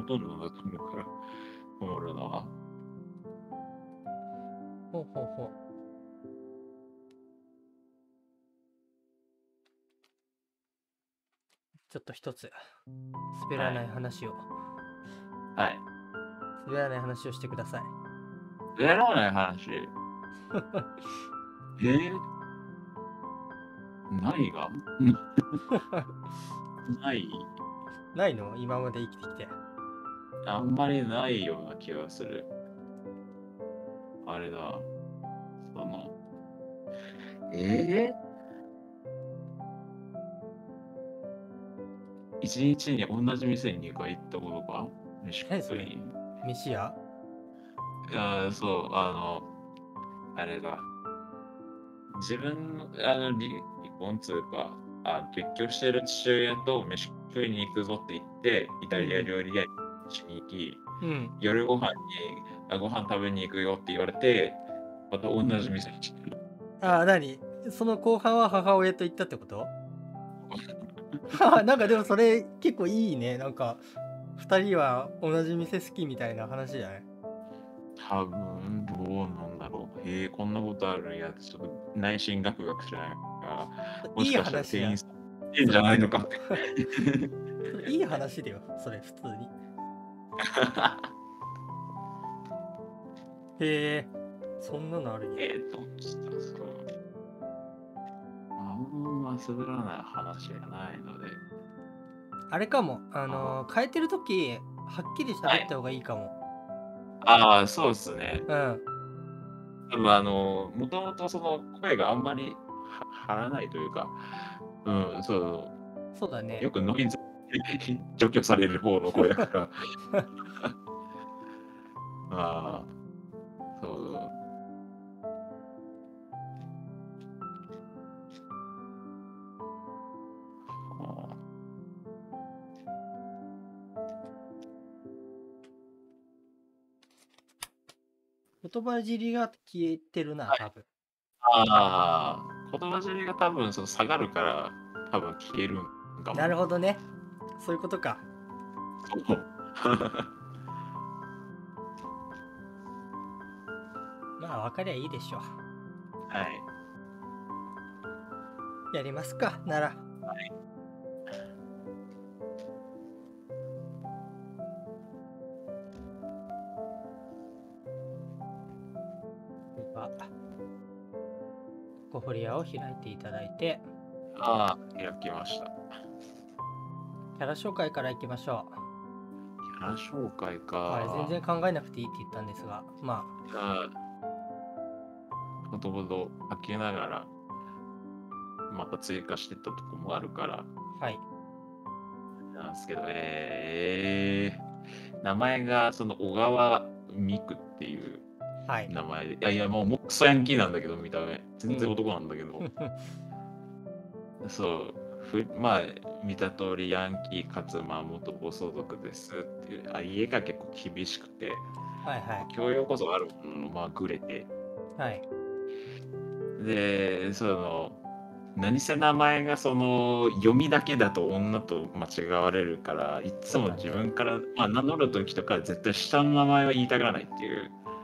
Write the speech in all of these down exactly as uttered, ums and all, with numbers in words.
ほとんどだと思うから、思うのは。 ほうほうほう。ちょっと一つ滑らない話を、 はい。 滑らない話をしてください。 滑らない話。えー、何がない。 ないの？今まで生きてきて。 あんまりないような気がする。あれだ。その、えー、一日に同じ店ににかい行ったことか飯何それ？ 食いに。 飯屋？ いやー、そう、あの、あれだ。自分の、あの、離離婚つうか、あ、別居してる父親と飯食いに行くぞって言って、イタリア料理屋にしに行き、 うん。 夜ご飯に、あ、ご飯食べに行くよって言われて、また同じ店に来てる。 ああ、何？その後半は母親と行ったってこと？なんかでもそれ結構いいね。なんか二人は同じ店好きみたいな話じゃない？ 多分、どうなんだろう。へえ、こんなことあるんやつ、ちょっと内心ガクガクしないから、もいいしかしたら話じゃん。 店員さん、いいんじゃないのかって。 それいい話だよ、それ普通に。へえ、そんなのあるんや。 えっと、ちょっとそう。あんま滑らない話じゃないので。 あれかも、ああのー変えてるとき、はっきりはい。 喋った方がいいかも。 ああ、そうですね。 うん。 多分あの、もともとその声があんまりは張らないというか、うん、そう、 そうだね。 よくノイズ除去される方の声だから。ああ、そう。あ言葉尻が消えてるな、 はい。 多分。 ああ、言葉尻が多分その下がるから、多分消えるんかなるも。 ほどね。そういうことか。 そう。 まあ、分かりゃいいでしょう。 はい。 やりますか、なら。 はい。 では、ゴフリアを開いていただいて、 ああ、開きました。 キャラ紹介からいきましょキャラ紹介う。あれ、全か。 然考えなくていいって言ったんですが、まああ、ほどほど開けながら、また追加してったとこもあるから、 あ、はい。 なんですけど、えー、名前がその小川美久っていうはい。 名前で、いやいや、もうもうクソヤンキーなんだけど、見た目。全然うん。 男なんだけど、そう、ふまあ、見た通りヤンキーかつ、まあ、元暴走族ですっていう、あ、家が結構厳しくて、 はいはい。 教養こそあるものの、まあ、グレて、 はい。 で、その、何せ名前がその読みだけだと女と間違われるからいつもそうだね。 自分から、まあ、名乗る時とかは絶対下の名前は言いたがらないっていう。 うん。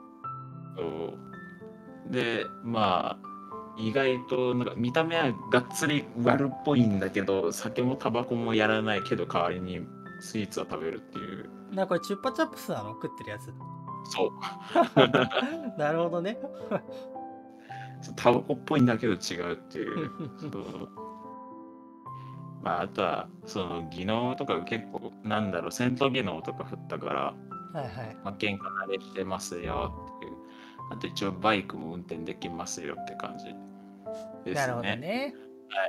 そうでまあ意外となんか見た目はがっつり悪っぽいんだけど酒もタバコもやらないけど代わりにスイーツを食べるっていう。 な、これチュッパチャップスなの？食ってるやつ。 そうなるほどね。 タバコっぽいんだけど違うっていうそうまああとはその技能とか結構なんだろう戦闘技能とか振ったからはいはい。 まあ、喧嘩慣れしてますよっていう。あと一応バイクも運転できますよって感じでなるほどすね。 ね。 はい。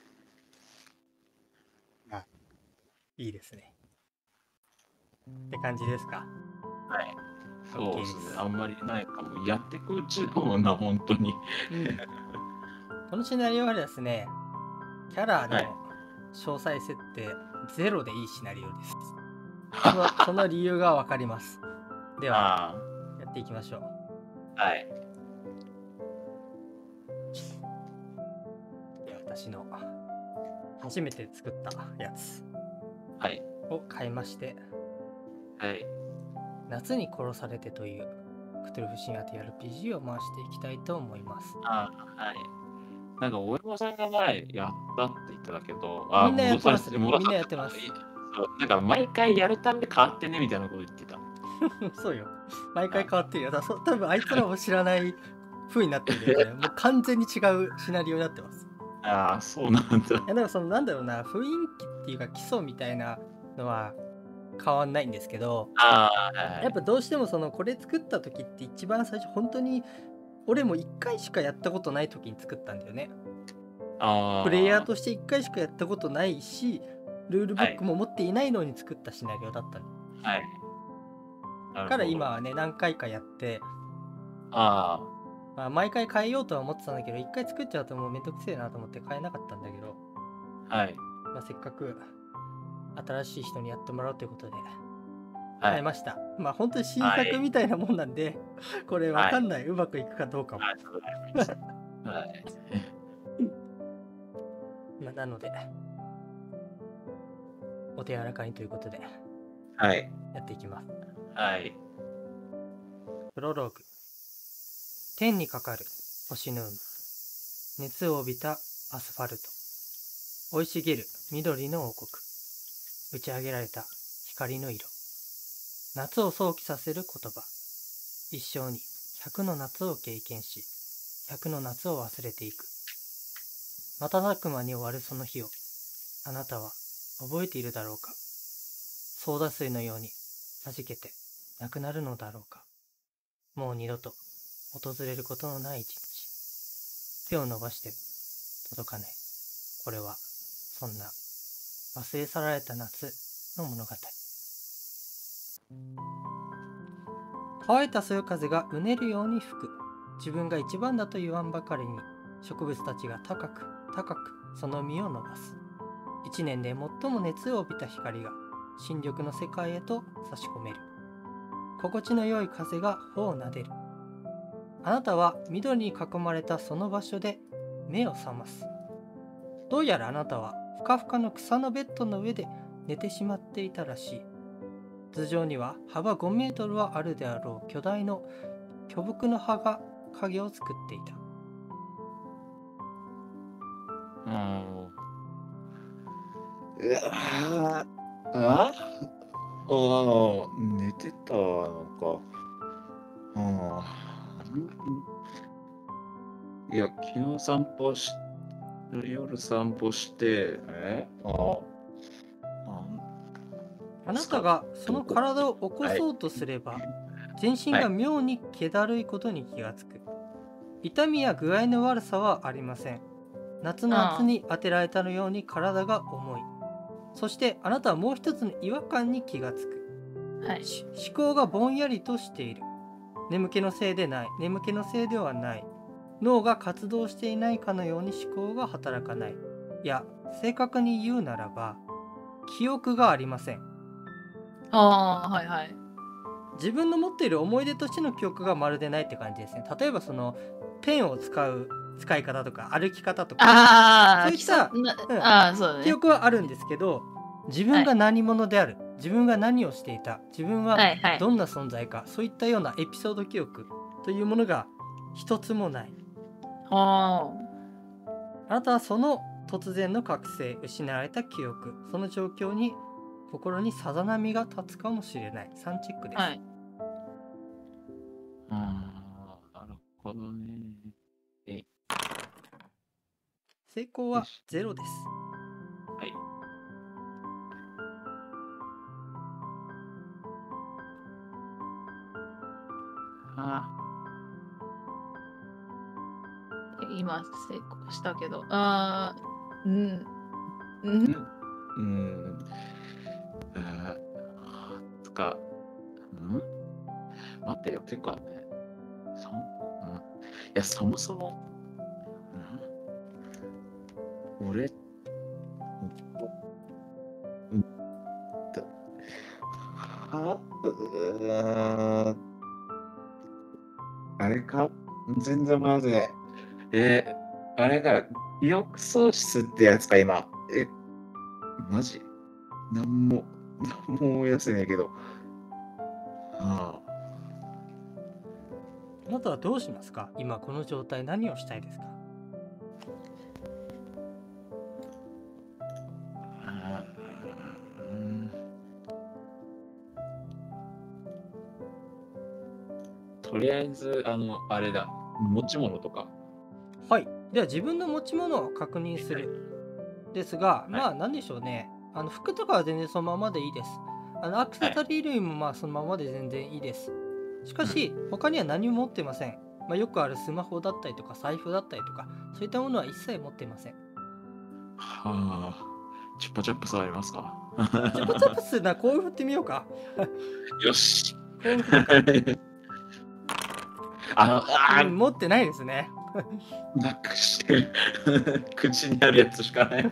あ、いいですね。って感じですか。 はい。そう OK ですね。 です。 あんまりないかも。やってくうちだもんな、本当に。 うん。このシナリオはですね、キャラはい。 の詳細設定ゼロでいいシナリオです。その、その理由がわかります。では、 あやっていきましょう。 あ。はい。 では、私の初めて作ったやつ。 はい。 を変えまして、 はい。 夏に殺されてというクトゥルフ神話という アールピージー を回していきたいと思います。 ああ、はい。なんか、俺もさんが前やったって言ってたけど、ああ、 みんなやっ戻されて、 てますね。みん戻されて、 なやってます。 いそうなんか、毎回やるたび変わってねみたいなこと言ってた。 そうよ。毎回変わってるよ。だからそ多分あいつらも知らない風になってるよ、これ。もう完全に違うシナリオになってます。 ああ、そうなんだ。 いや、だからその、なんだろうな、雰囲気っていうか基礎みたいなのは変わんないんですけど、 ああ、はいはい。 やっぱどうしてもその、これ作った時って一番最初、本当に、俺もいっかいしかやったことない時に作ったんだよね。 ああ。 プレイヤーとしていっかいしかやったことないし、ルールブはい。 ックも持っていないのに作ったシナリオだったの。 はい。なるからほど。 今はね、何回かやって、 あまあ、毎回変えようとは思ってたんだけど、いっかい作っちゃうともうめんどくせえなと思って変えなかったんだけど、 あ、はい。 まあ、せっかく新しい人にやってもらうということではい。 変えました。まあ本当に新はい。 作みたいなもんなんで、これわはい。 かんない。うまくいくかどうかも。 ありがとうございます。はい。 まあ、なので、お手柔らかにということではい。 やっていきます。 はい。 プロローグ。天にかかる星の海。熱を帯びたアスファルト。生い茂る緑の王国。打ち上げられた光の色。夏を想起させる言葉。一生に百の夏を経験し、百の夏を忘れていく。瞬く間に終わるその日を、あなたは覚えているだろうか。ソーダ水のように弾けてなくなるのだろうか。もう二度と訪れることのない一日。手を伸ばしても届かない。これはそんな忘れ去られた夏の物語。乾いたそよ風がうねるように吹く。自分が一番だと言わんばかりに植物たちが高く高くその実を伸ばす。一年で最も熱を帯びた光が新緑の世界へと差し込める。心地の良い風が頬をなでる。あなたは緑に囲まれたその場所で目を覚ます。どうやらあなたはふかふかの草のベッドの上で寝てしまっていたらしい。頭上には幅ごメートルはあるであろう巨大の巨木の葉が影を作っていた。 うん。うわあああ、寝てた、なんか。あいや、昨日散歩し、夜散歩して、えああなたがその体を起こそうとすれば、全身が妙に気だるいことに気がつく。痛みや具合の悪さはありません。夏の圧に当てられたのように体が重い。そしてあなたはもう一つの違和感に気がつく。 はい。 思考がぼんやりとしている。眠気のせいでない。眠気のせいではない。脳が活動していないかのように思考が働かない。いや、正確に言うならば、記憶がありません。 ああ、はいはい。 自分の持っている思い出としての記憶がまるでないって感じですね。例えばそのペンを使う使い方とか歩き方とか、 ああ、 そういった基礎なうんああ、そうだね。 記憶はあるんですけど、自分が何者である、自分が何をしていた、自分ははいはい。 どんな存在か、そういったようなエピソード記憶というものが一つもない。 ああなたはその突然の覚醒、失われた記憶、その状況に心にさざ波が立つかもしれない。サンチェックです。 あ、はい。 ああ、なるほどね。え成功はゼロです。 はい。あ今成功したけど、ああ、うん。うん。 うん。うん。あーつか、ん待ってよ、てかね、そん、うん、いや、そもそも、ん俺、うんと、はうーんあれか全然まずい。えー、あれか、記憶喪失ってやつか、今。え、マジなんももう思い出せないけど。ああなたはどうしますか？今この状態何をしたいですか？ あ。うん。とりあえず、あの、あれだ。持ち物とか。 はい。では自分の持ち物を確認する。ですが、 はい。 まあ何でしょうね。あの服とかは全然そのままでいいです。あのアクセはい。 サリー類もまあそのままで全然いいです。しかうん。 し、他には何も持ってません。まあ、よくあるスマホだったりとか財布だったりとか、そういったものは一切持っていません。 はあ。チュッパチャップ触りますか？ チュパチャプスな、こう振ってみようか。 よし。 こう振ろうか。 あの、 うあん、持ってないですね。 ーなくしてる。口にあるやつしかない。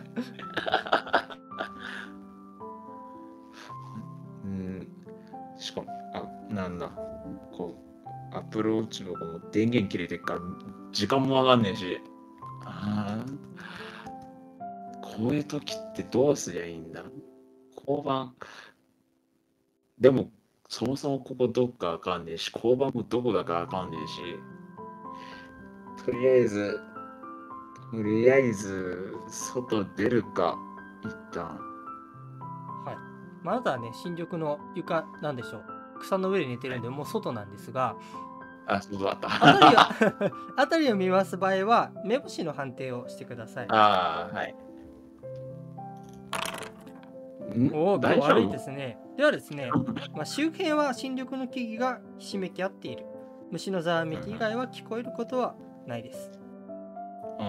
うん。しかも、あ、なんだ。こう、アップルウォッチのこの電源切れてっから、時間もわかんねえし。ああ、こういう時ってどうすりゃいいんだ？交番。でも、そもそもここどっかわかんねえし、交番もどこだかわかんねえし。とりあえず、とりあえず、外出るか、一旦。 はい。まあ、あなたはね、新緑の床なんでしょう。草の上で寝てるんで、もう外なんですが、 あ、そうだった。 辺りを辺りを見回す場合は、目星の判定をしてください。 ああ、はい。んおお、今日大丈悪い夫？ ですね。ではですね、まあ、周辺は新緑の木々がひしめき合っている。虫のざわめき以外は聞こえることはないです。 うん。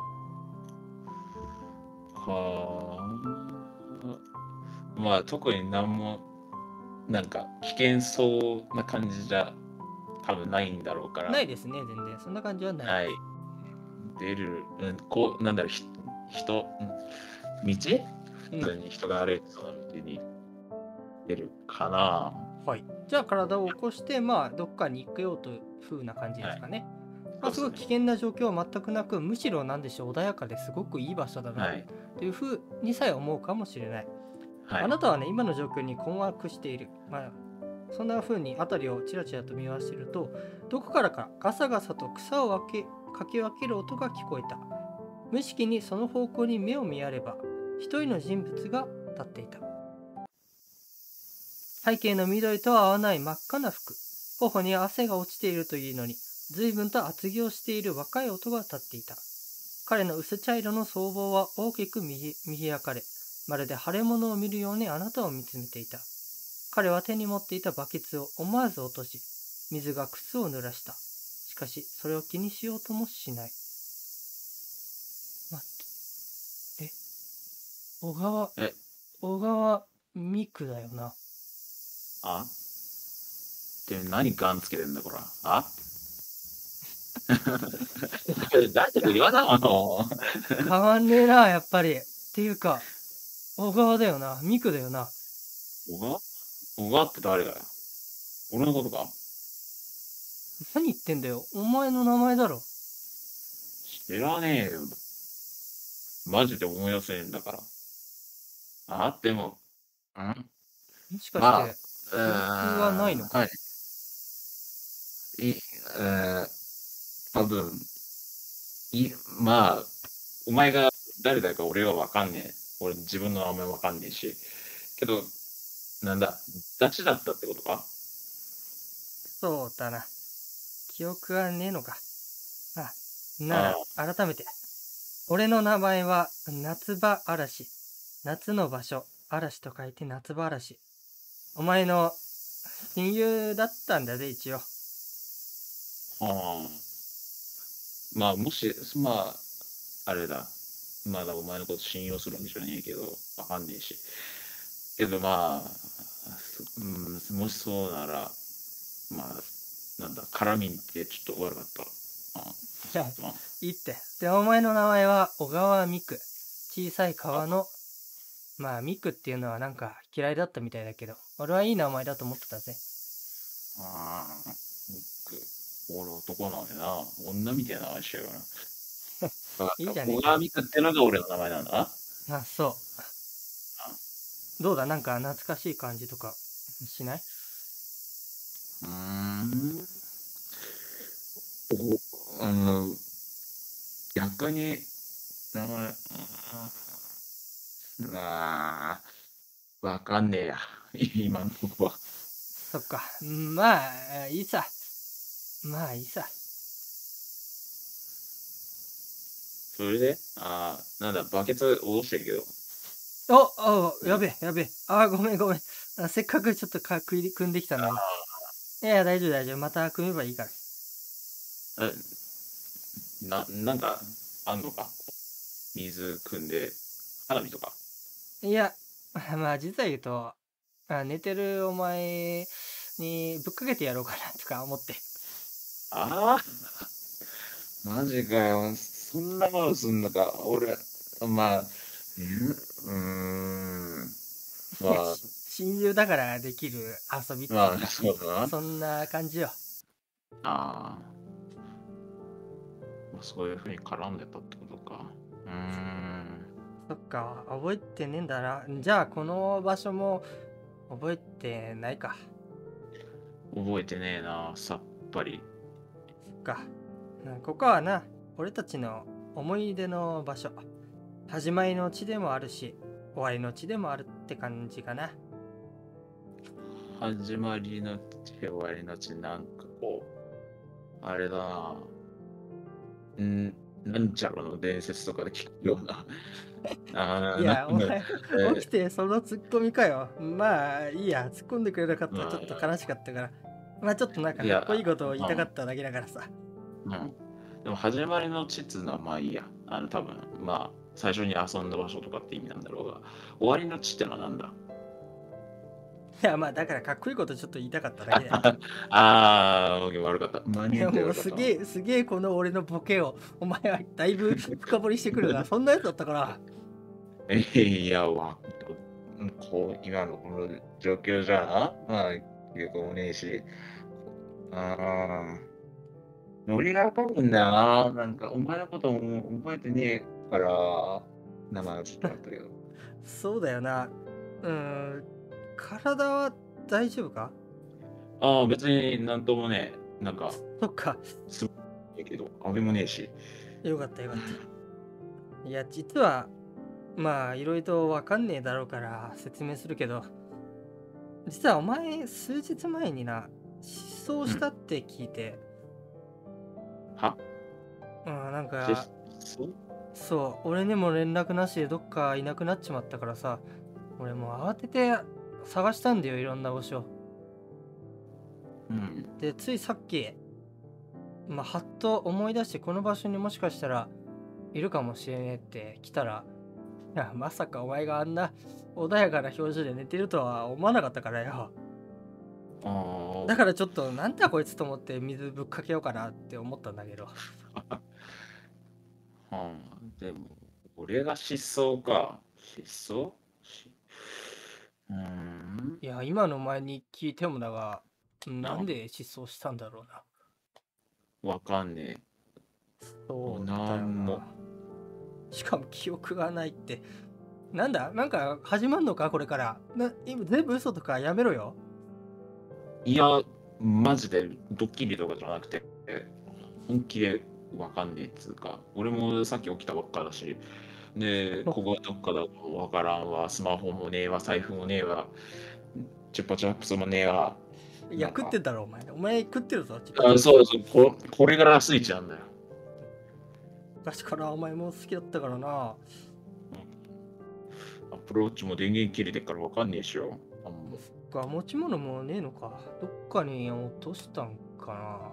はあ。まあ、特に何も、なんか、危険そうな感じじゃ多分ないんだろうから、 ないですね、全然。そんな感じはないです。 はい。出る、うん、こう、なんだろう、ひ人、うん道うん普通に人が歩いてそうな道に出るかな。 はい。じゃあ体を起こして、まあ、どっかに行くよという風な感じですかね。まあ、すごい危険な状況は全くなく、むしろなんでしょう、穏やかですごくいい場所だなはい。 という風にさえ思うかもしれない。 はい。 あなたはね、今の状況に困惑している。まあ、そんな風に辺りをちらちらと見回していると、どこからかガサガサと草を分けかき分ける音が聞こえた。無意識にその方向に目を見やれば、一人の人物が立っていた。背景の緑とは合わない真っ赤な服。頬に汗が落ちているというのに、随分と厚着をしている若い男が立っていた。彼の薄茶色の僧帽は大きく見開かれ、まるで腫れ物を見るようにあなたを見つめていた。彼は手に持っていたバケツを思わず落とし、水が靴を濡らした。しかし、それを気にしようともしない。待って。え、小川、 え、 小川ミクだよな。 あで、何ガンつけてんだ、こら。あ大丈夫言わないの？ 変わんねえな、やっぱり。っていうか、小川だよな。ミクだよな。 小川小川って誰だよ？俺のことか？ 何言ってんだよ。お前の名前だろ。 知らねえよ。マジで思い出せねえんだから。あ、でも、んもしかまあ、 して、 う記憶はないのか。 ーんはい。い、えー、多分、い、まあ、お前が誰だか俺はわかんねえ。俺自分の名前わかんねえし。けど、なんだ、ダチだったってことか？ そうだな。記憶はねえのか。あ、なあら、改めて。俺の名前は、夏場嵐。夏の場所、嵐と書いて夏場嵐。お前の親友だったんだぜ、一応。 あ、ああ。まあ、もし、まあ、あれだ。まだお前のこと信用するんじゃねえけど、わかんねえし。けどまあ、うん、もしそうなら、まあ、なんだ、絡みってちょっと悪かった。あじゃあ、 まあ、 いいって。で、お前の名前は小川ミク。小さい川の、まあ、ミクっていうのはなんか嫌いだったみたいだけど、俺はいい名前だと思ってたぜ。 ああ、僕、俺男なんでな、女みたいな話しような。 いいじゃねえか。 小川美久ってのが俺の名前なんだな。 あ、そう。 どうだ、なんか懐かしい感じとかしない？ うーん。お、あの、逆に、なまあ、わかんねえや。今のとこは。 そっか。まあ、いいさ。まあ、いいさ。 それで、ああ、なんだ、バケツ落としてるけど。 お、お、やうん。 べえ、やべえ。あ、ごめん、ごめん。あせっかくちょっとか、組組んできたのに。いや、大丈夫、大丈夫。また組めばいいから。 え、な、なんか、あんのか水汲んで、花火とか。 いや、まあ、実は言うと、あ寝てるお前にぶっかけてやろうかなとか思って。 ああ、マジかよ。そんなことすんのか。俺、まあ、うーん、 いや、 まあ、 し親友だからできる遊びっつうまあ、 か、 そうだな。 そんな感じよ。 ああ、まあそういうふうに絡んでたってことか。うーん、 そっか、覚えてねえんだな。じゃあ、この場所も覚えてないか。 覚えてねえな、さっぱり。 そっか。うんここはな、俺たちの思い出の場所。始まりの地でもあるし、終わりの地でもあるって感じかな。 始まりの地、終わりの地、なんかこう、あれだな。んなんちゃらの伝説とかで聞くような。ああ、なんだ、 いや、お前、起きえてそのツッコミかよ。まあ、いいや、突っ込んでくれなかっー、またらちょっと悲しかったから。まあ、ちょっとなんあ、いや、 かかっこいいことを言いたかうん、 っただけだからさ。 うん。でも、始まりの地っつうのはまあいいや。あの、多分、まあ、最初に遊んだ場所とかって意味なんだろうが、終わりの地ってのはなんだ？ いや、まあ、だからかっこいいことちょっと言いたかっただけだよ。 ああ、悪かった。間いや、 に合ってもう悪かったな。 すげえ、すげえこの俺のボケを、お前はだいぶ深掘りしてくるな。そんなやつだったから。 えいや、わ、こう、今のこの状況じゃな、まあ、結構もねえし、ああ、ノリがわかるんだよな。なんか、お前のことも覚えてねえから、名前はちょっとあったけど。 そうだよな。うーん、体は大丈夫か？ ああ、別になんともねえ。なんか、 そっか。 すごいけど、あれもねえし。 よかったよかった。いや、実は、まあ、いろいろとわかんねえだろうから説明するけど、実はお前、数日前にな、失踪うん。 したって聞いて、 はうん、なんしか、 そうそう、俺にも連絡なしでどっかいなくなっちまったからさ、俺もう慌てて探したんだよ、いろんな場所。 うん。 で、ついさっき、まあ、はっと思い出して、この場所にもしかしたらいるかもしれねえって来たら、いや、まさかお前があんな穏やかな表情で寝てるとは思わなかったからよ。 あだからちょっと、なんだこいつと思って水ぶっかけようかなって思ったんだけど。 あ。はあ、でも、俺が失踪か。失踪しうーん。 いや、今のお前に聞いてもだが、なんな、 で失踪したんだろうな。 わかんねえ。 そうだよなんも。 な。しかも記憶がないって。なんだなんか始まんのかこれから。な、今全部嘘とかやめろよ。 いや、マジでドッキリとかじゃなくて、本気でわかんねえっつうか、俺もさっき起きたばっかだし、で、ここはどっかだかわからんわ、スマホもねえわ、財布もねえわ、チュッパチャップスもねえわ。 いや、 なんか、 食ってんだろ、お前。お前食ってるぞ、チッパチあ、 ャそうそう、ここれがラスイチなんだよ。 昔からお前も好きだったからな。 アプローチも電源切れてっからわかんねえしよ。あんまそっか、持ち物もねえのか。どっかに落としたんか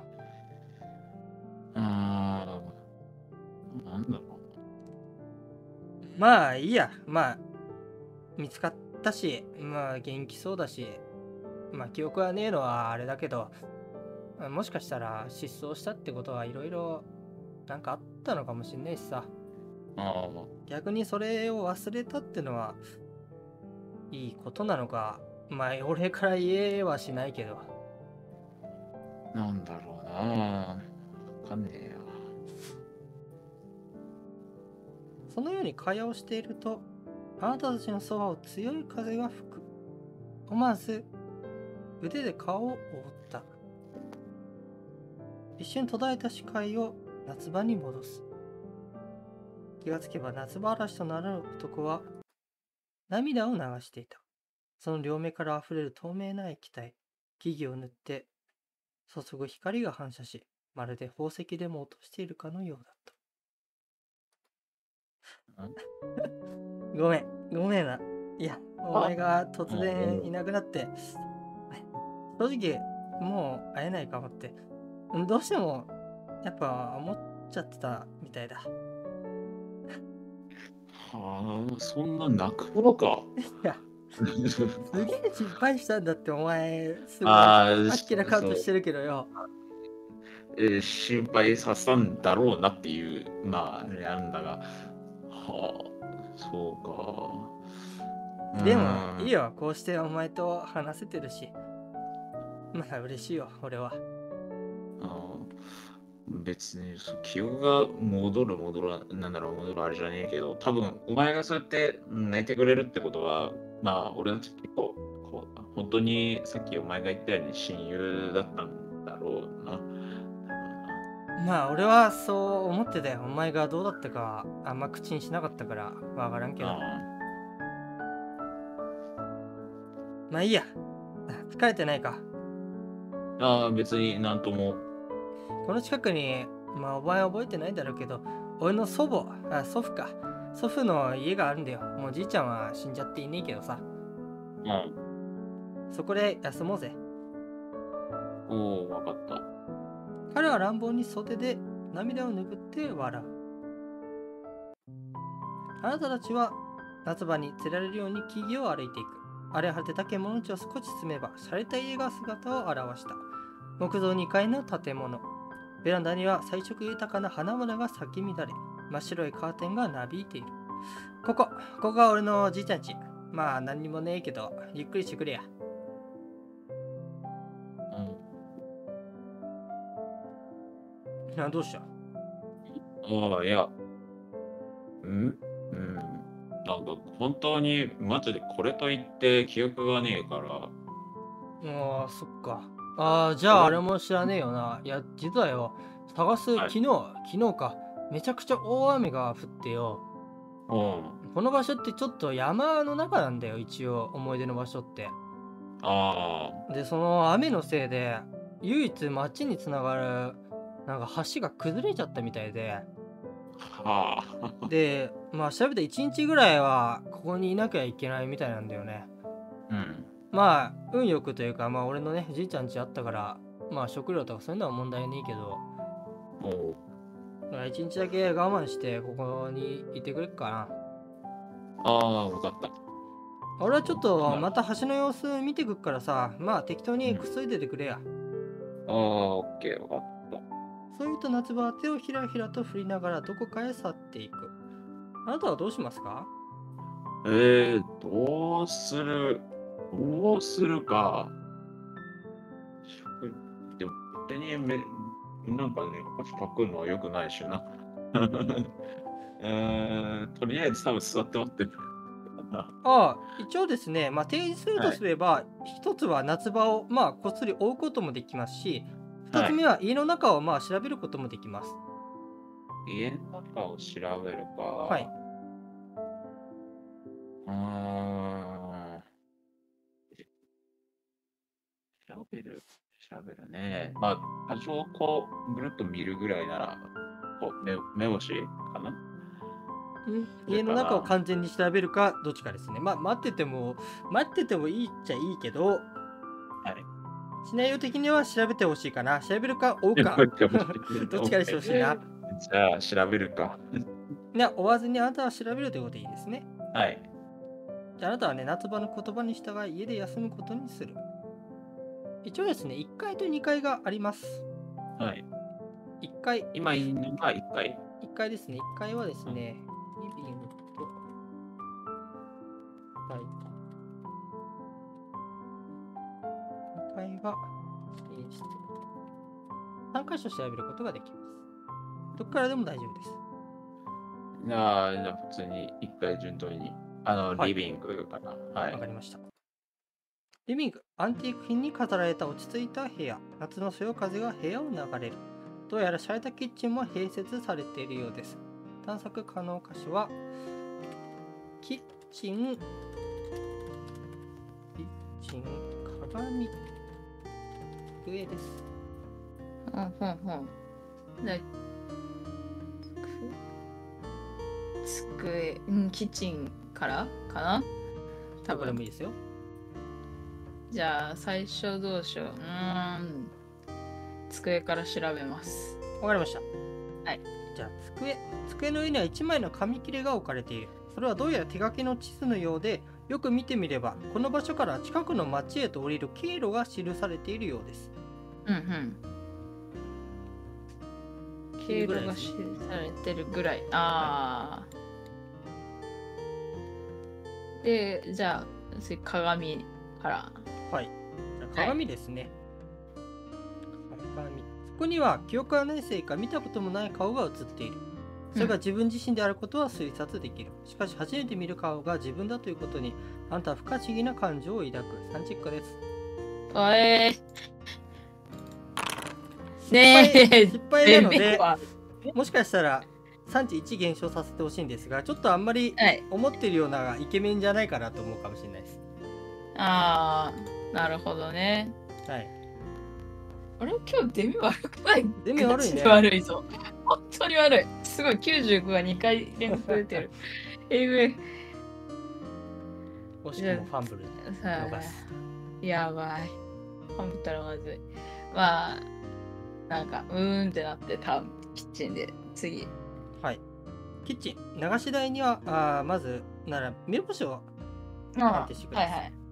あー、なんだろな。まあいいや。まあ、見つかったし、まあ元気そうだし、まあ記憶はねえのはあれだけど、もしかしたら失踪したってことはいろいろなんかあったのかもしんないしさ。 う。あ逆にそれを忘れたってのはいいことなのか。まあ俺から言えはしないけど。 ー、なんだろうな。わかんねえよ。 そのように会話をしていると、 あなたたちのそばを強い風が吹く。思わず腕で顔を覆った。一瞬途絶えた視界を夏場に戻す。気がつけば夏場嵐となる男は涙を流していた。その両目から溢れる透明な液体、木々を塗って注ぐ光が反射し、まるで宝石でも落としているかのようだった。ごめん、ごめんな。いや、お前が突然いなくなって、正直、もう会えないかもって、どうしても、やっぱ思っちゃってたみたいだ。 はあ、そんな泣くほどか。 いや、すげえ心配したんだって、お前、すごい、 あああ、 っけらかんとしてるけどよ。 えー心配させたんだろうなっていう、まあ、あれなんだが、はあ、そうか。 でも、 うんいいよ、こうしてお前と話せてるし。まあ、嬉しいよ、俺は。 あー別にそう記憶が戻る戻るなんだろう戻るあれじゃねえけど、多分お前がそうやって泣いてくれるってことは、まあ俺たち結構こう本当にさっきお前が言ったように親友だったんだろうな。 まあ、俺はそう思ってたよ。お前がどうだったかあんま口にしなかったからわからんけど。 あまあいいや。疲れてないか。 ああ別になんとも。 この近くに、まあお前覚えてないだろうけど、俺の祖母、あ、祖父か。祖父の家があるんだよ。もうじいちゃんは死んじゃっていねえけどさ。 うん。 そこで休もうぜ。 おお、わかった。 彼は乱暴に袖で涙を拭って笑う。あなたたちは夏場に釣られるように木々を歩いていく。荒れ果てた獣地を少し進めば、洒落た家が姿を現した。木造にかいの建物。ベランダには彩色豊かな花々が咲き乱れ、真っ白いカーテンがなびいている。ここ、ここが俺のじいちゃん家。まあ何にもねえけど、ゆっくりしてくれや。 うん。 な、どうした？ ああ、いや。うんうん。なんか本当にマジでこれと言って記憶がねえから。 ああ、そっか。ああ、じゃああれも知らねえよな。いや、実はよ、探す、 はい昨日、昨日か。めちゃくちゃ大雨が降ってよ。 うん。 この場所ってちょっと山の中なんだよ、一応、思い出の場所って。 あで、その雨のせいで、唯一町につながる、なんか橋が崩れちゃったみたいで。 あ。はあ。 で、まあ調べていちにちぐらいは、ここにいなきゃいけないみたいなんだよね。 うん。 まあ、運よくというか、まあ俺のね、じいちゃん家あったから、まあ食料とかそういうのは問題ねえけど、 おうだから一日だけ我慢してここにいてくれっかな。 ああ、わかった。 俺はちょっとまた橋の様子見てくっからさ、まあ適当にくついでてくれや。 ああ、オッケー、わかった。 そう言うと夏場は手をひらひらと振りながらどこかへ去っていく。あなたはどうしますか？ えー、どうする、どうするか。でも、手にめ、なんかね、お菓子パクるのは良くないしな。えー、とりあえず多分座って待ってる。 ああ、一応ですね、まあ提示するとすれば、一つは夏場をまあこっそり追うこともできますし、二つ目は家の中をまあ調べることもできます。 家の中を調べるか。 はい。 うーん。調べる、調べるね。まあ、多少こう、ぐるっと見るぐらいなら、こう目目星かな。 うん家の中を完全に調べるかどっちかですね。まあ待ってても待っててもいいっちゃいいけど、 はい。 シナリオ的には調べてほしいかな。調べるか追うかどっちかにしてほしいな。 じゃあ、調べるか。 ね、追わずにあなたは調べるということでいいですね。 はい。 じゃああなたはね、夏場の言葉に従い家で休むことにする。一応ですね、いっかいとにかいがあります。 はい。 いっかい、 今いいのがいっかい。 いっかいですね。いっかいはですね、リビングと、はい。にかいは、寝室。さんかしょ調べることができます。どこからでも大丈夫です。 ああ、じゃあ普通にいっかい順当に。 あの、 はいリビングかな。はい。 わかりました。リビング、アンティーク品に飾られた落ち着いた部屋。夏のそよ風が部屋を流れる。どうやら洒落たキッチンも併設されているようです。探索可能箇所は、キッチン、キッチン、鏡、机です。 うんうんうん。でつ机、うん、キッチンからかな多分これもいいですよ。 じゃあ、最初どうしよう。うーん。机から調べます。 わかりました。 はい。 じゃあ、机。机の上には一枚の紙切れが置かれている。それはどうやら手書きの地図のようで、よく見てみれば、この場所から近くの町へと降りる経路が記されているようです。 うんうん。経路が記されてるぐらい。ああ。で、じゃあ、次鏡から。 はい。じゃあ鏡ですね。鏡。そこには記憶はないせいか見たこともない顔が映っている。それが自分自身であることは推察できる。しかし初めて見る顔が自分だということにあなたは不可思議な感情を抱く。さんじゅっこです。 あえー、ねえ、 失敗なので全部はもしかしたらさんじゅういち減少させてほしいんですが、ちょっとあんまりはい。 思ってるようなイケメンじゃないかなと思うかもしれないです。 ああ、なるほどね。 はい。 あれ今日デミ悪くない？ デミ悪いねガチで悪いぞ。本当に悪い。すごい、きゅうじゅうごがにかい連続出てる。えぐい。 惜しくもファンブル逃す。 やばい。ファンブったらまずい。まあ、なんか、うーんってなってたキッチンで、次。 はい。キッチン。流し台には、あーまず、なら、目星を判定してください。 はいはい。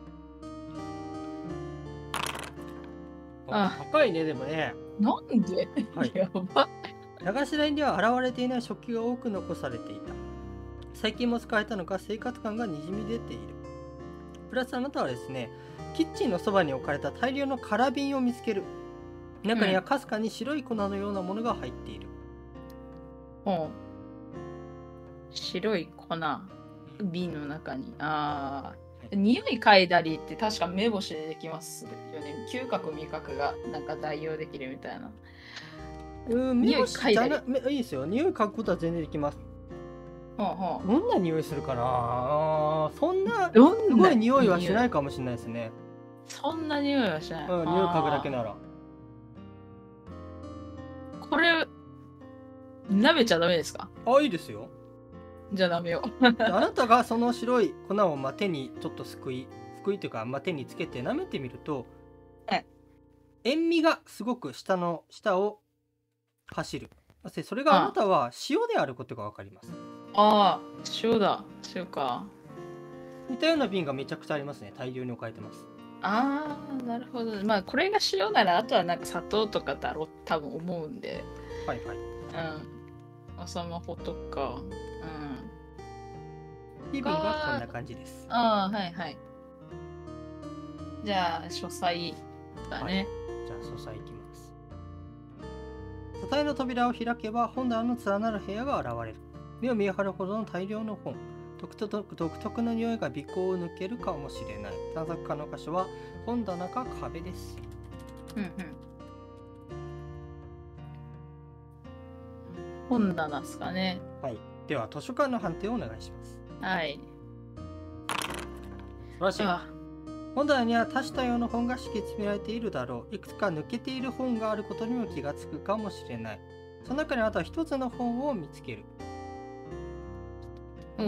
あ高いね、でもね。 なんで、 はい、 やば。 流し台には現れていない食器が多く残されていた。最近も使えたのか生活感がにじみ出ている。プラスあなたはですね、キッチンのそばに置かれた大量の空瓶を見つける。中にはかすかに白い粉のようなものが入っている。 うん、白い粉、瓶の中に。ああ、匂い嗅いだりって確か目星でできますよね。嗅覚味覚がなんか代用できるみたいな。 うん、目星じゃな、いいですよ。匂い嗅ぐことは全然できます。 ほうほう。 どんな匂いするかな。あそんなすごい匂いはしないかもしれないですね。 そんな匂いはしない。 うん、匂い嗅ぐだけなら。 これ舐めちゃダメですか？ あ、いいですよ。 じゃあダメよ。 あなたがその白い粉をまあ手にちょっとすくい、すくいというか、まあ、手につけて舐めてみると、 はい、 塩味がすごく下の下を走る。それがあなたは塩であることが分かります。 ああ、塩だ。塩か。 似たような瓶がめちゃくちゃありますね。大量に置かれてます。 ああ、なるほど。まあこれが塩ならあとはなんか砂糖とかだろう多分思うんで。 はいはい。 うん。おスマホとか。うん。 リビングはこんな感じです。 ああ、はいはい。じゃあ、書斎だね。 はい、じゃあ、書斎行きます。書斎の扉を開けば本棚の連なる部屋が現れる。目を見張るほどの大量の本。独特、独特な匂いが鼻孔を抜けるかもしれない。探索可能箇所は本棚か壁です。 うんうん。本棚ですかね。 はい。では図書館の判定をお願いします。 はい。 素晴らしい。本棚には多種多様の本が敷き詰められているだろう。いくつか抜けている本があることにも気がつくかもしれない。その中にあなたは一つの本を見つける。 うん。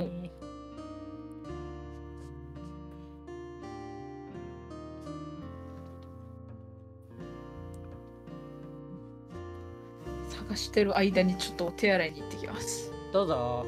探してる間にちょっとお手洗いに行ってきます。 どうぞ。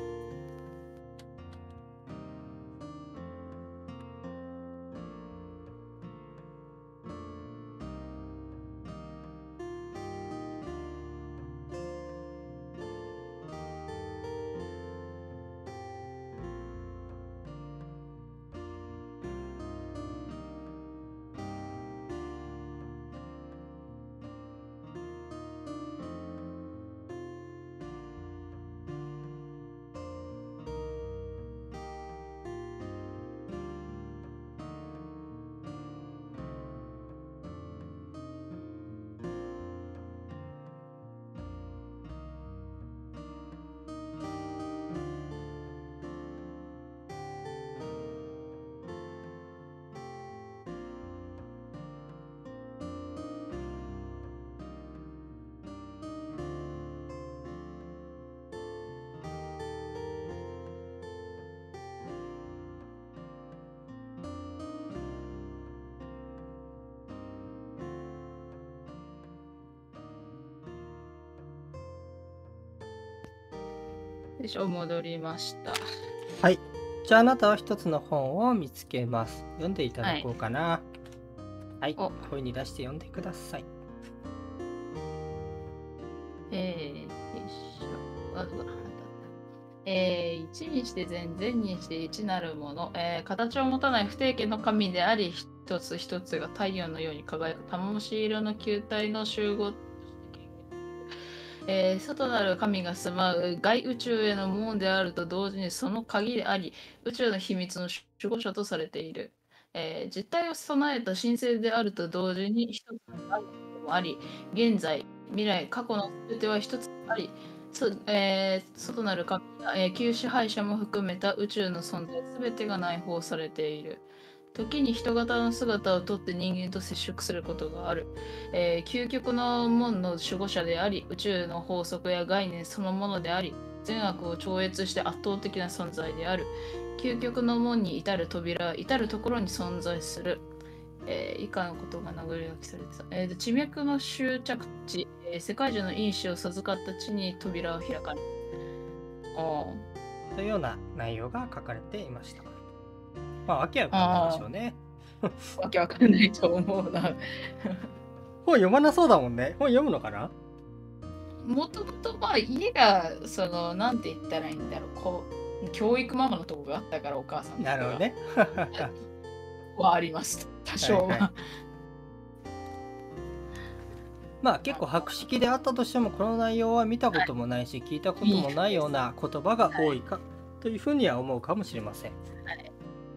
でしょ、戻りました。 はい。じゃああなたは一つの本を見つけます。読んでいただこうかな。はい。 お声に出して読んでください。 えー、よいしょ。あうわえー、一にして善、善にして一なるもの、えー形を持たない不定形の神であり、一つ一つが太陽のように輝く玉虫色の球体の集合、えー外なる神が住まう外宇宙への門であると同時にその鍵であり、宇宙の秘密の守護者とされている。えー実体を備えた神聖であると同時に一つの愛でもあり、現在、未来、過去の全ては一つあり、そえー外なる神や、えー旧支配者も含めた宇宙の存在全てが内包されている。時に人型の姿をとって人間と接触することがある。えー究極の門の守護者であり、宇宙の法則や概念そのものであり、善悪を超越して圧倒的な存在である。究極の門に至る扉、至るところに存在する。えー以下のことが殴り書きされてた。えーと地脈の終着地、えー世界中の因子を授かった地に扉を開かれる。あというような内容が書かれていました。まあ、わけわかんないでしょうね。 あ、わけわかんないと思うな。 本読まなそうだもんね。本読むのかな？ もともとまあ家がそのなんて言ったらいいんだろう、こう教育ママのとこがあったからお母さんなるほどね。 はあります多少は、 はいはい、まあ結構博識であったとしてもこの内容は見たこともないし、はい、聞いたこともないような言葉が多いか、はい、というふうには思うかもしれません。はい、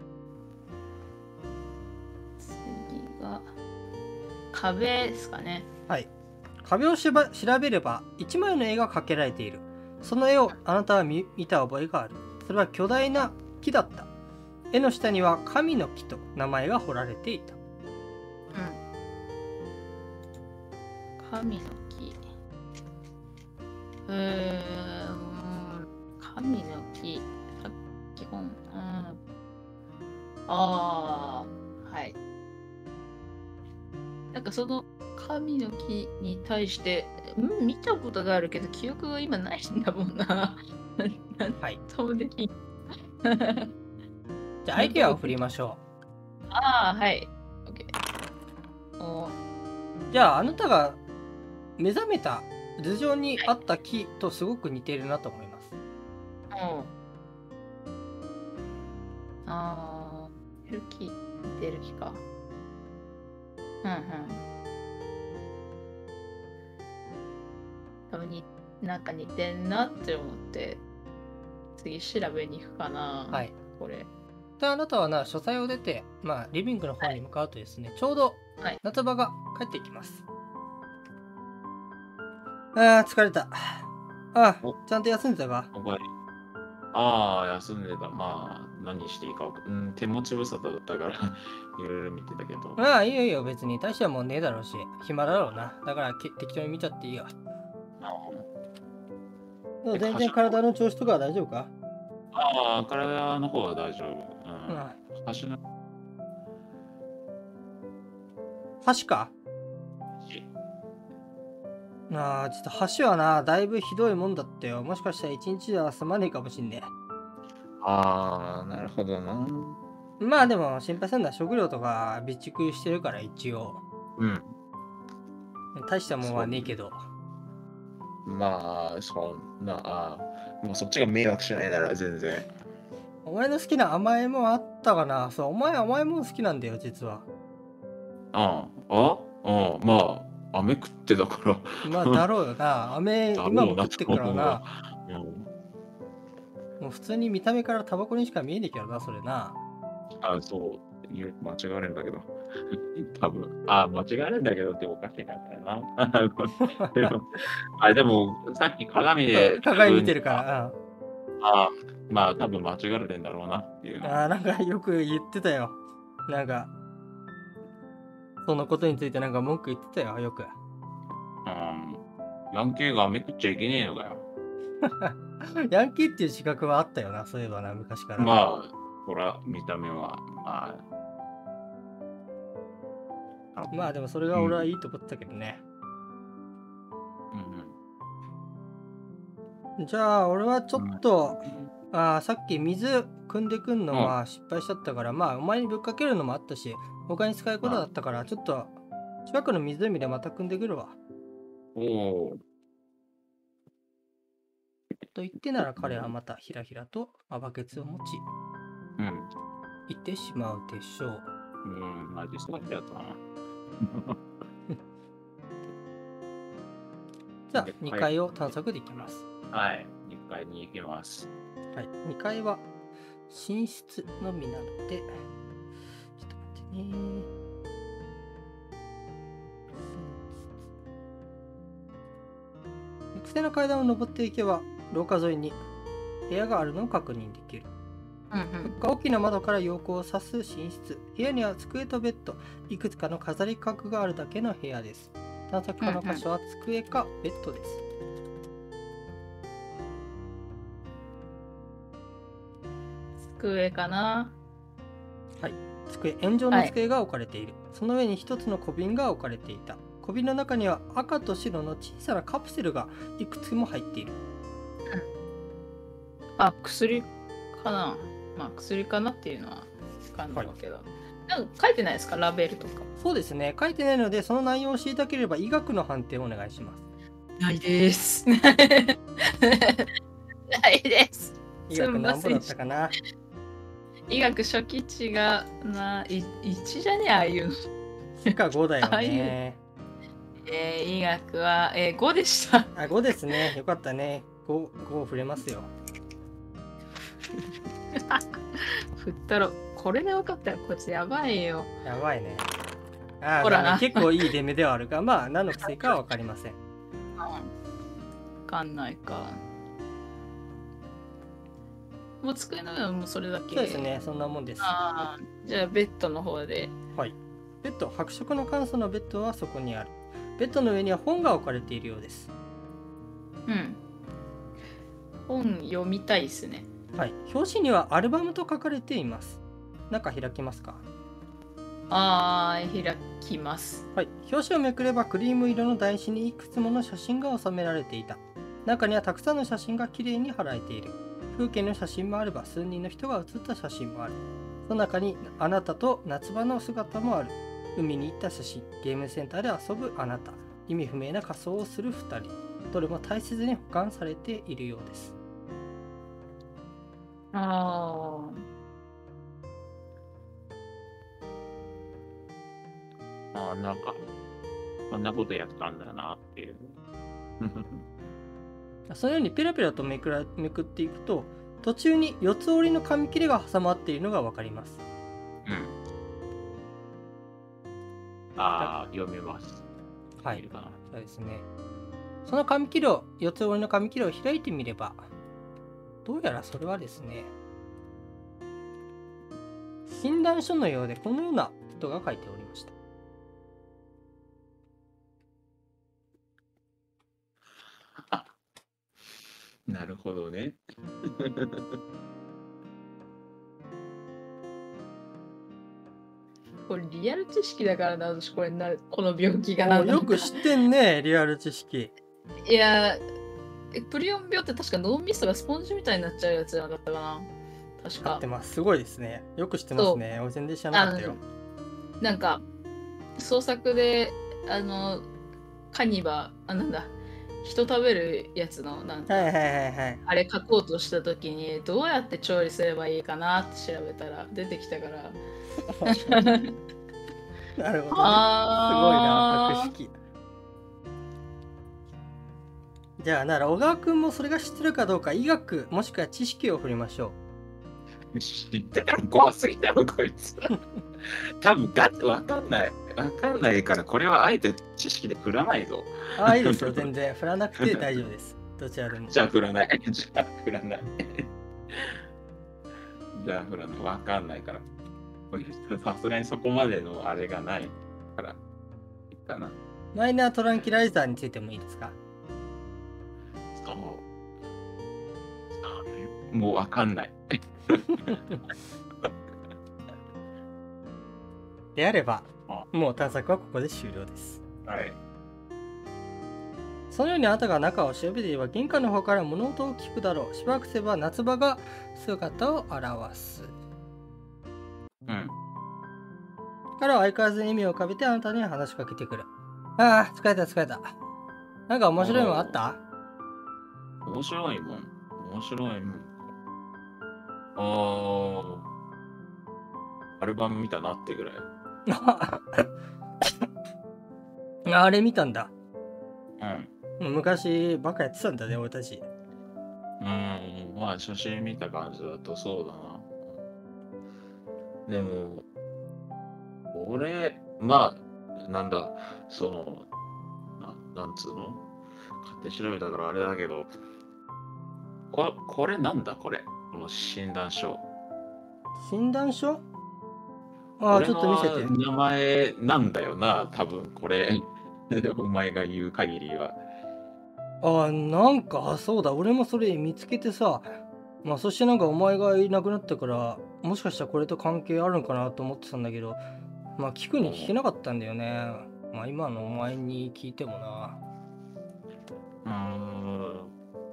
次が壁ですかね。 はい。壁をしば調べれば一枚の絵が描けられている。その絵をあなたは 見, 見た覚えがある。それは巨大な木だった。絵の下には神の木と名前が彫られていた。 うん。神の木。うーん。神の木。さっき本。うん。ああ。はい。なんかその神の木に対して、うん、見たことがあるけど記憶が今ないんだもんな。 はい。 そうできん。 じゃあアイデアを振りましょう。ああ、はい。OK。おじゃああなたが目覚めた頭上にあった木とすごく似ているなと思います。 うん。ああ、似てる木、似てる木か。うんうん。多分になんか似てんなって思って次調べに行くかな。 はい。 これ。 であなたはな書斎を出て、まあ、リビングの方に向かうとですね、はい、ちょうど夏場が帰ってきます。はい、あー疲れた。あちゃんと休んでたか？ ああ、休んでた。まあ、何していいか分かん、うん、手持ち無沙汰だったから、いろいろ見てたけど。 ああ、いいよいいよ、別に。大したもんねえだろうし、暇だろうな。だから適当に見ちゃっていいよ。でも全然体の調子とかは大丈夫か？ ああ、体の方は大丈夫。うん。橋の。 橋か？ああ、ちょっと橋はな、だいぶひどいもんだったよ。もしかしたら一日では済まねえかもしんねえ。 ああ、なるほどな。 まあでも心配するのは食料とか備蓄してるから一応。 うん。 大したもんはねえけど。 まあ、そんな、あもうそっちが迷惑しないなら全然。 お前の好きな甘いもんあったかな？そう、お前甘いもん好きなんだよ、実は。 ああ、ああ、まあ、飴食ってたから。 まあ、だろうよな。飴、今も食ってくからな。 うん、 もう普通に見た目からタバコにしか見えねえけどな、それな。 あ、そう、間違われんだけど。多分あ、間違われんだけどっておかしいなな。あ、でも、さっき鏡で。 鏡見てるから。 ああ、まあ、多分間違われてんだろうなっていう。 ああ、なんかよく言ってたよ。なんか、そのことについてなんか文句言ってたよ、よく。 うん。ヤンキーが飴食っちゃいけねえのかよ。 ヤンキーっていう資格はあったよな、そういえばな、昔から。 まあ、ほら、見た目は、まあ。まあでもそれが俺はいいと思ってたけどね。 うん。うん、 じゃあ俺はちょっと、あーさっき水汲んでくんのは失敗しちゃったから、まあお前にぶっかけるのもあったし、他に使うことだったから、ちょっと近くの湖でまた汲んでくるわ。 おお。 と言ってなら彼はまたひらひらとバケツを持ち、 うん。 行ってしまうでしょう。 うん、マジそうだったな。 じゃあにかいを探索できます。 はい、にかいに行きます。 はい、にかいは寝室のみなので、ちょっと待ってね。癖の階段を登っていけば廊下沿いに部屋があるのを確認できる。 うん大きな窓から陽光を差す寝室。部屋には机とベッド、いくつかの飾り家具があるだけの部屋です。探索可の箇所は机かベッドです。 机かな。 はい、机、円状の机が置かれている。その上に一つの小瓶が置かれていた。小瓶の中には赤と白の小さなカプセルがいくつも入っている。 あ、薬かな。まあ薬かなっていうのは感じだけど、なんか書いてないですか、ラベルとか。 そうですね、書いてないのでその内容を知りたければ医学の判定をお願いします。 ないです。ないです。 医学何本だったかな。 医学初期値がないいちじゃねああいうの。 以下ごだよね。 えー、医学は、えー、ごでした。 あ、ごですね。よかったね。ご、ご触れますよ。 振ったろ。これで分かったらこいつやばいよ。 やばいね。あほらなあ、結構いい出目ではあるが、まあ何の薬かは分かりません。 分かんないか。もう机の上はもうそれだけ。 そうですね、そんなもんです。 ああ、じゃあベッドの方で。 はい。ベッド、白色の簡素のベッドはそこにある。ベッドの上には本が置かれているようです。 うん。本読みたいですね。 はい。表紙にはアルバムと書かれています。中開きますか？ あー、開きます。 はい。表紙をめくればクリーム色の台紙にいくつもの写真が収められていた。中にはたくさんの写真がきれいに貼られている。風景の写真もあれば数人の人が写った写真もある。その中にあなたと夏場の姿もある。海に行った写真、ゲームセンターで遊ぶあなた、意味不明な仮装をするふたり、どれも大切に保管されているようです。 あああ、なんか、こんなことやったんだなっていう。 そのようにペラペラとめくらめくっていくと、途中に四つ折りの紙切れが挟まっているのがわかります。 うん。ああ、読めます。 はいいるかな。 そうですね。その紙切れを、四つ折りの紙切れを開いてみれば、どうやらそれはですね、診断書のようでこのようなことが書いておりました。 なるほどね。 これリアル知識だからな、私これなこの病気がなおよく知ってんね、リアル知識。 いや、プリオン病って確か脳みそがスポンジみたいになっちゃうやつじゃなかったかな。確か。 合ってます。すごいですね。よく知ってますね。俺全然知らなかったよ。 なんか創作であのカニバあなんだ人食べるやつのなんか、 はいはいはいはい。 あれ書こうとした時にどうやって調理すればいいかなって調べたら出てきたからなるほどね。すごいな、博識。じゃあなら小川くんもそれが知ってるかどうか医学もしくは知識を振りましょ知ってたら怖すぎたろこいつ。多分ガッわかんない。わかんないからこれはあえて知識で振らないぞ。 う。ああ、いいですよ、全然。振らなくて大丈夫です。どちらでも。 じゃあ振らない。じゃあ振らない。じゃあ振らない。わかんないから。さすがにそこまでのあれがないから。いいかな。 マイナートランキライザーについてもいいですか？ そう。そうもうわかんない。 であればあ、 もう探索はここで終了です。 はい。 そのようにあなたが中を調べていれば玄関の方から物音を聞くだろう。しばらくすれば夏場が姿を現す。 うん。 彼は相変わらず笑みを浮かべてあなたに話しかけてくる。ああ、疲れた疲れた。なんか面白いもんあった？ 面白いもん。面白いもん。ああ。アルバム見たなってぐらい。 あれ見たんだ。 うん。 昔バカやってたんだね、俺たち。 うん、まあ写真見た感じだとそうだな。でも、俺、まあ、なんだ、その、ななんつうの勝手に調べたからあれだけど、ここれなんだこれこの診断書。 診断書？ああ、ちょっと見せて。 名前なんだよな、多分これ。お前が言う限りは。 ああ、なんか、そうだ、俺もそれ見つけてさ、まあそしてなんかお前がいなくなったから、もしかしたらこれと関係あるのかなと思ってたんだけど、まあ聞くに聞けなかったんだよね。まあ今のお前に聞いてもな。 うーん。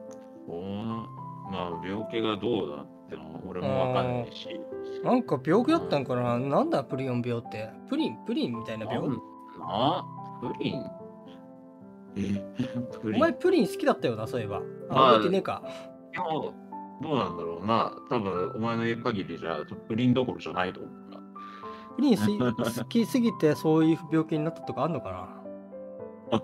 まあ病気がどうだってのは俺もわかんないし。 なんか病気だったんかな。なんだプリン病って。プリンプリンみたいな病？ なプリンえプリンお前プリン好きだったよな、そういえば。あ、 まあ覚えてねえか。 でも、どうなんだろうな。多分お前の言う限りじゃプリンどころじゃないと思うな。 プリンす好きすぎてそういう病気になったとかあんのかな。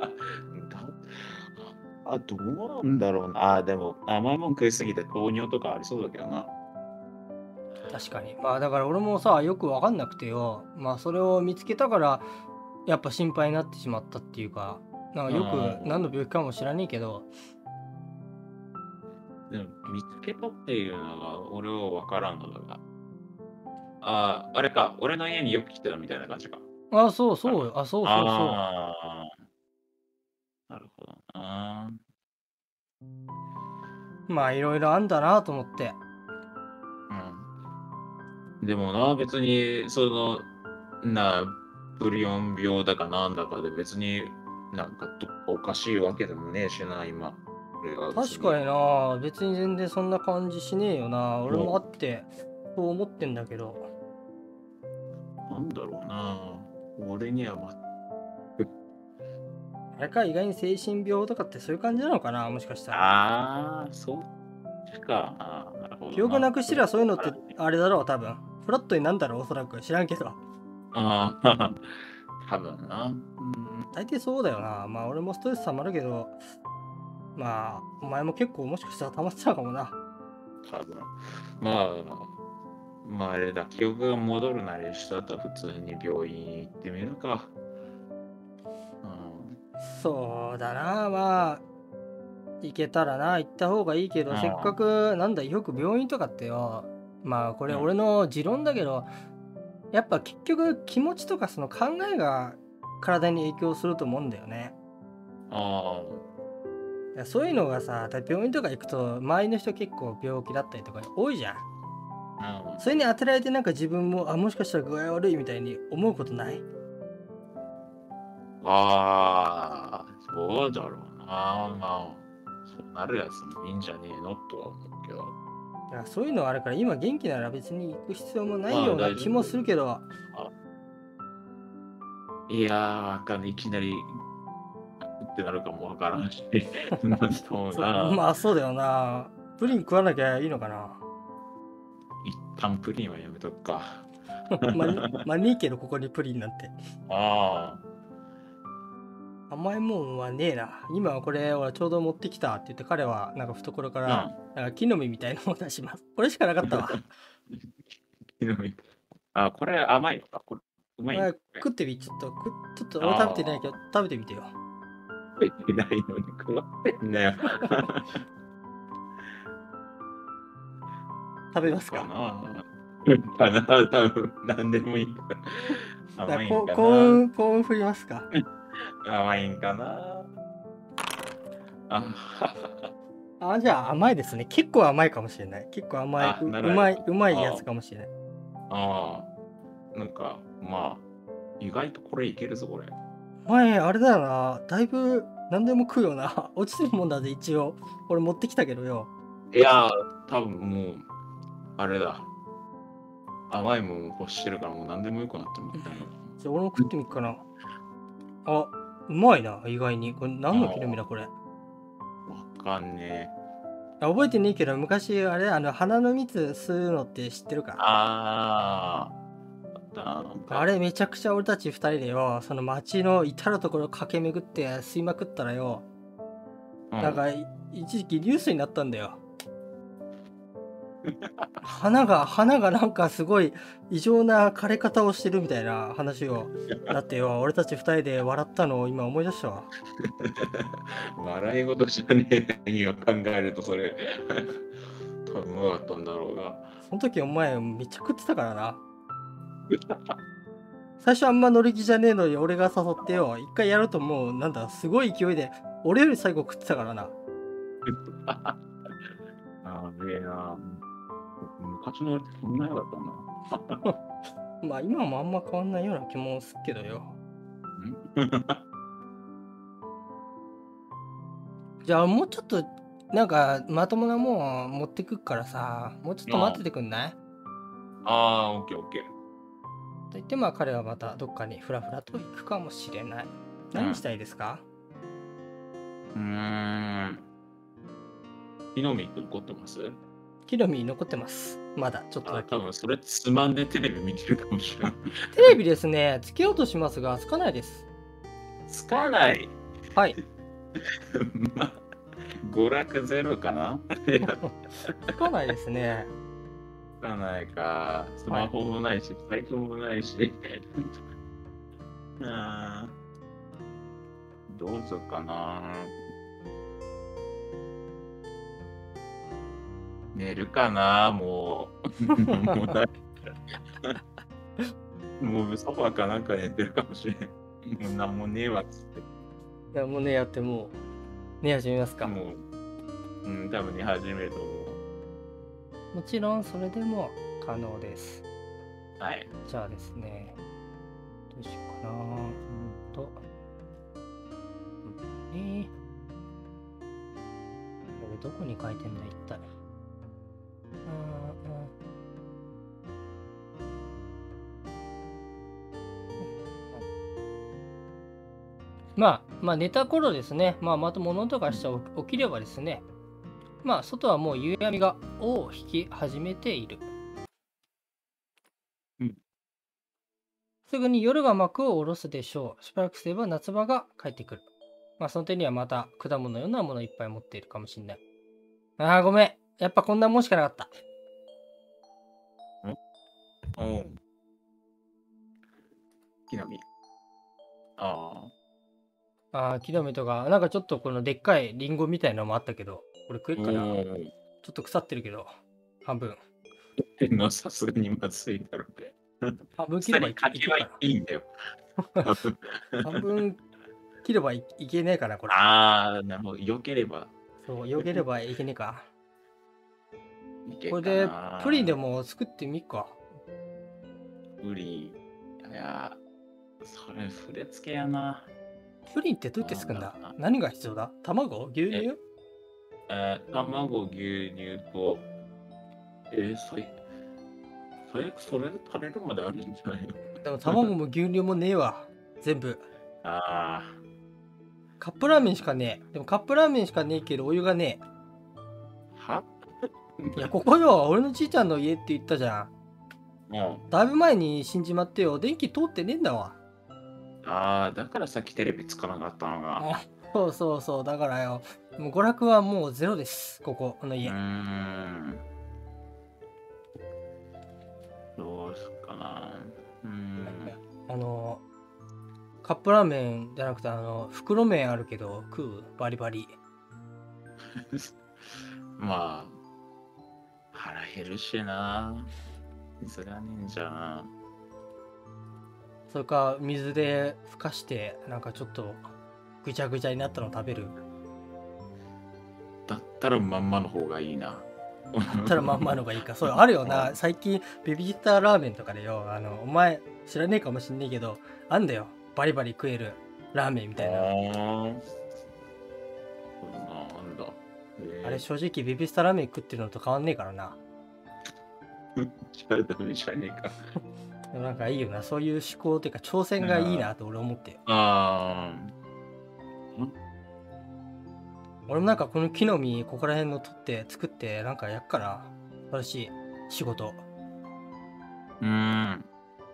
あ、どうなんだろうな。あ、でも甘いもん食いすぎて糖尿とかありそうだけどな。 確かに。まあだから俺もさ、よくわかんなくてよ。まあそれを見つけたから、やっぱ心配になってしまったっていうか、なんかよく何の病気かも知らねえけど。 でも見つけたっていうのが俺はわからんのだが。ああ、あれか。俺の家によく来てたみたいな感じか。 あ、そうそう。あ、そうそうそう。 ああ。なるほどな。 まあいろいろあんだなと思って。 うん。でもな、別に、その、な、プリオン病だかなんだかで別になんかどっかおかしいわけでもねえしな、今。俺は別確かにな。別に全然そんな感じしねえよな。俺もあって、そう思ってんだけど。 なんだろうな。俺にはまあれか、意外に精神病とかってそういう感じなのかな、もしかしたら。 ああ、そうか。あーなるほどな。 記憶なくしてりゃそういうのってあれだろう、多分。フラットになんだろう、おそらく。知らんけど。 ああ、多分な。うん、 大抵そうだよな。まあ俺もストレス溜まるけど、まあお前も結構もしかしたら溜まってたかもな。 多分。まあ、まああれだ、記憶が戻るなりしたら普通に病院行ってみるか。 そうだな、まあ行けたらな、行った方がいいけど、せっかくなんだ、よく病院とかってよ、まあこれ俺の持論だけど、やっぱ結局気持ちとかその考えが体に影響すると思うんだよね。 ああ。そういうのがさ、病院とか行くと周りの人結構病気だったりとか多いじゃん。 あ。 それに当てられてなんか自分も、あ、もしかしたら具合悪いみたいに思うことない？ ああ、そうだろうな。まあ、そうなるやつもいいんじゃねえのとは思うけど。 いや、そういうのあるから今元気なら別に行く必要もないような気もするけど。 いやー、わかんない。いきなりってなるかもわからんし。 まあそうだよな。プリン食わなきゃいいのかな。 一旦プリンはやめとくか。 まあ、まあねえけどここにプリンなんて。 ああ。甘いもんはねえな。今はこれ俺ちょうど持ってきたって言って彼はなんか懐からなんか木の実みたいなのを出します。これしかなかったわ。 木の実。あ、これ甘いのかこれうまいのか食ってみ、ちょっと、くちょっと俺食べてないけど食べてみてよ。 食べてないのに食ってんだよ。 食べますか？ かなかな多分何でもいいから。甘いんかな。 幸運、幸運振りますか？ 甘いんかな。ああ、じゃあ甘いですね。結構甘いかもしれない。結構甘い、ううまい、うまいやつかもしれない。 ああ、なんか、まあ、意外とこれいけるぞ、これ。 前、あれだよな。だいぶ何でも食うよな。落ちてるもんだぜ、一応。俺持ってきたけどよ。 いやー、多分もう、あれだ。甘いもん欲してるからもう何でもよくなってもらったよ。 じゃあ俺も食ってみっかな。あ、うまいな、意外に。これ何の木の実だ、これ。 わかんねえ。 あ覚えてねえけど、昔、あれ、あの、鼻の蜜吸うのって知ってるか？ あー、あったあれ、めちゃくちゃ俺たち二人でよ、その街の至るところ駆け巡って吸いまくったらよ、 うんなんか、い一時期ニュースになったんだよ。花が、花がなんかすごい異常な枯れ方をしてるみたいな話を。だってよ、俺たち二人で笑ったのを今思い出したわ。 笑い事じゃねえな、今考えるとそれ。多分うまかったんだろうが。 その時お前めっちゃ食ってたからな。最初あんま乗り気じゃねえのに俺が誘ってよ、一回やるともうなんだ、すごい勢いで、俺より最後食ってたからな。 あべえな。昔の俺ってそんなよかったな。 まあ今もあんま変わんないような気もするけどよ。じゃあもうちょっとなんかまともなもん持ってくっからさ、もうちょっと待っててくんない？ あー、オッケーオッケー。 と言ってまあ彼はまたどっかにフラフラと行くかもしれない。何したいですか？ うーん。木の実残ってます？ 木の実残ってます。まだちょっとだあ、 け多。分それつまんでテレビ見てるかもしれない。 テレビですね、つけようとしますが、つかないです。 つかない。 はい。 まあ、娯楽ゼロかな？いや、 つかないですね。 つかないか。スマホもないし、サイトもないし。あーどうするかな。寝るかな、もう。もうだもうソファーかなんか寝てるかもしれん。もうなんもねえわっつって。 いやもうねやってもう寝始めますか？ もう、うん、多分寝始めると思う。 もちろんそれでも可能です。 はい。 じゃあですね、どうしようかな。うんと、うんねこれどこに書いてんだ一体。うんうんまあ、まあ寝た頃ですね、まあまた物音がして起きればですね、まあ外はもう夕闇が尾を引き始めている。 うんすぐに夜が幕を下ろすでしょう。しばらくすれば夏場が帰ってくる。まあその手にはまた果物のようなものをいっぱい持っているかもしれない。ああ、ごめん。やっぱこんなもんしかなかった。 おう。木の実。あああ、木の実とか、なんかちょっとこのでっかいリンゴみたいなのもあったけど、これ食えあ。 っかな。ちょおーっと腐ってるけど、半分。 のさすがにまずいだろうね。 半分切ればいかけばいけるかいいんだよ。 な。半分切ればいいけねえかな、これ。 ああ、なるほど。良ければそう、よければいけねえか。 いけこれでかなプリンでも作ってみっか。 プリン。いや、それ、触れつけやな。 プリンってどうやって作るんだあー何が必要だ卵牛乳えー、卵、牛乳と、えー、最最悪それで足りるまであるんじゃないの？ でも卵も牛乳もねえわ。全部。 あカップラーメンしかねえ。でもカップラーメンしかねえけどお湯がねあ。はえ。いや、ここよ。俺のじいちゃんの家って言ったじゃん。 もだいぶ前に死んじまってよ。電気通ってねえんだわ。 う、ああ、だからさっきテレビつかなかったのが。 あそうそうそう。だからよ。もう娯楽はもうゼロです。ここ、このうー家。 ん。どうすっかな。うーん。 あの、カップラーメンじゃなくて、あの、袋麺あるけど、食うバリバリ。 まあ、腹減るしな。水がねえんじゃな。 それか、水でふかして、なんかちょっと、ぐちゃぐちゃになったの食べる。 だったらまんまの方がいいな。 だったらまんまのがいいか。そう、あるよな。最近、ベビースターラーメンとかでよ、あの、お前、知らねえかもしんねえけど、あんだよ。バリバリ食えるラーメンみたいな。 あーえー、 あれ正直ビビスタラーメン食ってるのと変わんねえからな。 じゃあダメじゃねえか。 でもなんかいいよな、そういう思考っていうか挑戦がいいなと俺思って。 あーん俺もなんかこの木の実ここら辺の取って作ってなんかやっから素晴らしい仕事。 うーん。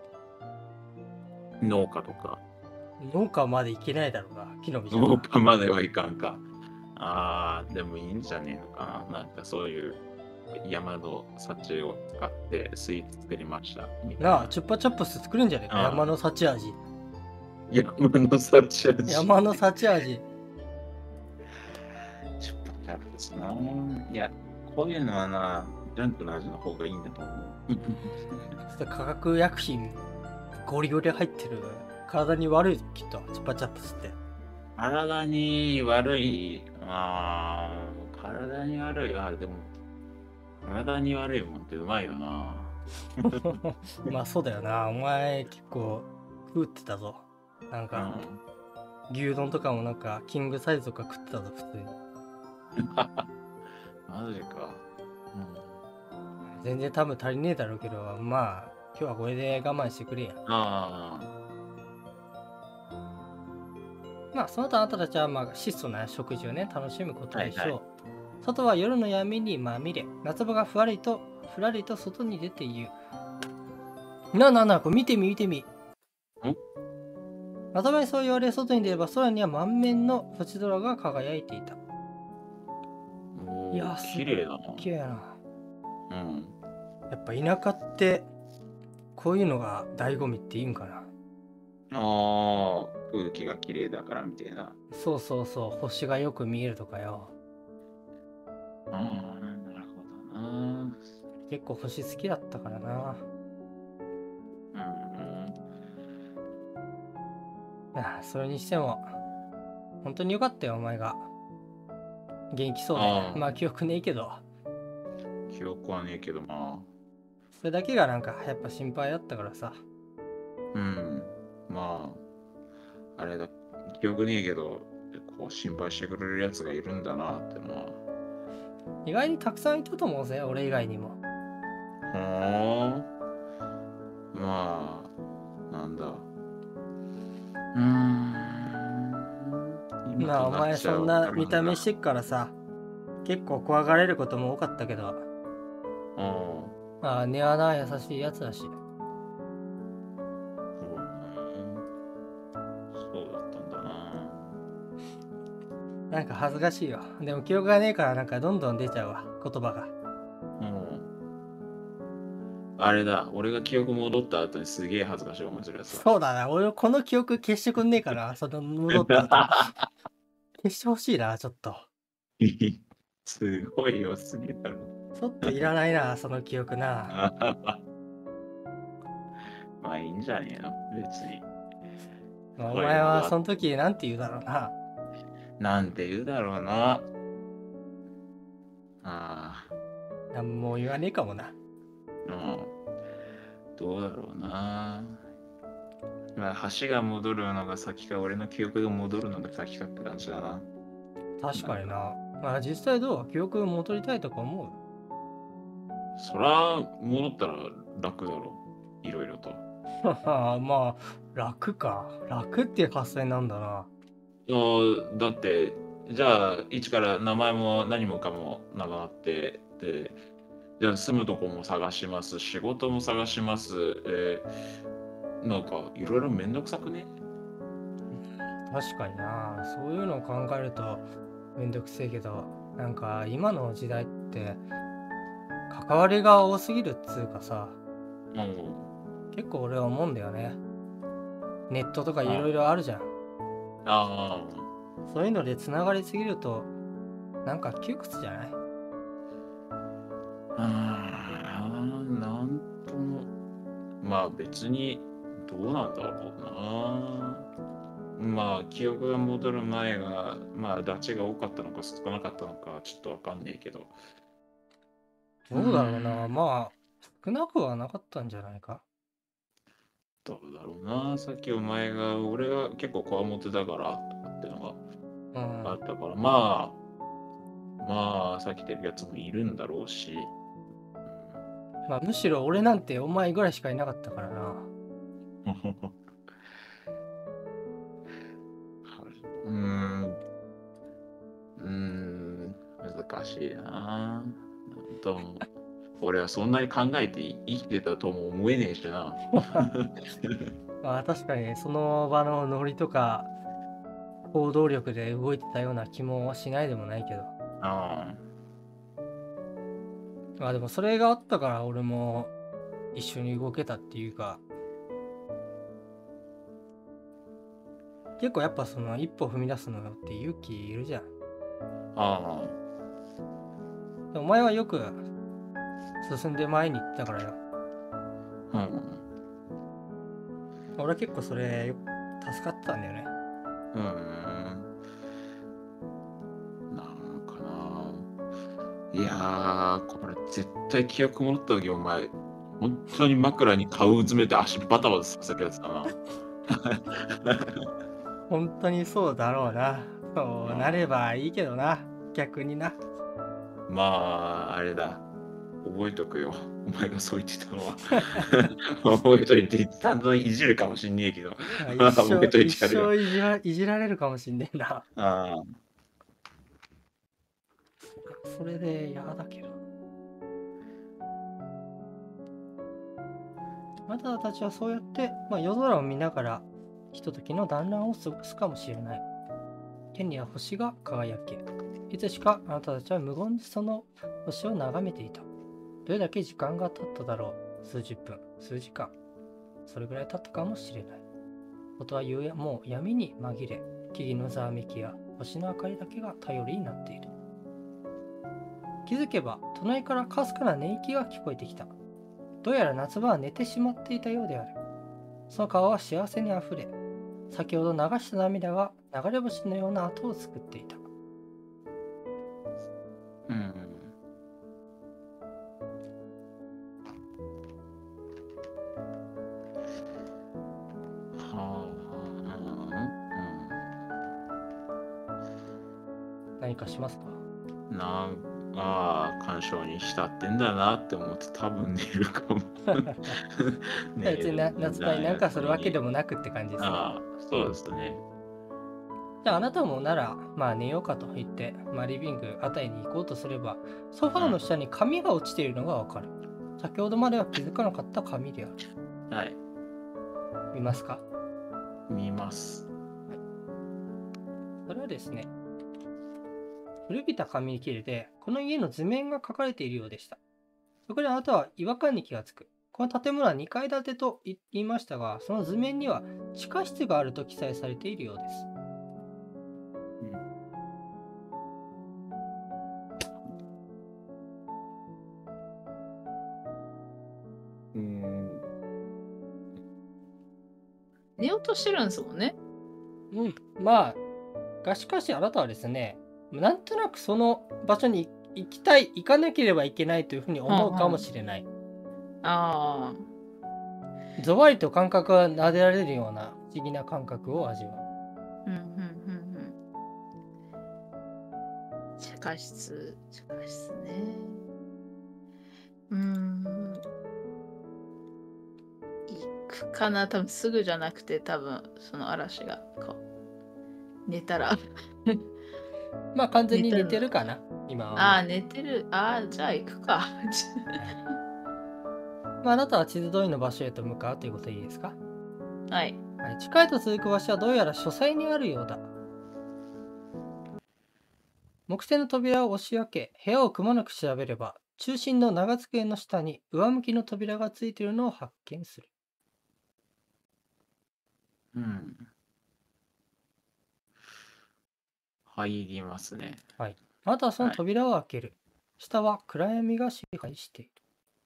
農家とか。 農家までいけないだろうな、木の実じゃ農家まではいかんか。ああ、でもいいんじゃねえのかな。なんかそういう山の幸を使ってスイーツ作りました。みたいなあ、チュッパチャップス作るんじゃねえか、 ああ山の幸味。 山の幸味。 山の幸味。 ちょっとキャップスな。いや、こういうのはな、ジャンクの味の方がいいんだと思う。 そして化学薬品ゴリゴリ入ってる。体に悪いきっと、チュッパチャップスって。 体に悪い、あー体に悪い、あでも、体に悪いもんってうまいよな。 まあそうだよな、お前結構食ってたぞ。なんうか、 ん。 牛丼とかもなんかキングサイズとか食ってたぞ、普通に。 マジか。 全然多分足りねえだろうけど、まあ、今日はこれで我慢してくれや。 あまあ、その他あなたたちは、まあ、質素な食事をね、楽しむことでしょう。 はいは外は夜の闇にまみれ、夏場がふわりと、ふらりと外に出て言う。なあなあなあ、これ見てみ見てみ。 ん夏場にそう言われ、外に出れば空には満面の星空が輝いていた。 あ。おーいや、す綺麗だな。 綺麗やな。 うん。 やっぱ田舎って、こういうのが醍醐味って言うんかな。 ああ、空気が綺麗だからみたいな。 そうそうそう、星がよく見えるとかよ。 ああ、なるほどな。 結構星好きだったからな。 うんああ、それにしても、本当によかったよ、お前が。元気そうで。 ああまあ、記憶ねえけど。 うん。記憶はねえけど、まそれだけがなんか、やっぱ心配だったからさ。 あ。うん。まあ、あれだ、記憶ねえけど、こう心配してくれるやつがいるんだなってのは。 意外にたくさんいたと思うぜ、俺以外にも。 はあ。まあ、なんだ。うーん。今まあ、お前となっちゃそなうんわからんが見た目してっからさ、結構怖がれることも多かったけど、 うん。 まあ、根はな、優しいやつだし。 そうね。そうだったんだな。 なんか恥ずかしいよ。でも記憶がねえからなんかどんどん出ちゃうわ、言葉が。 うん。あれだ、俺が記憶戻った後にすげえ恥ずかしい思いするやつだ。 そうだな、俺この記憶消してくんねえかな、その戻った後。消してほしいな、ちょっと。 すごい良すぎだろ。 ちょっといらないな、その記憶な。 まあいいんじゃねえの、別に。 お前はその時なんて言うだろうな。 なんて言うだろうな。ああ。 なんも言わねえかもな。 うん。どうだろうな。まあ、橋が戻るのが先か、俺の記憶が戻るのが先かって感じだな。 確かにな。まあ実際どう記憶戻りたいとか思う？ そら、戻ったら楽だろ。いろいろと。 まあ、楽か。楽っていう発想になんだな。 いやだって、じゃあ、一から名前も何もかもなくなって、で、じゃあ住むとこも探します、仕事も探します、えー、なんかいろいろめんどくさくね？ 確かにな。そういうのを考えるとめんどくせえけど、なんか今の時代って関わりが多すぎるっつうかさ、 うん。 結構俺は思うんだよね。ネットとかいろいろあるじゃん。 ああ。 そういうのでつながりすぎるとなんか窮屈じゃない？ あーなんとも、まあ別にどうなんだろうな。まあ記憶が戻る前が、まあダチが多かったのか少なかったのかちょっとわかんねえけど。 どうだろうな。まあ少なくはなかったんじゃないか。 どうだろうな。さっきお前が、俺が結構こわもてだからとかってのうん。 があったから、まあ、 まあ、さっき言ってるやつもいるんだろうし。 まあ、むしろ俺なんてお前ぐらいしかいなかったからな。 うーん。うーん。難しいな。でも俺はそんなに考えて生きてたとも思えねえしな。 まあ確かにその場のノリとか行動力で動いてたような気もしないでもないけど。 あまあでもそれがあったから俺も一緒に動けたっていうか、結構やっぱその一歩踏み出すのって勇気いるじゃん。 あ。あお前はよく進んで前に行ったからよ。 あ。うん。 俺は結構それ助かってたんだよね。 うーん。なんかな。いやー、これ絶対記憶戻った時お前、本当に枕に顔を詰めて足バタバタさせるやつだな。 本当にそうだろうな。そうなればいいけどな。逆にな。 まあ、あれだ。覚えとくよ。お前がそう言ってたのは。覚えといて、だんだんいじるかもしんねえけど。 一覚えと生一いてやるよ。 生いじらいじられるかもしんねえな。 ああ。 それで嫌だけど。あなたたちはそうやって、まあ、夜空を見ながらひとときの団らんを過ごすかもしれない。天には星が輝け。いつしかあなたたちは無言でその星を眺めていた。どれだけ時間が経っただろう。数十分、数時間。それぐらい経ったかもしれない。音は夕やもう闇に紛れ、木々のざわめきや星の明かりだけが頼りになっている。気づけば隣からかすかな寝息が聞こえてきた。どうやら夏場は寝てしまっていたようである。その顔は幸せにあふれ、先ほど流した涙が流れ星のような跡を作っていた。 うん。は何かしますか？ あ。なんああ、鑑賞に浸ってんだなって思って多分寝るかも。 別にな夏場になんかするわけでもなくって感じですね。 ああ、そうですね。 じゃああなたもなら、まあ寝ようかと言って、まあ、リビングあたりに行こうとすれば、ソファーの下に紙が落ちているのがわかる。先ほどまでは気づかなかった紙である。 はい。 見ますか？ 見ます。 それはですね、古びた紙切れで、この家の図面が書かれているようでした。そこであなたは違和感に気がつく。この建物はにかい建てと言いましたが、その図面には地下室があると記載されているようです。 うん。 寝ようとしてるんですもんね。 うん、まあ、がしかしあなたはですね、なんとなくその場所に行きたい、行かなければいけないというふうに思うかもしれない。 ああ。 ゾワリと感覚が撫でられるような不思議な感覚を味わう。 うんうんうんうん。地下室、地下室ね。うーん。行くかな、多分すぐじゃなくて、多分その嵐がこう寝たら。 まあ完全に寝てるかな、今は。 ああ、寝てる。ああ、じゃあ行くか。 まあ、あなたは地図通りの場所へと向かうということでいいですか？ はい。 はい、近いと続く場所はどうやら書斎にあるようだ。木製の扉を押し開け、部屋をくまなく調べれば、中心の長机の下に上向きの扉がついているのを発見する。 うん。入りますね。 はい。あなたはその扉を開ける。はい、下は暗闇が支配している。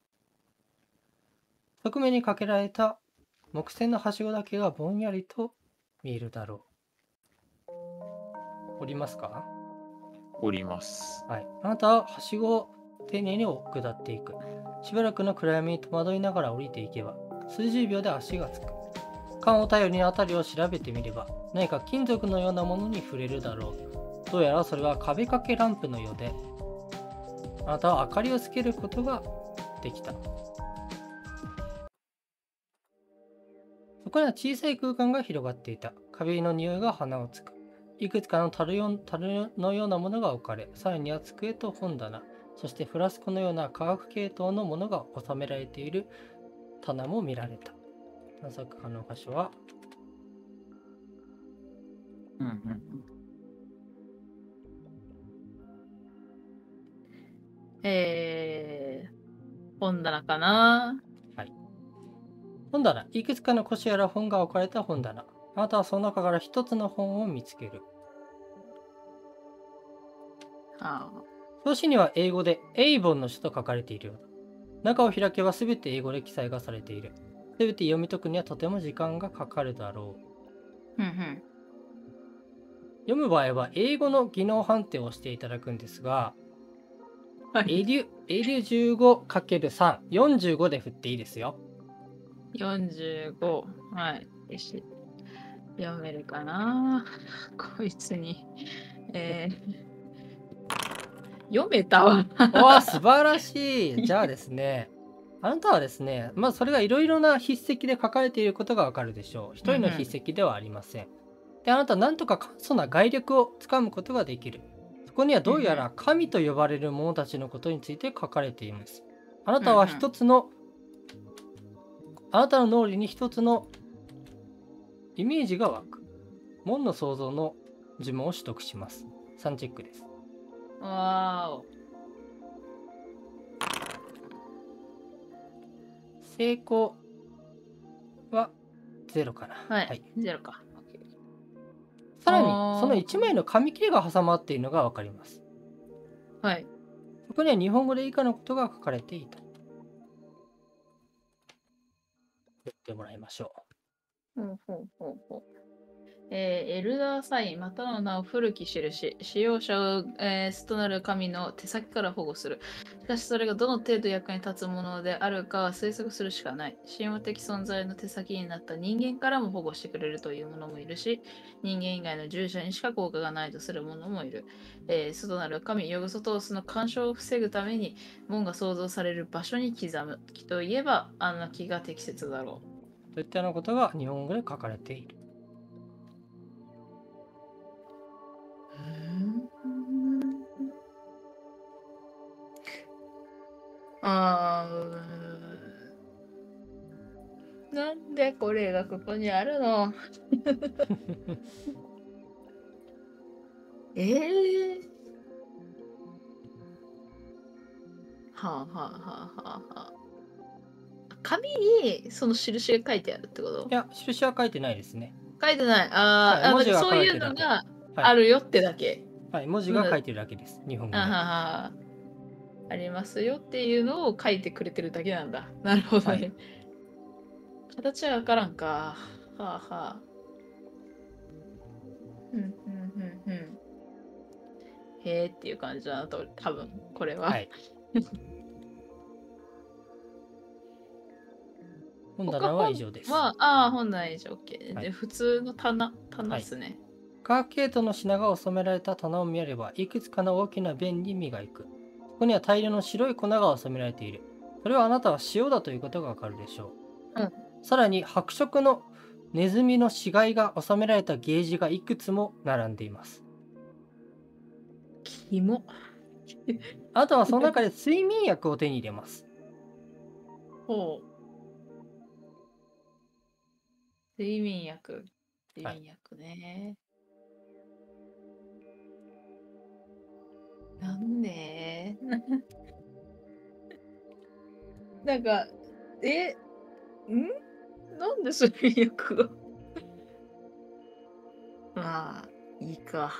側面にかけられた木製のはしごだけがぼんやりと見えるだろう。降りますか？ 降ります。 はい。あなたははしごを丁寧に下っていく。しばらくの暗闇に戸惑いながら降りていけば、数十秒で足がつく。勘を頼りに辺りを調べてみれば、何か金属のようなものに触れるだろう。どうやらそれは壁掛けランプのようで、 あなたは明かりをつけることができた。そこには小さい空間が広がっていた。壁の匂いが鼻をつく。いくつかの樽よ樽のようなものが置かれ、さらには机と本棚、そしてフラスコのような化学系統のものが収められている棚も見られた。探索可能箇所は、 うんうんえー、本棚かな。 本棚、いくつかの腰やら本が置かれた本棚。あなたはその中から一つの本を見つける。 あ表紙には英語でエイボンの書と書かれているようだ。中を開けばすべて英語で記載がされている。すべて読み解くにはとても時間がかかるだろう。 うんうん。 読む場合は英語の技能判定をしていただくんですが、 はいエリュ、エリュ じゅうごかけるさん、よんじゅうごで振っていいですよ。 よんじゅうご。はい。よし読めるかなこいつに。えー、読めたわ。 おわ、素晴らしい。じゃあですね、あなたはですね、まずそれがいろいろな筆跡で書かれていることがわかるでしょう。一人の筆跡ではありません。で、あなたはなんとか簡素な概略をつかむことができる。そこにはどうやら神と呼ばれる者たちのことについて書かれています。あなたは一つの、あなたの脳裏に一つのイメージが湧く。門の創造の呪文を取得します。さんチェックです。 わーお。 成功はゼロかな。 はい。 はい、 ゼロか。 さらにあーそのいちまいの紙切れが挟まっているのがわかります。 はい。 そこには日本語で以下のことが書かれていた。言ってもらいましょほうほうほうほう。えーエルダーサイン、またの名を古き印、使用者を、えー、巣となる神の手先から保護する。しかしそれがどの程度役に立つものであるかは推測するしかない。神話的存在の手先になった人間からも保護してくれるというものもいるし、人間以外の従者にしか効果がないとするものもいる。えー、巣となる神、ヨグソトースの干渉を防ぐために、門が創造される場所に刻む。木といえば、あの木が適切だろう。といったようなことが日本語で書かれている。 あーなんでこれがここにあるのええー、はあはあはあはあはあ。紙にその印が書いてあるってこと？ いや、印は書いてないですね。 書いてない。あー、 はい、 あ、 文字が書そういうかれてるだけ。 のがはい、 あるよってだけ。 はい、文字が書いてるだけです。日本語で。 あははありますよっていうのを書いてくれてるだけなんだ。なるほどね。 はい、 形はわからんか。はあはあ。うんうんうんうん。へーっていう感じだなと、多分これは。 はい。本棚は以上です。 は、ああ、本棚以上 OK。 はいで、普通の棚、棚っすね。 化学系統の品が収められた棚を見れば、いくつかの大きな弁に目が行く。そこには大量の白い粉が収められている。それはあなたは塩だということがわかるでしょう。 うん。 さらに白色のネズミの死骸が収められたゲージがいくつも並んでいます。 キモ。 あなたはその中で睡眠薬を手に入れます。 ほう。睡眠薬。睡眠薬ね。はい、なんでなんか、え、んなんで睡眠薬がまあ、いいか。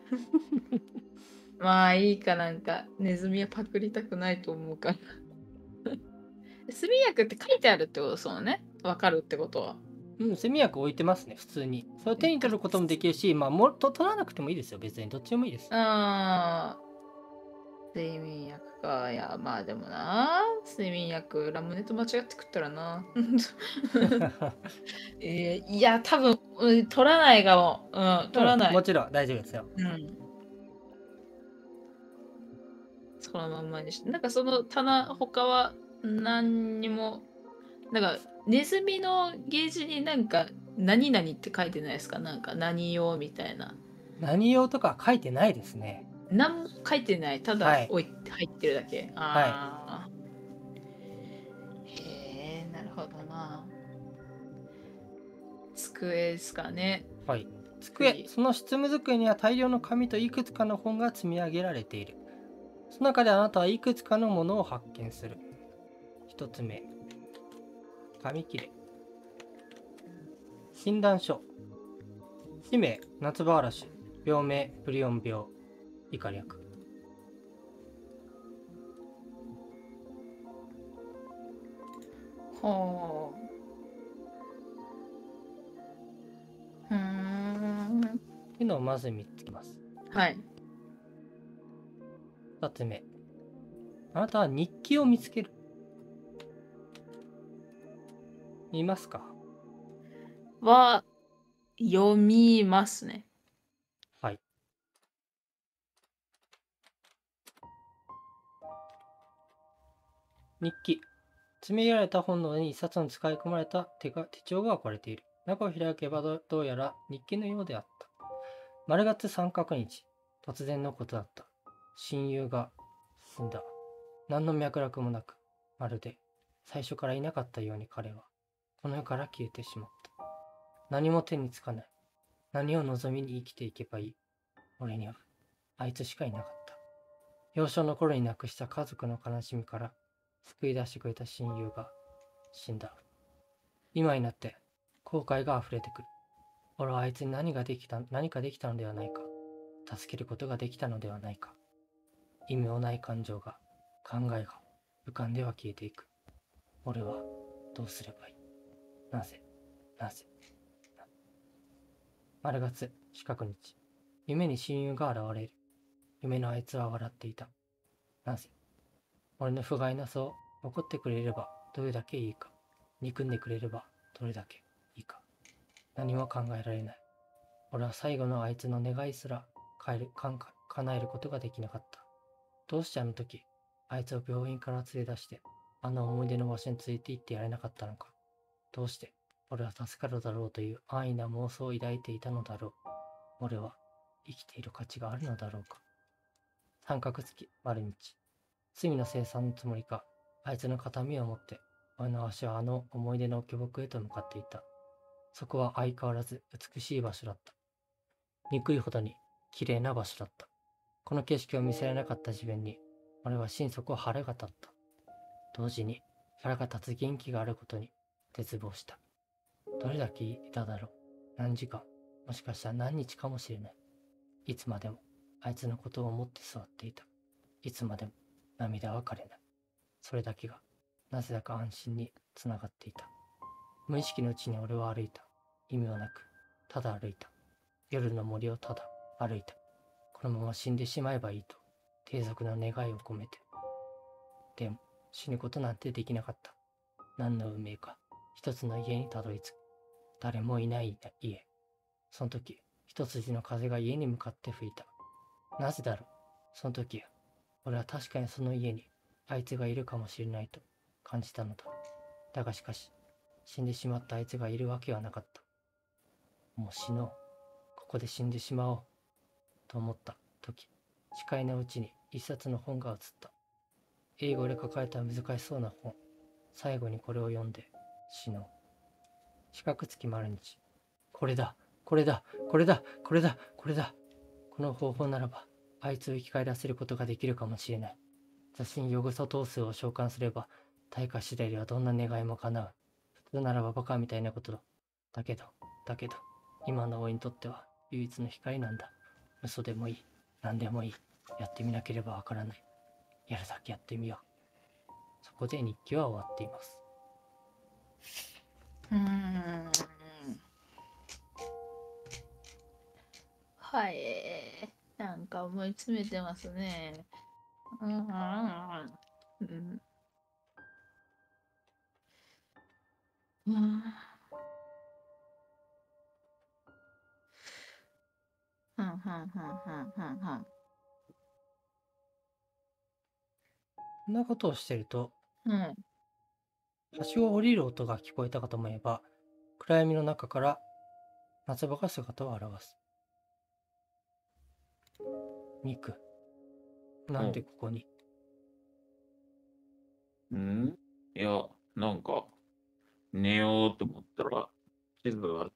まあ、いいかなんか、ネズミはパクりたくないと思うから。睡眠薬って書いてあるってことですもんね。わかるってことは。 うん、睡眠薬置いてますね、普通に。それを手に取ることもできるし、まあ、もと取らなくてもいいですよ、別に。どっちでもいいです。 ああ、睡眠薬か。いや、まあでもな。睡眠薬、ラムネと間違って食ったらな。えー、いや、多分、うん、取らないかも。うん、取らない。 うん、もちろん大丈夫ですよ。 うん。 そのまんまにして。なんかその棚、他は何にも、なんかネズミのゲージになんか何々って書いてないですか？なんか何用みたいな。 何用とか書いてないですね。 何も書いてない。ただはい置いて入ってるだけ。 はいああ。へえ、なるほどな。机ですかね。 はい机、 次。 その執務机には大量の紙といくつかの本が積み上げられている。その中であなたはいくつかのものを発見する。一つ目、紙切れ。診断書。氏名、夏場嵐。病名、ブリオン病。以下略。 ほう。うーん。 っていうのをまず見つけます。 はい。 二つ目、あなたは日記を見つける。見ますか？ は、読みますね。 はい。日記。積み上げられた本の上に一冊の使い込まれた手が手帳が置かれている。中を開けばどどうやら日記のようであった。丸月三角日。突然のことだった。親友が死んだ。何の脈絡もなく、まるで最初からいなかったように彼はこの世から消えてしまった。何も手につかない。何を望みに生きていけばいい。俺にはあいつしかいなかった。幼少の頃に亡くした家族の悲しみから救い出してくれた親友が死んだ。今になって後悔が溢れてくる。俺はあいつに何ができた、何かできたのではないか。助けることができたのではないか。意味のない感情が、考えが浮かんでは消えていく。俺はどうすればいい？なぜなぜな丸月四角日。夢に親友が現れる。夢のあいつは笑っていた。なぜ？俺の不甲斐なさを怒ってくれればどれだけいいか。憎んでくれればどれだけいいか。何も考えられない。俺は最後のあいつの願いすら変えるかんか叶えることができなかった。どうしてあの時、あいつを病院から連れ出して、あの思い出の場所に連れて行ってやれなかったのか。どうして俺は助かるだろうという安易な妄想を抱いていたのだろう。俺は生きている価値があるのだろうか。三角月丸日。罪の生産のつもりか、あいつの形見を持って、俺の足はあの思い出の巨木へと向かっていた。そこは相変わらず美しい場所だった。憎いほどに綺麗な場所だった。この景色を見せられなかった自分に、俺は心底腹が立った。同時に腹が立つ元気があることに絶望した。どれだけいただろう。何時間、もしかしたら何日かもしれない。いつまでもあいつのことを思って座っていた。いつまでも涙は枯れない。それだけがなぜだか安心につながっていた。無意識のうちに俺は歩いた。意味はなく、ただ歩いた。夜の森をただ歩いた。このまま死んでしまえばいいと、低俗な願いを込めて。でも、死ぬことなんてできなかった。何の運命か、一つの家にたどり着く。誰もいない家。その時、一筋の風が家に向かって吹いた。なぜだろう。その時、俺は確かにその家に、あいつがいるかもしれないと感じたのだ。だがしかし、死んでしまったあいつがいるわけはなかった。もう死のう。ここで死んでしまおう。と思った時、視界のうちに一冊の本が映った。英語で書かれた難しそうな本。最後にこれを読んで死のう。四角月丸日。これだ、これだ、これだ、これだ、これだ。この方法ならば、あいつを生き返らせることができるかもしれない。雑誌にヨグソ等数を召喚すれば、対価次第ではどんな願いも叶う。普通ならばバカみたいなことだ。だけど、だけど、今の俺にとっては唯一の光なんだ。嘘でもいい。何でもいい。やってみなければわからない。やるだけやってみよう。そこで日記は終わっています。 うーん。はい。なんか思い詰めてますね。うん。うん。うん。はんはんはんはんはんはん。 そんなことをしてると、 うん。 橋を降りる音が聞こえたかと思えば、暗闇の中から夏場が姿を現す。ミク、なんでここに？ うんいや、なんか、寝ようと思ったら、地図があって、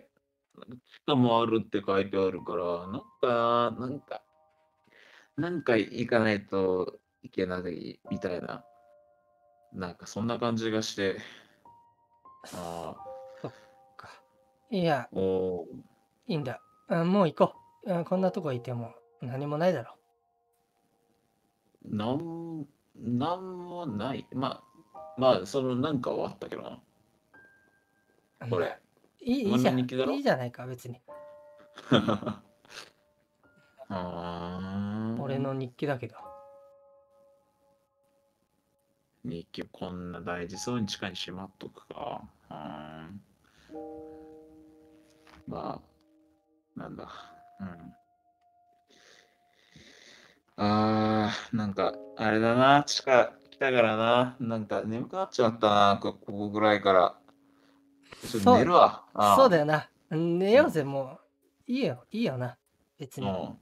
地下もあるって書いてあるから、なんか、なんか、なんか行かないといけないみたいな、なんかそんな感じがして、あそっか。いや、 あ、おー、 いいんだ。あ、もう行こう。あ、こんなとこいても何もないだろなん、なんもない。まあ、まあ、そのなんかはあったけどな、 う。まあ、 これ。 いい、いお前いじゃん。 の日記だろ？ いいじゃないか、別に。 あー、 俺の日記だけど。 日記こんな大事そうに地下にしまっとくか。あーまあ、なんだ。うん。あー、なんか、あれだな、地下来たからな。なんか眠くなっちまったな、こ、ここぐらいから。ちょっとそう、 寝るわ。あそうだよな。寝ようぜ、もう。いいよ、いいよな。別うん。 に。 うん。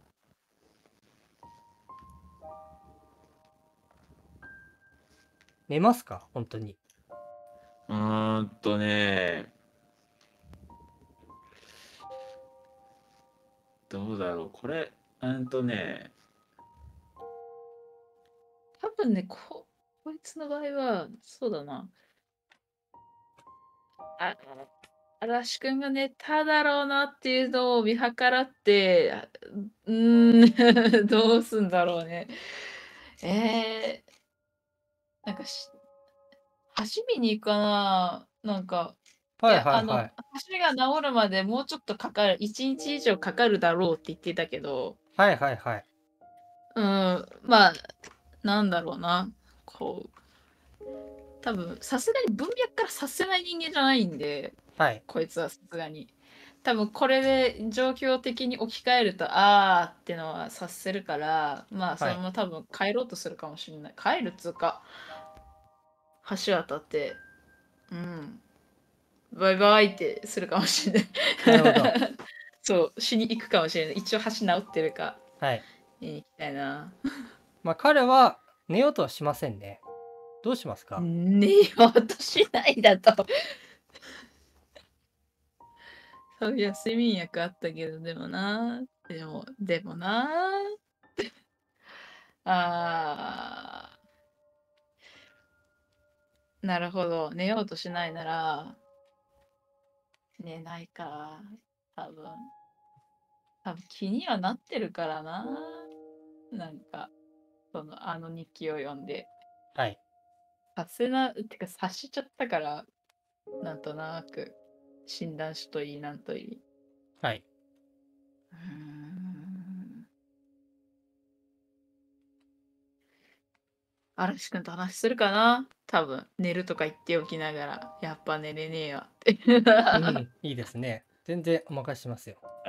寝ますか本当に？ うーんとね、どうだろう。これ、うんとね、 多分ね、こ、こいつの場合は、そうだな。あ、嵐くんが寝ただろうなっていうのを見計らって、あうーん、どうすんだろうね。えー、なんかし、橋見に行くかななんか、いはいや、あの、 はいはい。 橋が治るまでもうちょっとかかる、いちにち以上かかるだろうって言ってたけど、 はいはいはい。 うん、まあ、なんだろうな。こう、多分、さすがに文脈からさせない人間じゃないんで、 はい。 こいつはさすがに。多分これで状況的に置き換えると、あーってのは察せるから、まあそはい。 れも多分帰ろうとするかもしれない。帰るっつうか、橋渡って、うん、バイバイってするかもしれない。 なるほど。 そう、しに行くかもしれない。一応橋治ってるか、 はい。 見に行きたいな。 まあ彼は寝ようとはしませんね。どうしますか？ 寝ようとしないだと。そういや、睡眠薬あったけど、でもな。でも、でもな。あー、なるほど。寝ようとしないなら、寝ないか。多分。多分気にはなってるからな。なんか、その、あの日記を読んで。 はい。 させな、てか察しちゃったから、なんとなく、診断書といい、なんといい。 はい。 うーん。嵐くんと話するかな多分。寝るとか言っておきながら、やっぱ寝れねえわって。 うん、いいですね。全然お任せしますよ。 はい。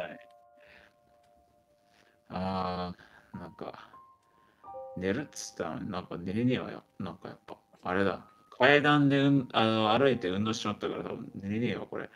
あー、なんか、寝るっつったら、なんか寝れねえわよ。なんかやっぱ、あれだ。階段で、うん、あの、歩いて運動しちまったから多分寝れねえわ、これ。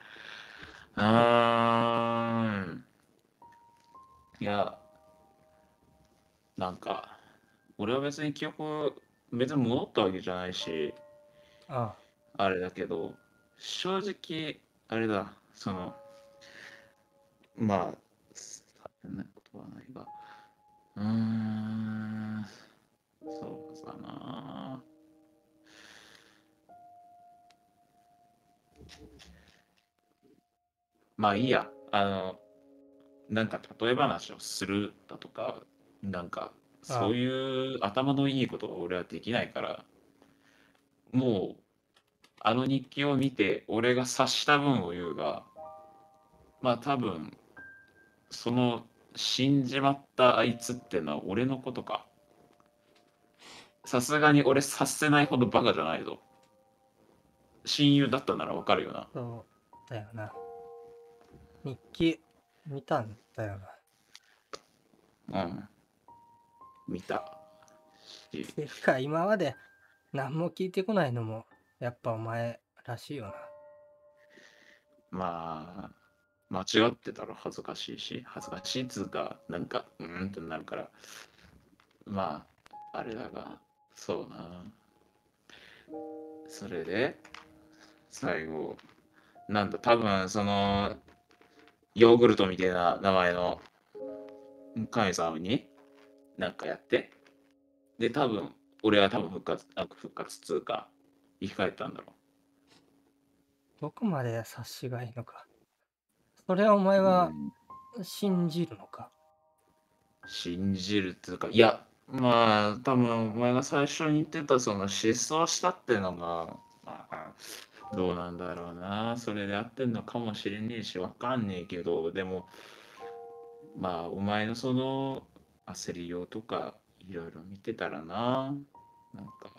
あーん。いや、なんか、俺は別に記憶、別に戻ったわけじゃないし、 ああれだけど、正直、あれだ、その、まあ、そんなことはないが、うーん、そうかな。まあいいや、あの、なんか例え話をするだとか、なんか、 あ、 そうあいう頭のいいことが俺はできないから、もう、あの日記を見て、俺が察した分を言うが、まあ多分、その死んじまったあいつってのは俺のことか。さすがに俺察せないほどバカじゃないぞ。親友だったならわかるよな。 そうだよな。日記見たんだよな。 うん。見た。 てか今まで何も聞いてこないのもやっぱお前らしいよな。 まあ、間違ってたら恥ずかしいし、恥ずかしいっつうか、なんか、うーんってなるから、まあ、あれだが、そうな。それで、最後、なんだ、多分、その、ヨーグルトみたいな名前の神様になんかやって、で、多分、俺は多分復活、あ復活っつうか、生き返ったんだろどこまで察しがいいのか。それはお前う。うはん、 信じるのか。 信じるっていうか、いや、まあ、多分、お前が最初に言ってた、その失踪したっていうのが、まあ、どうなんだろうな。それで合ってんのかもしれねえし、わかんねえけど、でも、まあ、お前のその焦りようとか、いろいろ見てたらな。なんか、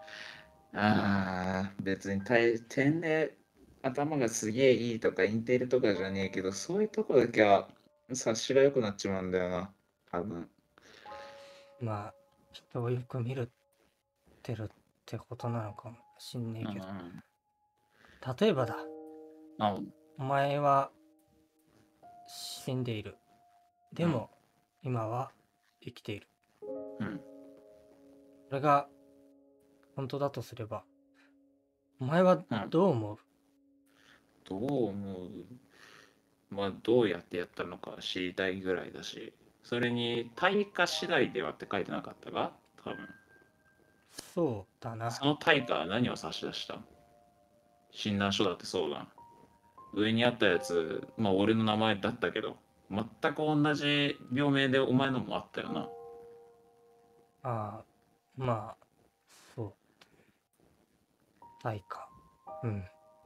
ああ、別に大点で頭がすげえいいとかインテリとかじゃねえけど、そういうとこだけは察しが良くなっちまうんだよな。多分。 まあ人をよく見るってるってことなのかもしんねえうけど。 ん。 例えばだ、 あ、 お前は死んでいる。でうん。 も今は生きている。 うん。 これが本当だとすれば、お前はうん。 どう思う？ どう思う？まあ、どうやってやったのか知りたいぐらいだし、それに対価次第ではって書いてなかったが、多分。 そうだな。 その対価は何を差し出した？診断書だってそうだ。上にあったやつ、まあ俺の名前だったけど、全く同じ病名でお前のもあったよな。 ああ、まあ、そう、対価。うん。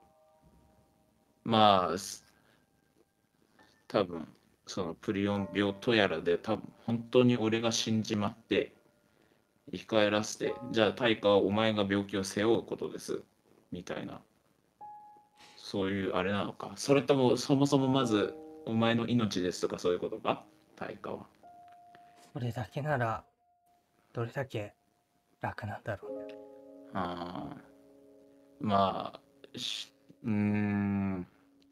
まあ、す多分そのプリオン病とやらで多分本当に俺が死んじまって生き返らせて、じゃあ対価はお前が病気を背負うことです。みたいな。そういうあれなのか。それともそもそもまずお前の命ですとかそういうことか対価は。 それだけなら、どれだけ楽なんだろうね。 ああ、まあ、しうーん。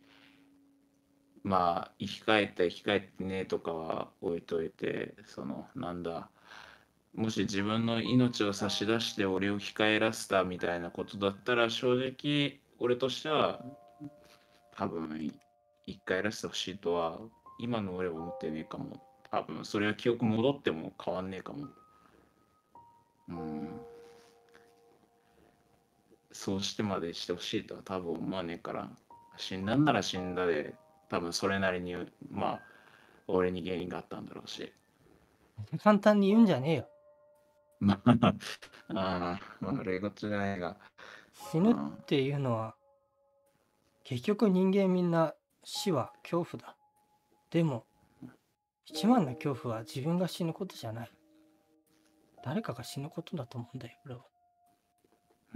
まあ、生き返った生き返ってねとかは置いといて、その、なんだ、もし自分の命を差し出して俺を生き返らせたみたいなことだったら、正直、俺としては、多分、生き返らせてほしいとは、今の俺は思ってねえかも。多分、それは記憶戻っても変わんねえかも。うん、そうしてまでしてほしいとは多分思わねえから、死んだんなら死んだで、多分それなりに、まあ、俺に原因があったんだろうし。 簡単に言うんじゃねえよ。 まあ、ああ、悪いことじゃないが、 死ぬっうん、 ていうのは、結局人間みんな死は恐怖だ。でも、一番の恐怖は自分が死ぬことじゃない。誰かが死ぬことだと思うんだよ、俺は。 うん、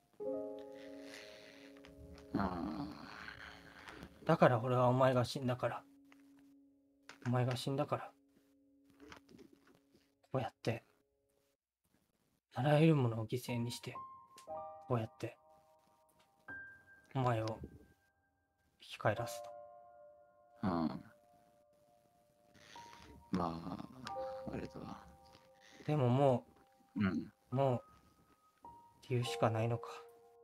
あだから俺はお前が死んだから、お前が死んだから、こうやって、あらゆるものを犠牲にして、こうやって、お前を生き返らせた。 あ、うん、まあ、あれだ。 でももうん、 う、もう、言うしかないのか。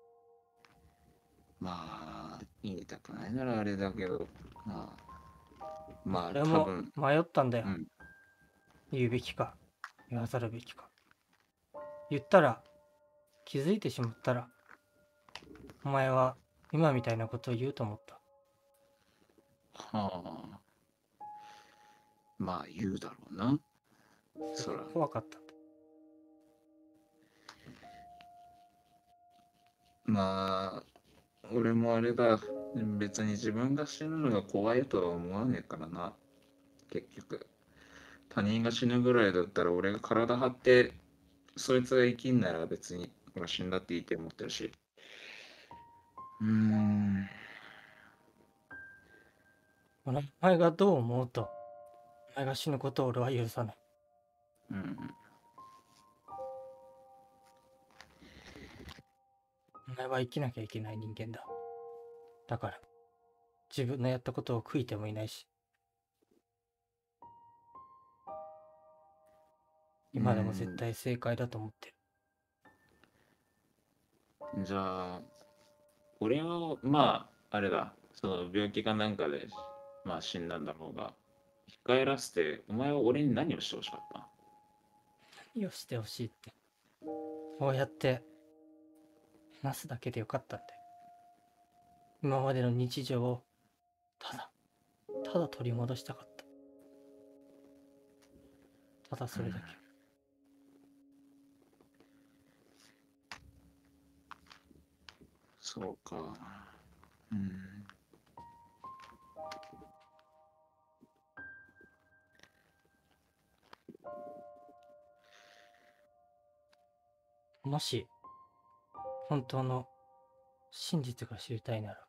まあ、言いたくないならあれだけど、まあ、まあ、 俺も多分、 迷ったんだよ。 うん、 言うべきか、言わざるべきか。言ったら、気づいてしまったら、お前は今みたいなことを言うと思った。 はあ、まあ、言うだろうな。 それがそら、 怖かったんだ。 まあ、俺もあれだ。別に自分が死ぬのが怖いとは思わねえからな、結局。他人が死ぬぐらいだったら俺が体張ってそいつが生きんなら別に俺は死んだっていいって思ってるし。うーん。 お前がどう思うと、お前が死ぬことを俺は許さない。 うん。 お前は生きなきゃいけない人間だ。だから、自分のやったことを悔いてもいないし、今でも絶対正解だと思ってる。 じゃあ、俺は、まあ、あれだ、その病気かなんかで、まあ死んだんだろうが、生き返らせて、お前は俺に何をしてほしかった？ 何をしてほしいって。こうやって、話すだけでよかったんだよ。今までの日常を、ただ、ただ取り戻したかった。ただそれだけ。 そうか。うん。 もし、本当の真実が知りたいなら、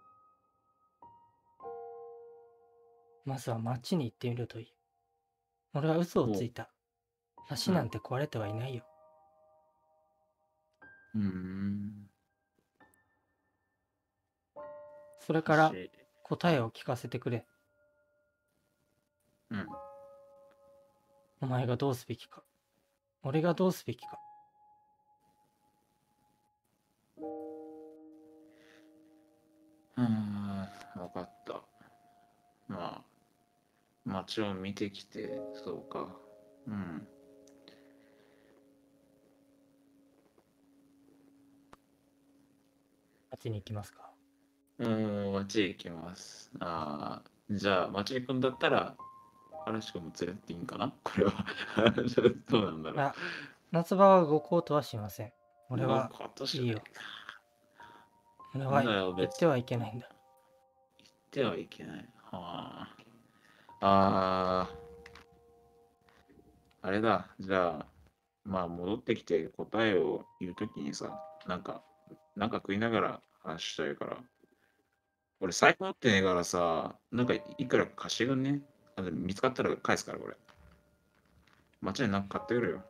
まずは町に行ってみるといい。俺は嘘をついた。橋なんて壊れてはいないよ。 うーん。 それからし答えを聞かせてくれ。 うん。 お前がどうすべきか。俺がどうすべきか。 うーん、わかった。まあ、街を見てきて、そうか。うん。 町に行きますか。 うーん、街行きます。ああ、じゃあ、街行くんだったら、嵐君も連れてっていいんかなこれは。どうなんだろう。 あ、夏場はごコートはしません。俺はもう今年いいよ。俺なんはだよ別行ってはいけないんだ。 行ってはいけない。はあ。ああ、あれだ。じゃあ、まあ戻ってきて答えを言うときにさ、なんか、なんか食いながら話したいから。俺、財布持ってねえからさ、なんかいくらか貸してくんね。あの見つかったら返すから、これ。街でなんか買ってくるよ。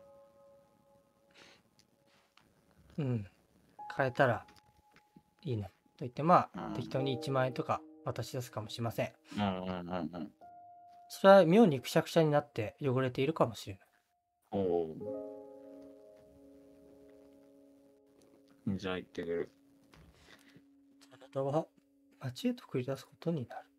うん。変えたらいいね。と言って、まあ、 うん適当にいちまん円とか渡し出すかもしれません。 うんうんうんうん。 それは妙にくしゃくしゃになって汚れているかもしれない。 おお。じゃあ行ってくる。 あなたは町へと繰り出すことになる。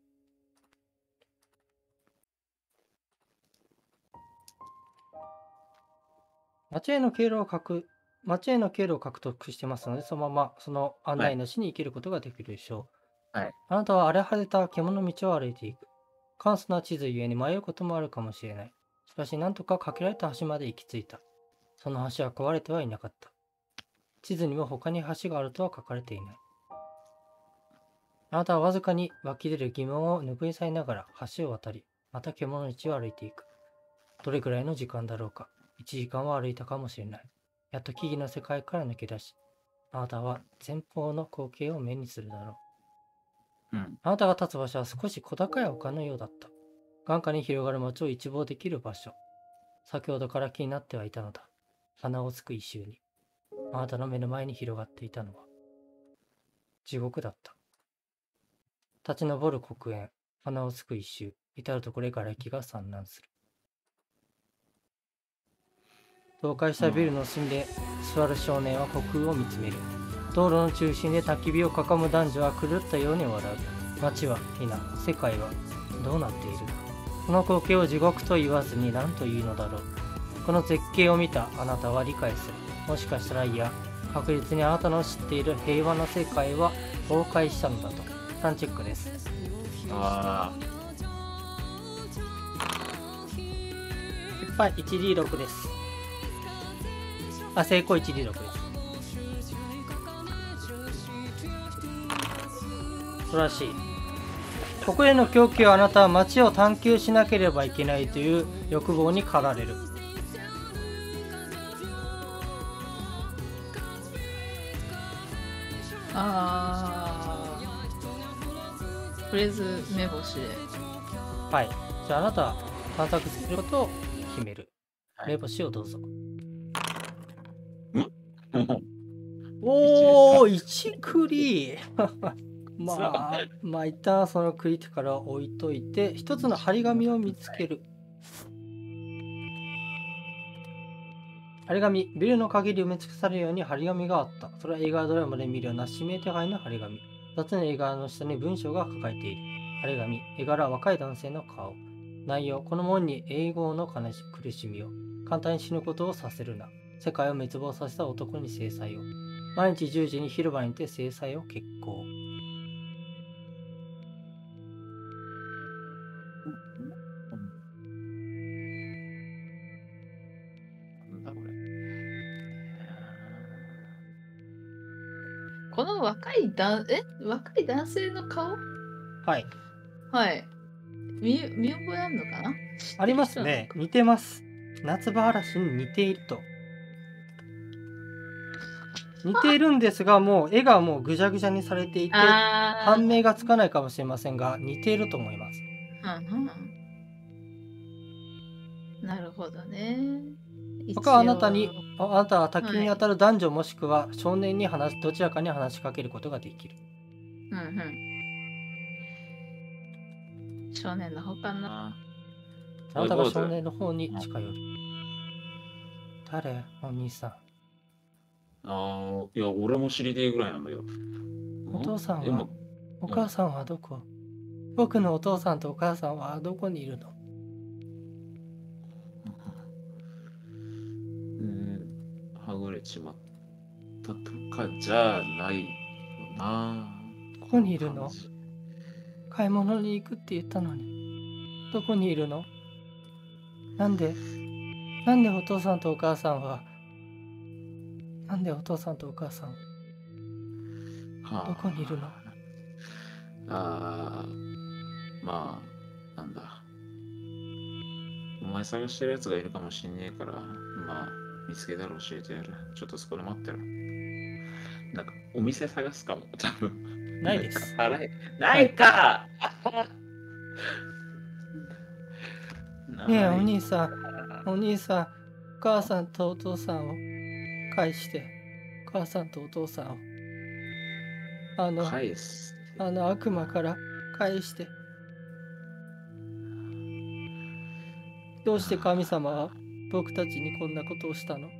町への経路を獲町への経路を獲得してますので、そのままその案内主に生きることができるでしょう。 はい。 あなたは荒れ果てた獣道を歩いていく。簡素な地図ゆえに迷うこともあるかもしれない。しかし、なんとか架けられた橋まで行き着いた。その橋は壊れてはいなかった。地図にも他に橋があるとは書かれていない。あなたはわずかに湧き出る疑問を拭い去りながら橋を渡り、また獣道を歩いていく。どれくらいの時間だろうか。いちじかんは歩いたかもしれない。やっと木々の世界から抜け出し、あなたは前方の光景を目にするだろう。 うん。 あなたが立つ場所は少し小高い丘のようだった。眼下に広がる街を一望できる場所。先ほどから気になってはいたのだ。鼻をつく一周に。あなたの目の前に広がっていたのは、地獄だった。立ち上る黒煙、鼻をつく一周、至るところへ瓦礫が散乱する。倒壊したビルの隅で座る少年は虚空を見つめる。道路の中心で焚き火を囲む男女は狂ったように笑う。街は皆、世界はどうなっている。この光景を地獄と言わずに何というのだろう。この絶景を見たあなたは理解する。もしかしたらいや、確実にあなたの知っている平和な世界は崩壊したのだと。さんチェックです。 あ失敗 いちディーろく です。あ、成功 いちディーろく です。素晴らしい。ここへの供給はあなたは街を探求しなければいけないという欲望に駆られる。 あーとりあえず目星で。 はい。じゃああなたは探索することを決める。 はい目星をどうぞ。 おお、一栗まあ、まあ一旦その栗から置いといて、一つの張り紙を見つける。張り紙、ビルの限り埋め尽くされるように張り紙があった。それは映画ドラマで見るような指名手配の張り紙。ふたつの映画の下に文章が書かれている。張り紙、絵柄は若い男性の顔。内容、この門に英語の悲し苦しみを。簡単に死ぬことをさせるな。世界を滅亡させた男に制裁を。毎日じゅうじに広場にて制裁を決行。 なんだこれ。 この若いだえ若い男性の顔はい。 はい。見見覚えあるのかな。 ありますね。似てます。夏場嵐に似ていると。似ているんですが、もう絵がもうぐじゃぐじゃにされていて、判明がつかないかもしれませんが、似ていると思います。 うんうん、なるほどね。 僕はあなたに、あなたは滝に当たる男女もしくは少年に話どちらかに話しかけることができる。 うんうん。少年の方かな。 あなたが少年の方に近寄る。誰お兄さん。 ああ、いや、俺も知りてえぐらいなんだけど。 お父さんは、お母さんはどこ？僕のお父さんとお母さんはどこにいるの？ うん、はぐれちまったとかじゃないよな。 ここにいるの？買い物に行くって言ったのに。どこにいるの？なんでなんでお父さんとお母さんはなんでお父さんとお母さんどこにいるの？ ああ、まあ、なんだ。お前探してるやつがいるかもしんねえから、まあ、見つけたら教えてやる。ちょっとそこで待ってろ。なんか、お店探すかも、多分。 ないです。 あれないかねえ、お兄さん、お兄さん、お母さんとお父さんを返して、お母さんとお父さんを。あの、 返す。 あの悪魔から返して。どうして神様は僕たちにこんなことをしたの？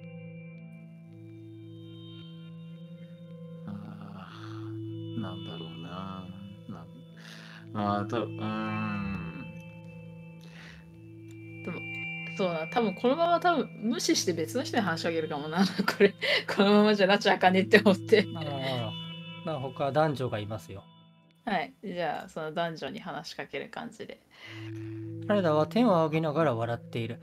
ああ、なんだろうな。なんああ、たうーん。 でも、そうな、多分このまま多分無視して別の人に話しかけるかもな。これ、このままじゃ拉致あかねって思って。 ああ、まあ他男女がいますよ。 はい、じゃあその男女に話しかける感じで。 彼らは天を仰ぎながら笑っている。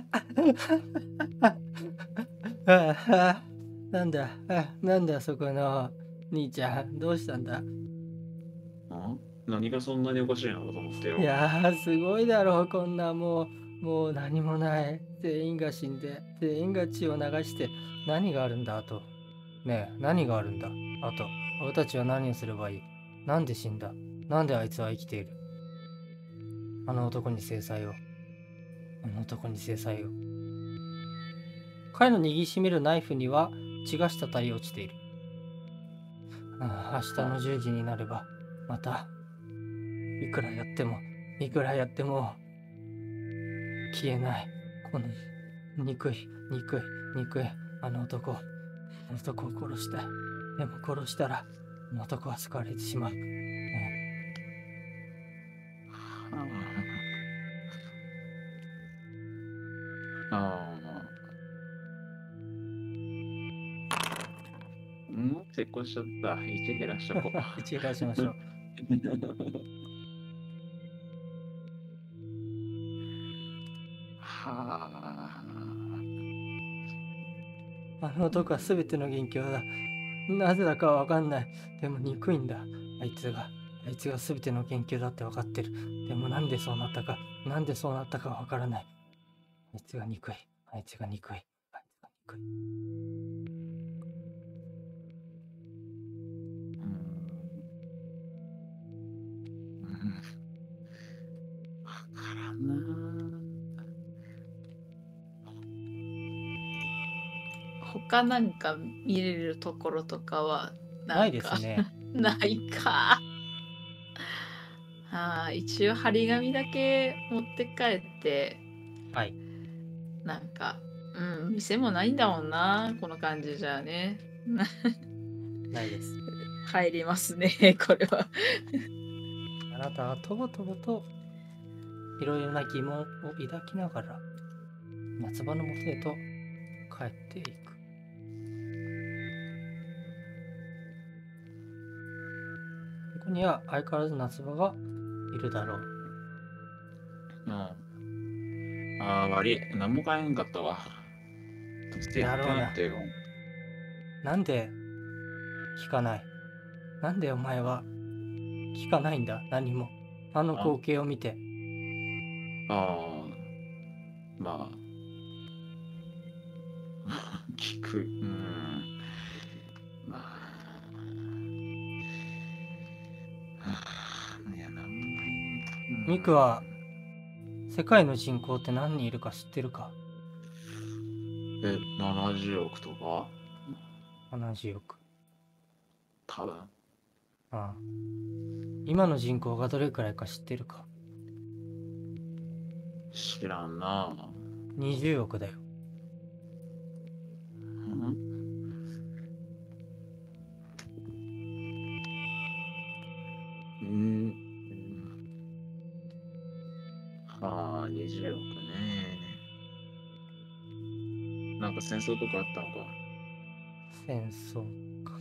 なんだ、なんだそこの兄ちゃん、どうしたんだ？ あ何がそんなにおかしいのかと思ってよ。 いやー、すごいだろう、こんなもう、もう何もない。全員が死んで、全員が血を流して、何があるんだ、あと。ねえ、何があるんだ、あと。俺たちは何をすればいい？なんで死んだ？なんであいつは生きている？あの男に制裁を。あの男に制裁を。彼の握りしめるナイフには血が滴り落ちている。ああ、明日のじゅうじになれば、また、いくらやっても、いくらやっても、消えない。この、憎い、憎い、憎い、あの男、あの男を殺したい。でも殺したら、あの男は救われてしまう。うんああ。うん結婚しちゃった。いち減らしとこう。 いち減らしましょう。 はあ。 あの男は全ての元凶だ。なぜだかはわかんない。でも憎いんだ。あいつが、あいつが全ての元凶だってわかってる。でもなんでそうなったか、なんでそうなったかわからない。あいつが憎い。あいつが憎い。あいつが憎い。 わからんな。 他なんか見れるところとかはなんかないですね。 ないか。あー一応張り紙だけ持って帰ってはい。 なんかうん店もないんだもんなこの感じじゃあね。 ないです。 入りますねこれは。 あなたはとぼとぼといろいろな疑問を抱きながら夏場のもとへと帰っていく。ここには相変わらず夏場がいるだろう。 うん。あー、悪い。何も買えんかったわ。どうしてやったんやってよ。 なんで聞かない？なんでお前は聞かないんだ？何も。あの光景を見て。 ああ、まあ。聞く。うん。まあ。いや、なんもないね。うんミクは世界の人口って何人いるか知ってるか？ え、ななじゅうおくとかななじゅうおく。 多分。 ああ。今の人口がどれくらいか知ってるか？ 知らんな。 にじゅうおくだよ。 うんうんはあ、にじゅうおくね。なんか戦争とかあったのか。 戦争か。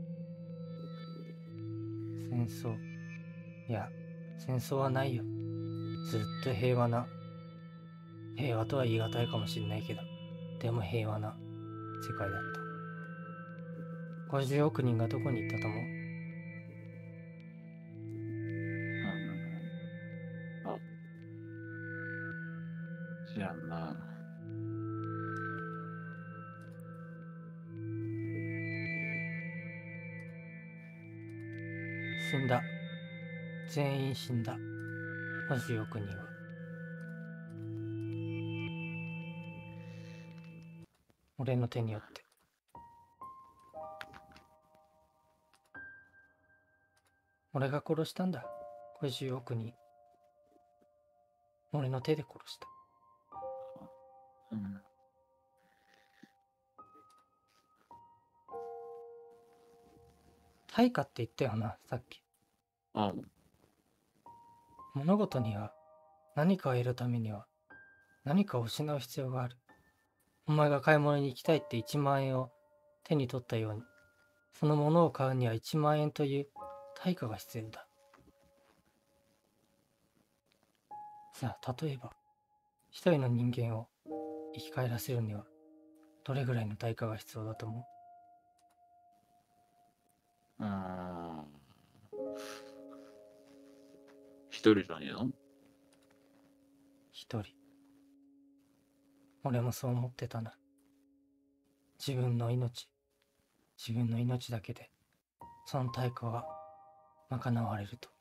戦争。いや、戦争はないよ。ずっと平和な。平和とは言い難いかもしれないけど、でも平和な世界だった。ごじゅうおく人がどこに行ったと思う？ あ、知らんな。 死んだ。全員死んだ。ごじゅうおく人は。俺の手によって。俺が殺したんだ。ごじゅうおく人。俺の手で殺した。 うん対価って言ったよな、さっき。 あ、 物事には何かを得るためには何かを失う必要がある。お前が買い物に行きたいっていちまん円を手に取ったように、そのものを買うにはいちまん円という対価が必要だ。さあ、例えば、一人の人間を生き返らせるにはどれぐらいの対価が必要だと思う？ うーん。一人じゃねえの？ 一人。俺もそう思ってたな。自分の命、自分の命だけで、その対価は賄われると。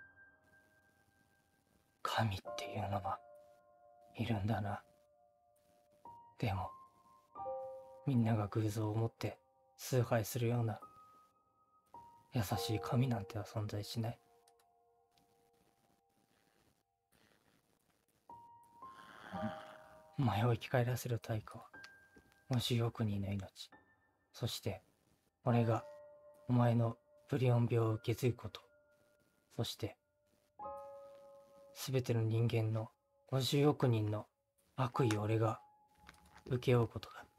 神っていうのはいるんだな。でも、みんなが偶像を持って崇拝するような優しい神なんては存在しない。お前を生き返らせる対価はごじゅうおく人の命。そして俺がお前のブリオン病を受け継ぐこと。そしてすべての人間のごじゅうおく人の悪意を俺が請け負うことだ。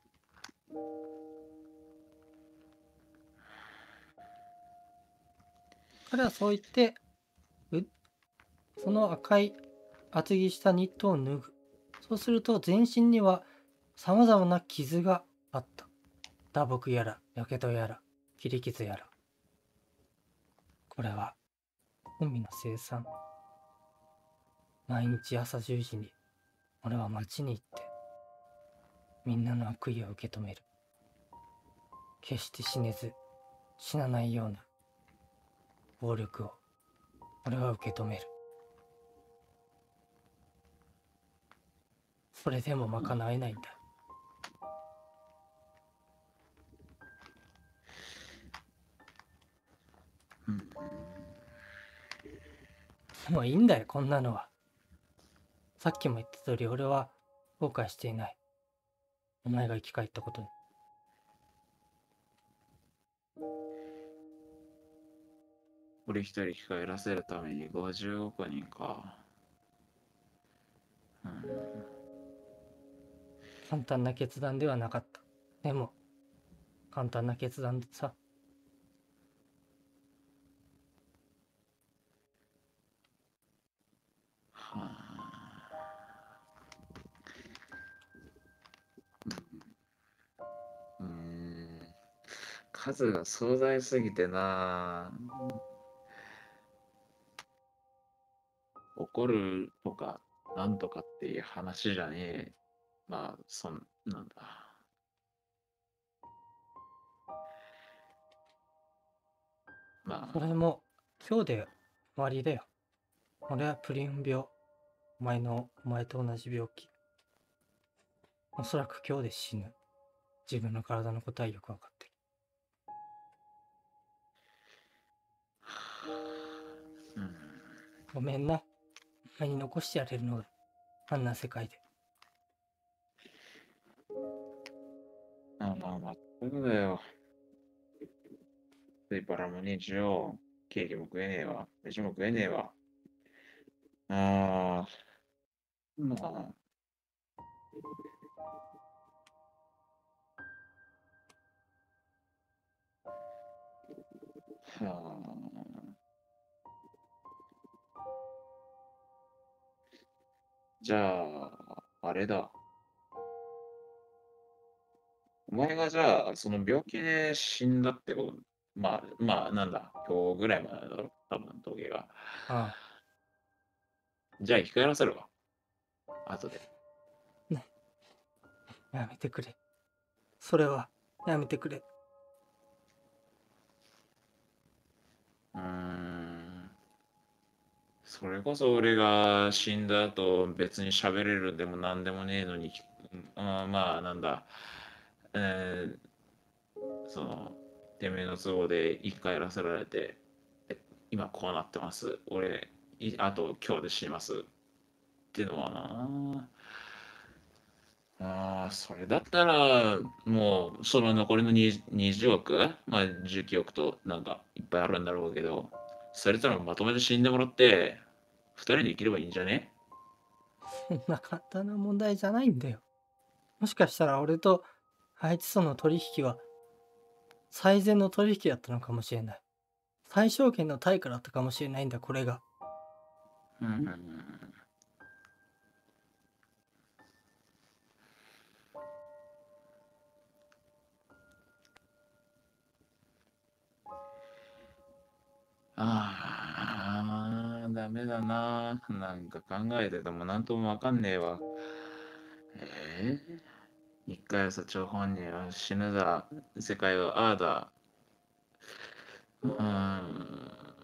彼はそう言ってうその赤い厚着したニットを脱ぐ。そうすると全身にはさまざまな傷があった。打撲やら、やけどやら、切り傷やら。これは海の生産。毎日朝じゅうじに俺は町に行ってみんなの悪意を受け止める。決して死ねず死なないような暴力を俺は受け止める。それでも賄えないんだ。 もういいんだよ、こんなのは。さっきも言った通り、俺は後悔していない。お前が生き返ったことに。 俺一人生き返らせるためにごじゅうおく人か。うん、 簡単な決断ではなかった。でも、簡単な決断でさ。 はあ、うーん、数が壮大すぎてな。怒るとか、なんとかっていう話じゃねえ。まあ、そんなんだ。まあ、 それも、今日で終わりだよ。俺はプリン病。お前の、お前と同じ病気。おそらく今日で死ぬ。自分の体のことはよくわかってる。 うん、 ごめんな。お前に残してやれるのだ。あんな世界で。 まあまあまあ、そうだよ。スイパラもねえしよ。ケーキも食えねえわ。飯も食えねえわ。ああ、まあ、はあ。じゃあ、あれだ。お前がじゃあ、その病気で死んだってこと、まあ、まあ、なんだ、今日ぐらいまでだろ、多分、時計が。 あじゃあ、生き返らせるわ。後で。 あ、やめてくれ。それは、やめてくれ。 うーん。それこそ俺が死んだ後、別に喋れるんでもなんでもねえのに、まあ、まあ、なんだ、えーその、てめえの都合で生き返らせられて、え今こうなってます。俺、いあと今日で死にます。っていうのはな。ああ、それだったら、もう、その残りのににじゅうおく、まあ、じゅうきゅうおくと、なんか、いっぱいあるんだろうけど、それともまとめて死んでもらって、二人で生きればいいんじゃね？ そんな簡単な問題じゃないんだよ。もしかしたら俺とあいつとの取引は最善の取引だったのかもしれない。最小限の対価だったかもしれないんだ、これが。 うん。ああ、ダメだな。なんか考えててもなんともわかんねえわ。ええ、一回はさ、張本人は死ぬだ。世界はああだ。うーん。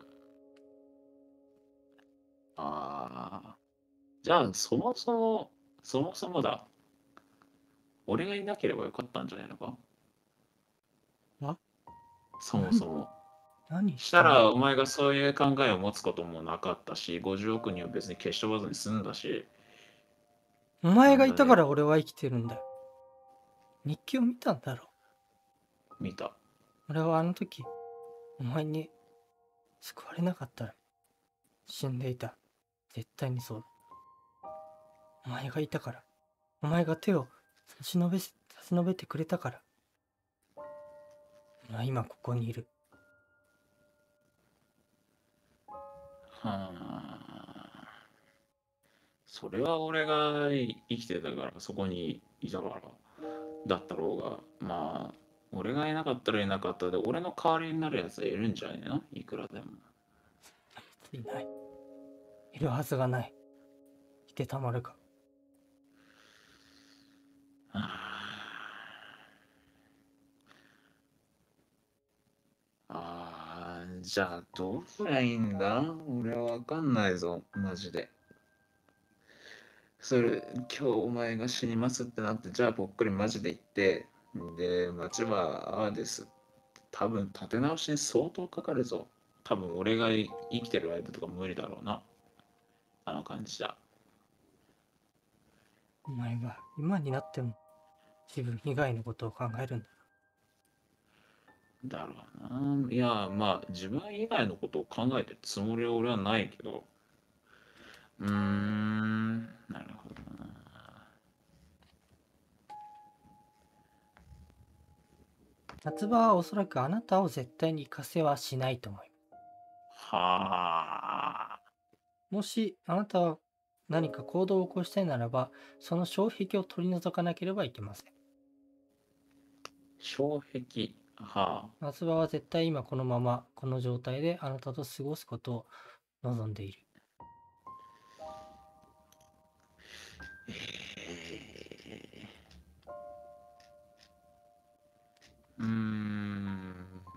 ああ。じゃあ、そもそも、そもそもだ。俺がいなければよかったんじゃないのか？ あ、 そもそも。 何言っしたてんだ。 ら、お前がそういう考えを持つこともなかったし、ごじゅうおく人を別に消し飛ばずに済んだし、 お前がいたかなんだね、 ら俺は生きてるんだよ。日記を見たんだろ見た。 う。俺はあの時、お前に救われなかったら死んでいた。絶対にそうだ。お前がいたから。お前が手を差し伸べ、差し伸べてくれたから。俺は今ここにいる。 はあ。それは俺が生きてたから、そこにいたから、だったろうが、まあ、俺がいなかったらいなかったで、俺の代わりになるやつはいるんじゃねえの、いくらでも。 いない。いるはずがない。いてたまるか。 はあ、あー、じゃあどうすりゃいいんだ？俺はわかんないぞ、マジで。それ、今日お前が死にますってなって、じゃあぽっくりマジで言って、で、町はああです。多分立て直しに相当かかるぞ。多分俺が生きてる間とか無理だろうな。 あの感じじゃ。 お前は今になっても自分以外のことを考えるんだ。 だろうな。いや、まあ、自分以外のことを考えてるつもりは俺はないけど、うーん、なるほどな。 夏場はおそらくあなたを絶対に行かせはしないと思います。 はあ。 もしあなたは何か行動を起こしたいならば、その障壁を取り除かなければいけません。 障壁。はあ。 夏場は絶対今このままこの状態であなたと過ごすことを望んでいる。 えー、うーん。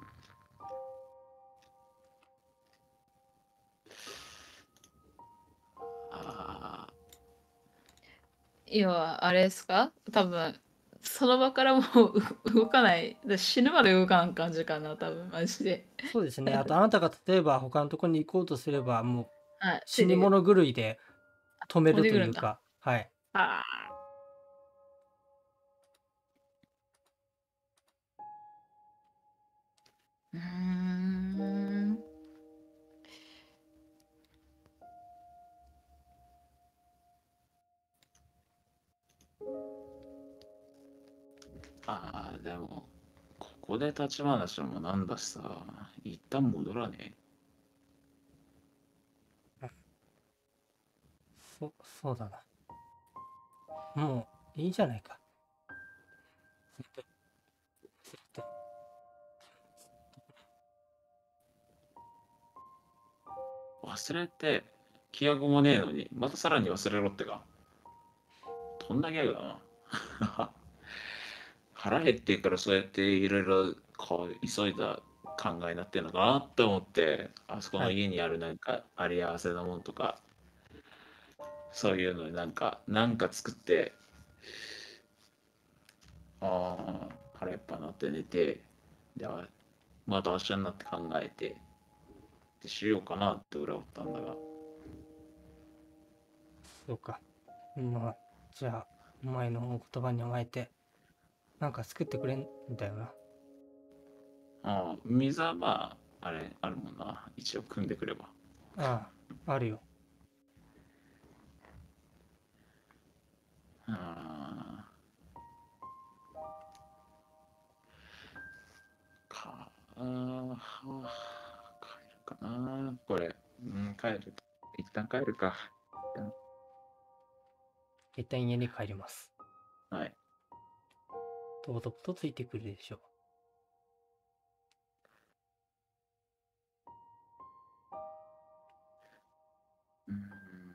あ要は、あれですか多分、その場からもう動かない。で死ぬまで動かん感じかな、多分、マジで。 そうですね。あとあなたが例えば他のところに行こうとすれば、もうはい。 死に物狂いで止める飛んでくるんだ。 というか、はい。 あーうーん。 あー、でも、ここで立ち話もなんだしさ、一旦戻らねそ、そうだな。もういいじゃないか。 忘れて、記憶もねえのに、またさらに忘れろってか。とんだギャグだな。腹減ってるからそうやっていろいろこう急いだ考えになってるのかなって思って、あそこのはい。 家にあるなんかあり合わせのもんとか、そういうのになんか、なんか作って、ああ、腹いっぱいになって寝て、で、あまた明日になって考えて、でしようかなって俺は思ったんだが。 そうか。まあ、じゃあ、お前のお言葉に甘えて、なんか作ってくれんだよな。 ああ、水はまあ、あれ、あるもんな。一応組んでくれば。 ああ、あるよ。 ああ、か、あーはあ、帰るかな。これ、うん、帰る。一旦帰るか。一旦一旦家に帰ります。 はい。 とぼとぼとついてくるでしょう。 うん、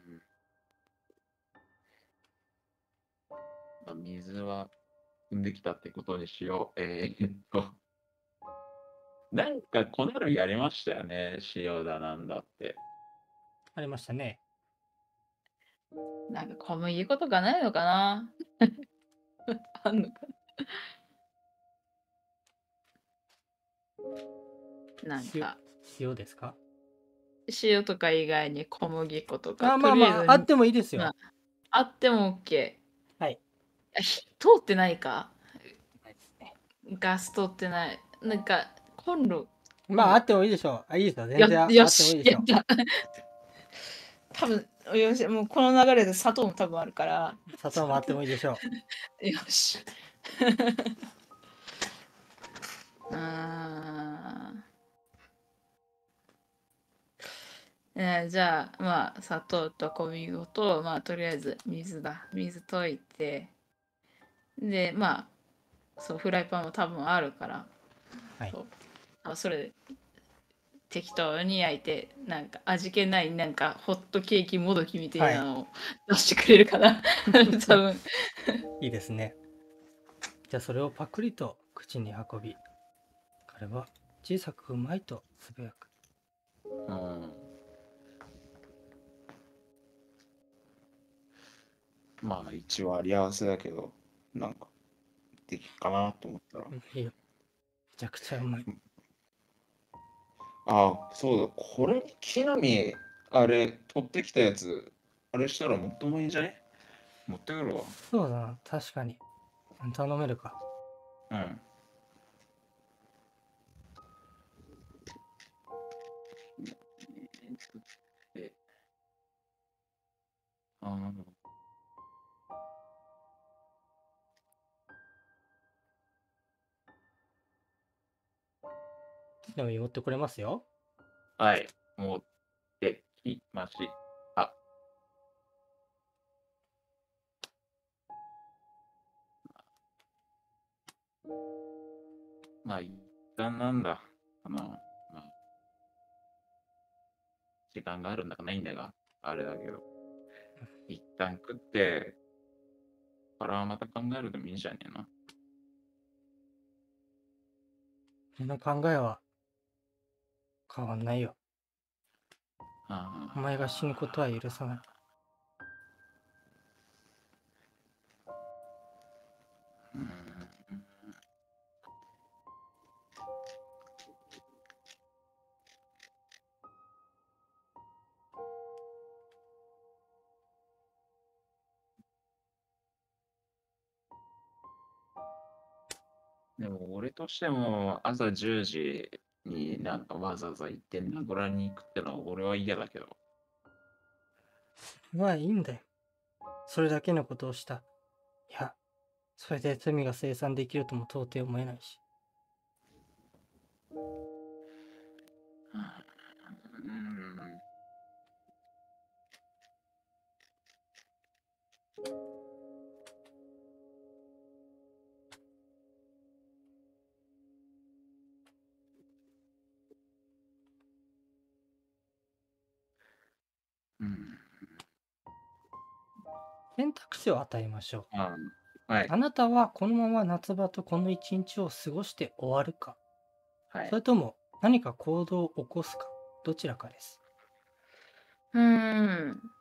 まあ、水は汲んできたってことにしよう。えー、っと、なんかこの春やりましたよね。塩だなんだって。 ありましたね。 なんか小麦粉とかないのかなあんのかななん塩、 か、 塩ですか？ 塩とか以外に小麦粉とか、 あ、まとあまあ、ありあえず、 ってもいいですまあ、 よ。 あっても OK。 はい。 あひ通ってないかガス通ってない。なんか、コンロ、 まあ、あってもいいでしょう。あ、いいですよ。全よ、 然あってもいいよし、 でしょう。 やった。多分、よし、もうこの流れで砂糖も多分あるから、 砂糖もあってもいいでしょよし。うーん。えーじゃあ、まあ、砂糖と小麦粉と、まあ、とりあえず水だ。水溶いて、で、まあ、そう、フライパンも多分あるから、 う。はい。 そうあそれで適当に焼いて、なんか味気ない、なんかホットケーキもどきみたいなのを出してくれるかな。多分。 いいですね。じゃあ、それをパクリと口に運び、彼は小さくうまいとつぶやく。 うん。まあ一応あり合わせだけど、なんかできっかなと思ったら。 うん、いいよ。めちゃくちゃうまい。 ああ、そうだ。これ、木の実、あれ、取ってきたやつ、 あれしたらもっともいいんじゃね？持ってくるわ。 そうだな、確かに。頼めるか。 うん。え、あの、 でも持ってこれますよ。 はい、持ってきました。まあ、一旦なんだ。あの、まあ、時間があるんだかないんだが、あれだけど、一旦食って、からまた考えるでもいいんじゃねえの？ その考えは変わんないよ。 あお前が死ぬことは許さない。 ーうんでも俺としても朝じゅうじになんかわざわざ行って殴られに行くってのは俺は嫌だけど。 まあいいんだよ。それだけのことをした。いや、それで罪が清算できるとも到底思えないし。 うんうん選択肢を与えましょう。 あはいあなたはこのまま夏場とこの一日を過ごして終わるか、 はいそれとも何か行動を起こすか、どちらかです。 うーん。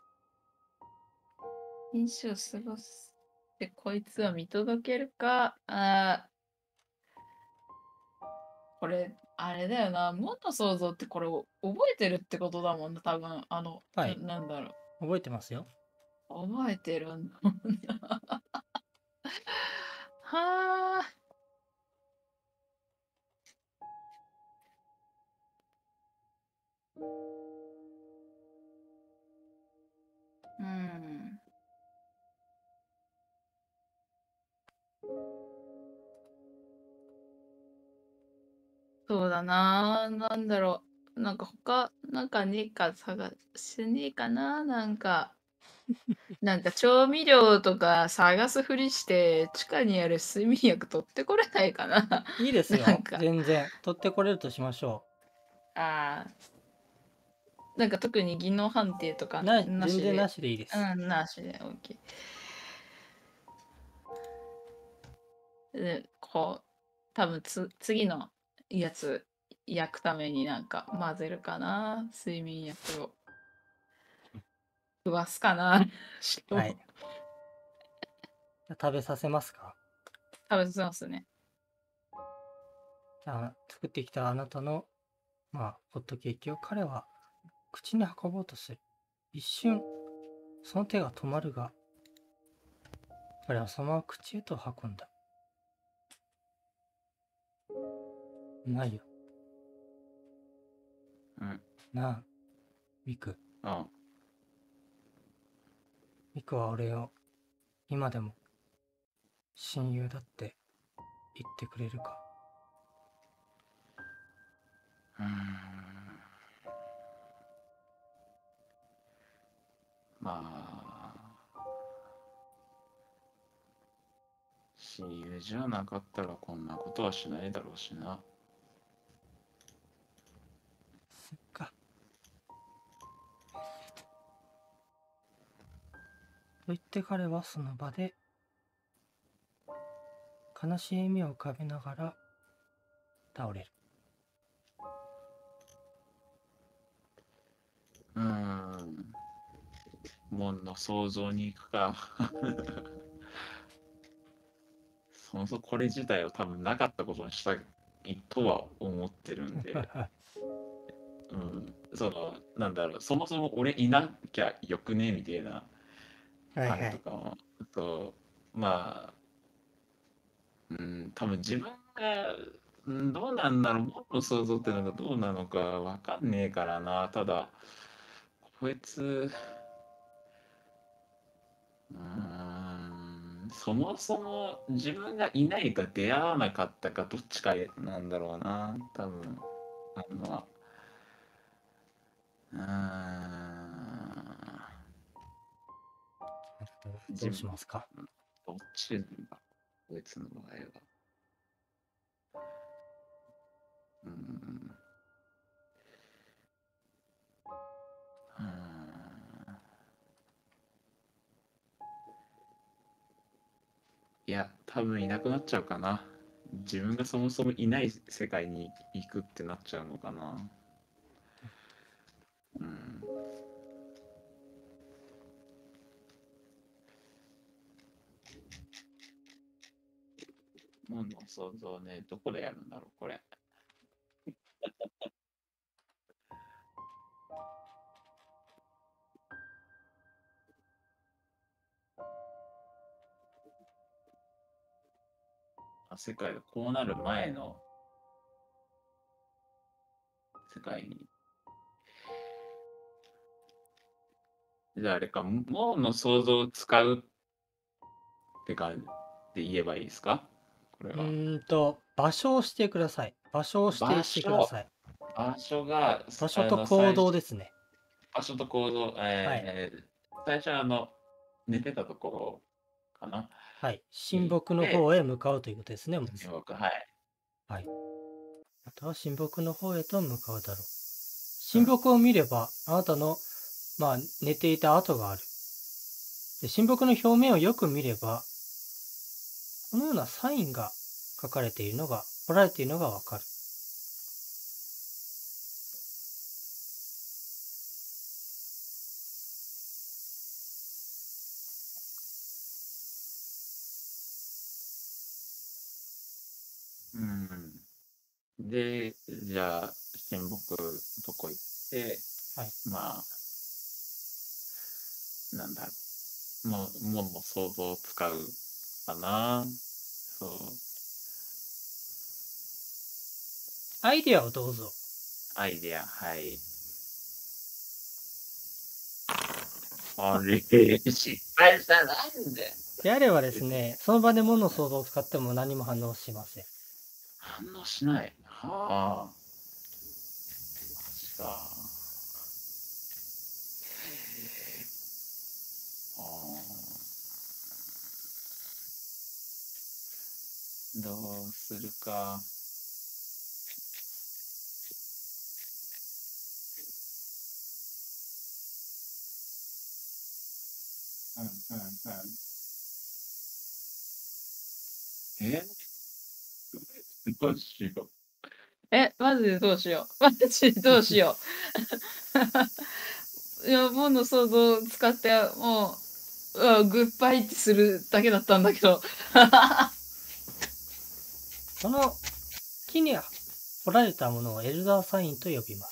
印象を過ごす。で、こいつは見届けるか。あーこれ、あれだよな。無の想像ってこれを覚えてるってことだもんな、多分。あの、 はいななんだろ覚えてますよ。 う。覚えてるんだもんな。はあ。うん。そうだな。なんだろう。なんか他、なんかねえか探しねえかな。なんか、なんか調味料とか探すふりして、地下にある睡眠薬取ってこれないかな。 いいですよ。 なんか、 全然。取ってこれるとしましょああ、なんか特に技能判定とう。 かな、全然ななしで、 しでいいです。 うん、なしで、OK。で、こう、多分つ、次のやつ焼くためになんか混ぜるかな。睡眠薬を。食わすかな。しかもはい。食べさせますか？ 食べさせますね。 じゃあ、作ってきたあなたの、まあ、ホットケーキを彼は口に運ぼうとする。一瞬、その手が止まるが、彼はそのまま口へと運んだ。うまいよ。 うんなあ、ミク。 あミクは俺を今でも親友だって言ってくれるか？ うんまあ親友じゃなかったらこんなことはしないだろうしな。 そっか。と言って彼はその場で悲しい笑みを浮かべながら倒れる。 うーん門の想像に行くか。そもそもこれ自体を多分なかったことにしたいとは思ってるんで。 うん、その、なんだろう、そもそも俺いなきゃよくねみたいな、あれはいはい。 とかも、と、まあ、うん、多分自分が、うん、どうなんだろう、もっと想像っていうのがどうなのかわかんねえからな。ただ、こいつ、うーん、そもそも自分がいないか出会わなかったかどっちかなんだろうな。多分、あの、うーん、 どう自分、 しますか？ どっちだ、こいつの場合は。うーん、うーんいや、多分いなくなっちゃうかな。自分がそもそもいない世界に行くってなっちゃうのかな。うん。もの想像ね、どこでやるんだろう、これ。あ、世界がこうなる前の世界に。じゃああれか、もの想像を使うって感じで言えばいいですか、これうは。 ーんと、場所を指定ください。場所を指定してくだ場所、 さい。 場所が、 場所あの、 と行最初、 動ですね。 場所と行動、 はい。 えー、最初はあの、寝てたところかな。 はい。 に行っ神木のて、 方へ向かうということですね、まず。 僕、はい。 はい。あとは神木の方へと向かうだろう。 うん。 神木を見れば、あなたの、まあ、寝ていた跡がある。で、神木の表面をよく見れば、このようなサインが書かれているのが、彫られているのがわかる。 うん。で、じゃあ、親睦のとこ行って、 はい。 まあ、なんだろう。もう、もの想像を使うかな。そう。 アイデアをどうぞ。 アイデア、はい。あれ、失敗したなんでであればですね、その場で物の想像を使っても何も反応しません。 反応しない。はあ。マジか。あーどうするか。うんうんうん。えどうしよう。 え、マジでどうしよう。マジでどうしよう。いや、ボンの想像を使って、もう、うわグッバイってするだけだったんだけど。 その木に彫られたものをエルダーサインと呼びます。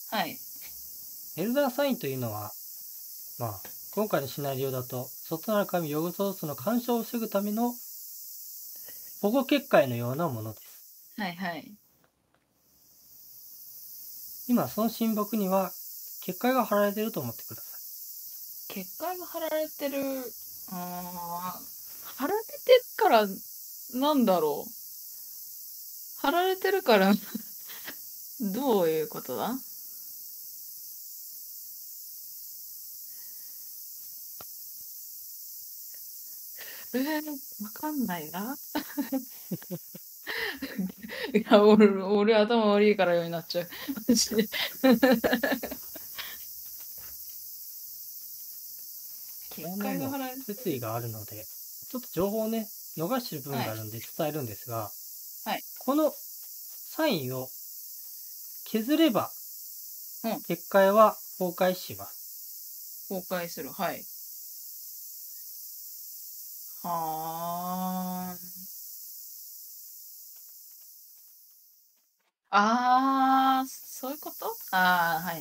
はい。 エルダーサインというのは、まあ、今回のシナリオだと、外なる神ヨグソースの干渉を防ぐための保護結界のようなものです。 はいはい。 今、その神木には結界が貼られていると思ってくださ結界が貼られてる、あー貼られてるから、なんだろう。貼られてるから、どういうことだ？えー、わかんないな。いや、俺、俺頭悪いからようになっちゃう。マジで。 い。 結早めの界が貼られてる。 決意があるので、ちょっと情報をね、逃してる部分はい。 があるんで伝えるんですが、 はい。 このサインを削ればうん。 結界は崩壊します。 崩壊する。はい。はーん。あー、そういうこと？ ああ、はい。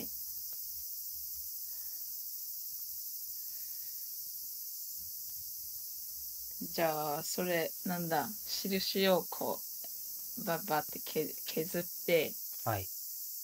じゃあ、それ、なんだ、印をこう、バッバってけ削って、 はい。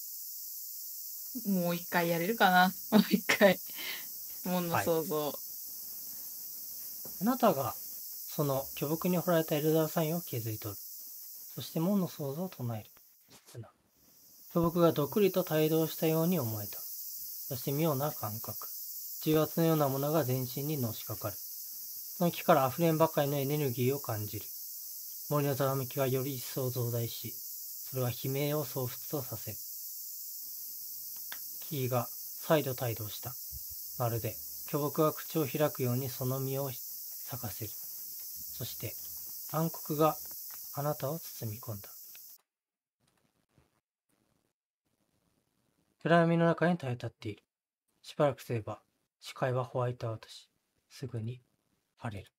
もう一回やれるかなもう一回。門のはい。 想像。 あなたが、その巨木に彫られたエルダーサインを削り取る。そして門の創造を唱える。巨木がどくりと帯同したように思えた。そして妙な感覚。重圧のようなものが全身にのしかかる。その木から溢れんばかりのエネルギーを感じる。森のざわめきがより一層増大し、それは悲鳴を喪失とさせる。木が再度帯同した。まるで巨木が口を開くようにその実を咲かせる。そして暗黒があなたを包み込んだ。暗闇の中に耐え立っている。しばらくすれば視界はホワイトアウトし、すぐに晴れる。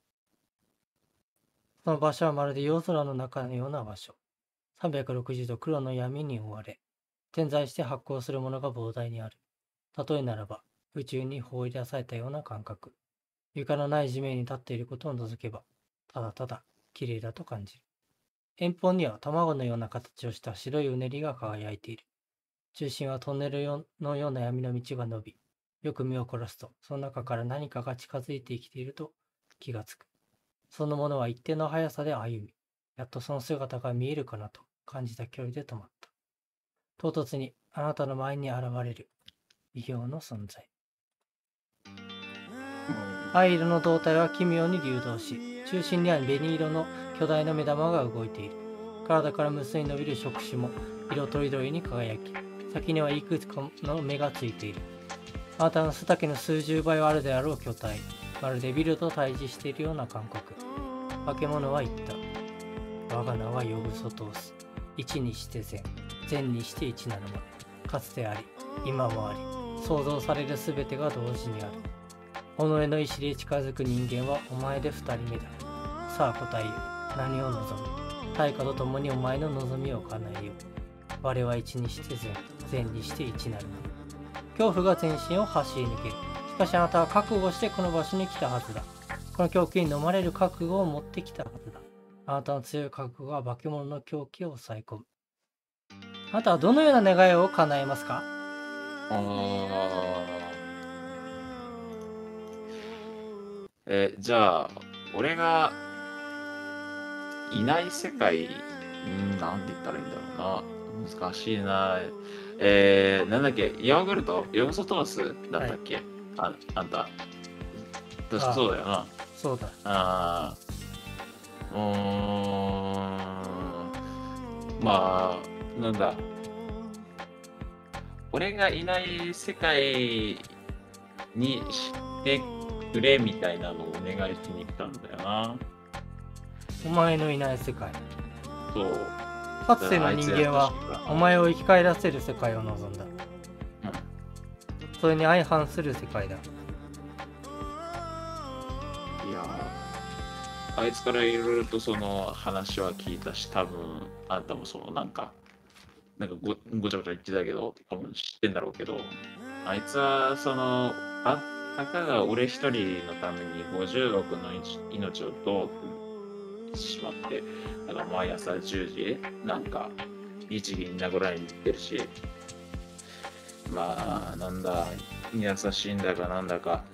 その場所はまるで夜空の中のような場所。さんびゃくろくじゅうど黒の闇に覆われ、点在して発光するものが膨大にある。例えならば、宇宙に放り出されたような感覚。床のない地面に立っていることを除けば、ただただ綺麗だと感じる。遠方には卵のような形をした白いうねりが輝いている。中心はトンネルのような闇の道が伸び、よく目を凝らすと、その中から何かが近づいてきていると気がつく。そのものは一定の速さで歩み、やっとその姿が見えるかなと感じた距離で止まった。唐突にあなたの前に現れる異形の存在。藍色の胴体は奇妙に流動し、中心には紅色の巨大な目玉が動いている。体から無数に伸びる触手も色とりどりに輝き、先にはいくつかの目がついている。あなたの背丈の数十倍はあるであろう巨体、まるでビルと対峙しているような感覚。化け物は言った。我が名はヨグソトース。一にして善、善にして一なるもの。かつてあり、今もあり、創造されるすべてが同時にある。己の意志で近づく人間はお前で二人目だ。さあ答えよ。何を望む？対価とともにお前の望みを叶えよう。我は一にして善、善にして一なるもの。恐怖が全身を走り抜ける。しかしあなたは覚悟してこの場所に来たはずだ。この狂気に飲まれる覚悟を持ってきたはずだ。あなたの強い覚悟が化け物の狂気を抑え込む。あなたはどのような願いを叶えますか？ あーえ、じゃあ、俺がいない世界、んーなんて言ったらいいんだろうな。難しいな。えー、なんだっけ、ヨーグルト、ヨーグソトースだったっけ、あ、あんた。確かそうだよな。 そうだ。 あーうーん。まあ、なんだ。俺がいない世界にしてくれみたいなのをお願いしに来たんだよな。 お前のいない世界。 そう。 かつての人間はお前を生き返らせる世界を望んだ。 うん。 それに相反する世界だ。 いやー、あいつからいろいろとその話は聞いたし、多分あんたもそのなんか、なんかごごちゃごちゃ言ってたけど、多分知ってんだろうけど、あいつはその、あたかが俺一人のためにごじゅうおくの命をどうしまって、だから毎朝じゅうじ、なんか、日銀殴られに行ってるし、まあ、なんだ、優しいんだかなんだか。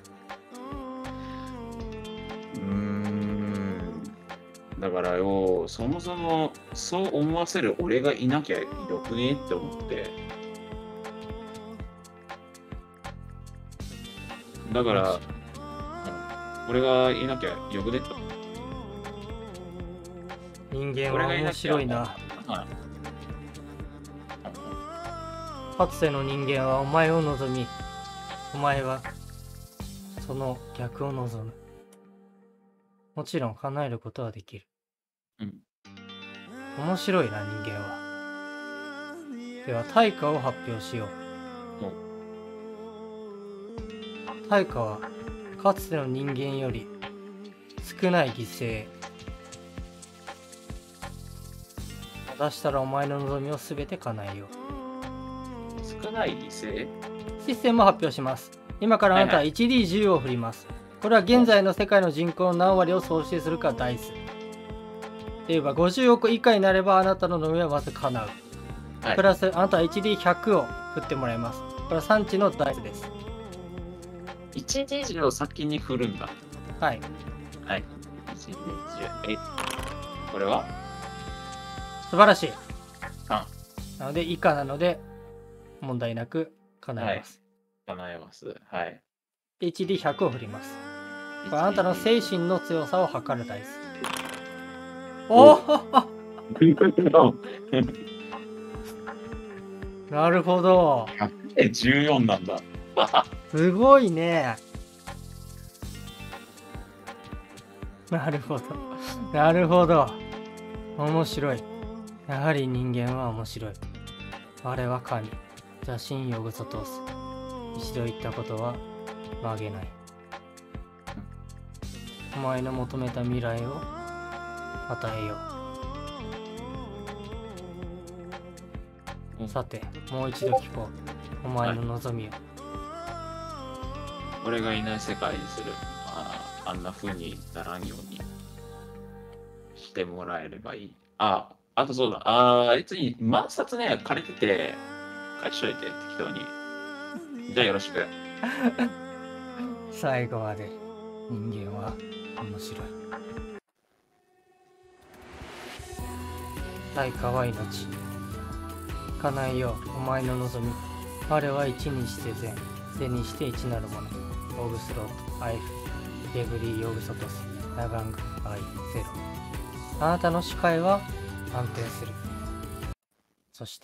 うーん、だからよ、そもそもそう思わせる俺がいなきゃよくねって思って。だから、うん、俺がいなきゃよくねと。 人間は面白いな。 はい。 かつての人間はお前を望み、お前はその逆を望む。もちろん叶えることはできる。 うん。 面白いな、人間は。では対価を発表しよう。対価はかつての人間より少ない犠牲。出したらお前の望みをすべて叶えよう。 少ない異性？ システムを発表します。今からあなたは いちディーじゅう を振ります。これは現在の世界の人口の何割を総指定するかダイス。例えばごじゅうおく以下になればあなたの望みはまず叶う。 はい、 プラスあなたは いちディーひゃく を振ってもらいます。これは産地のダイスです。 いちディーじゅうを先に振るんだ。 はい。 はい。いちディーじゅう。え、これは素晴らしい。 あなので以下なので問題なく叶えます。 はい、叶えます。はい。 いちディーひゃく を振ります。これあなたの精神の強さを測るダイス。おおなるほど。 ひゃくでじゅうよんなんだ。 すごいね。なるほど。なるほど。面白い。やはり人間は面白い。我は神。邪神ヨグソ通す。一度言ったことは曲げない。お前の求めた未来を与えよう。さて、もう一度聞こう。お前の望みを。 俺がいない世界にする。あ, あんな風にならんようにしてもらえればいい。あ、あとそうだ。ああいつに万冊ね、借りてて、返しといて、適当に。じゃあよろしく。 最後まで人間は面白い。対価は命。叶えよう、お前の望み。我は一にして善、善にして一なるもの。オグスロート、アイフ、デブリー、ヨグソトス、ナガング、アイ、ゼロ。あなたの視界は安定する。そして、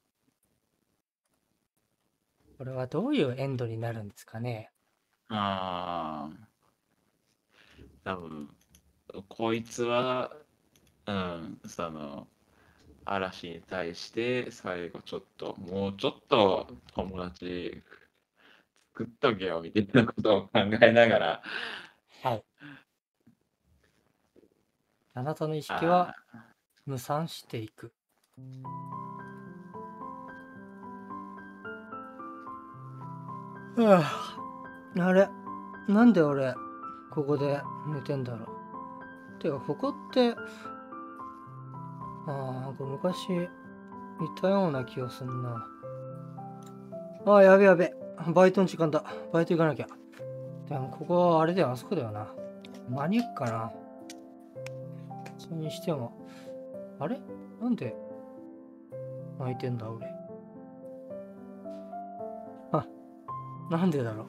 これはどういうエンドになるんですかね。 ああ、多分こいつは、うん、その、嵐に対して最後ちょっと、もうちょっと友達作っとけよみたいなことを考えながら、 はい。あなたの意識は無産していく。はあ、あれなんで俺ここで寝てんだろう。てかここってああなんか昔いたような気がすんな。ああやべやべ、バイトの時間だ。バイト行かなきゃ。でもここはあれだよ、あそこだよな。間に合うかな。それにしてもあれなんで泣いてんだ俺。あ、なんでだろう。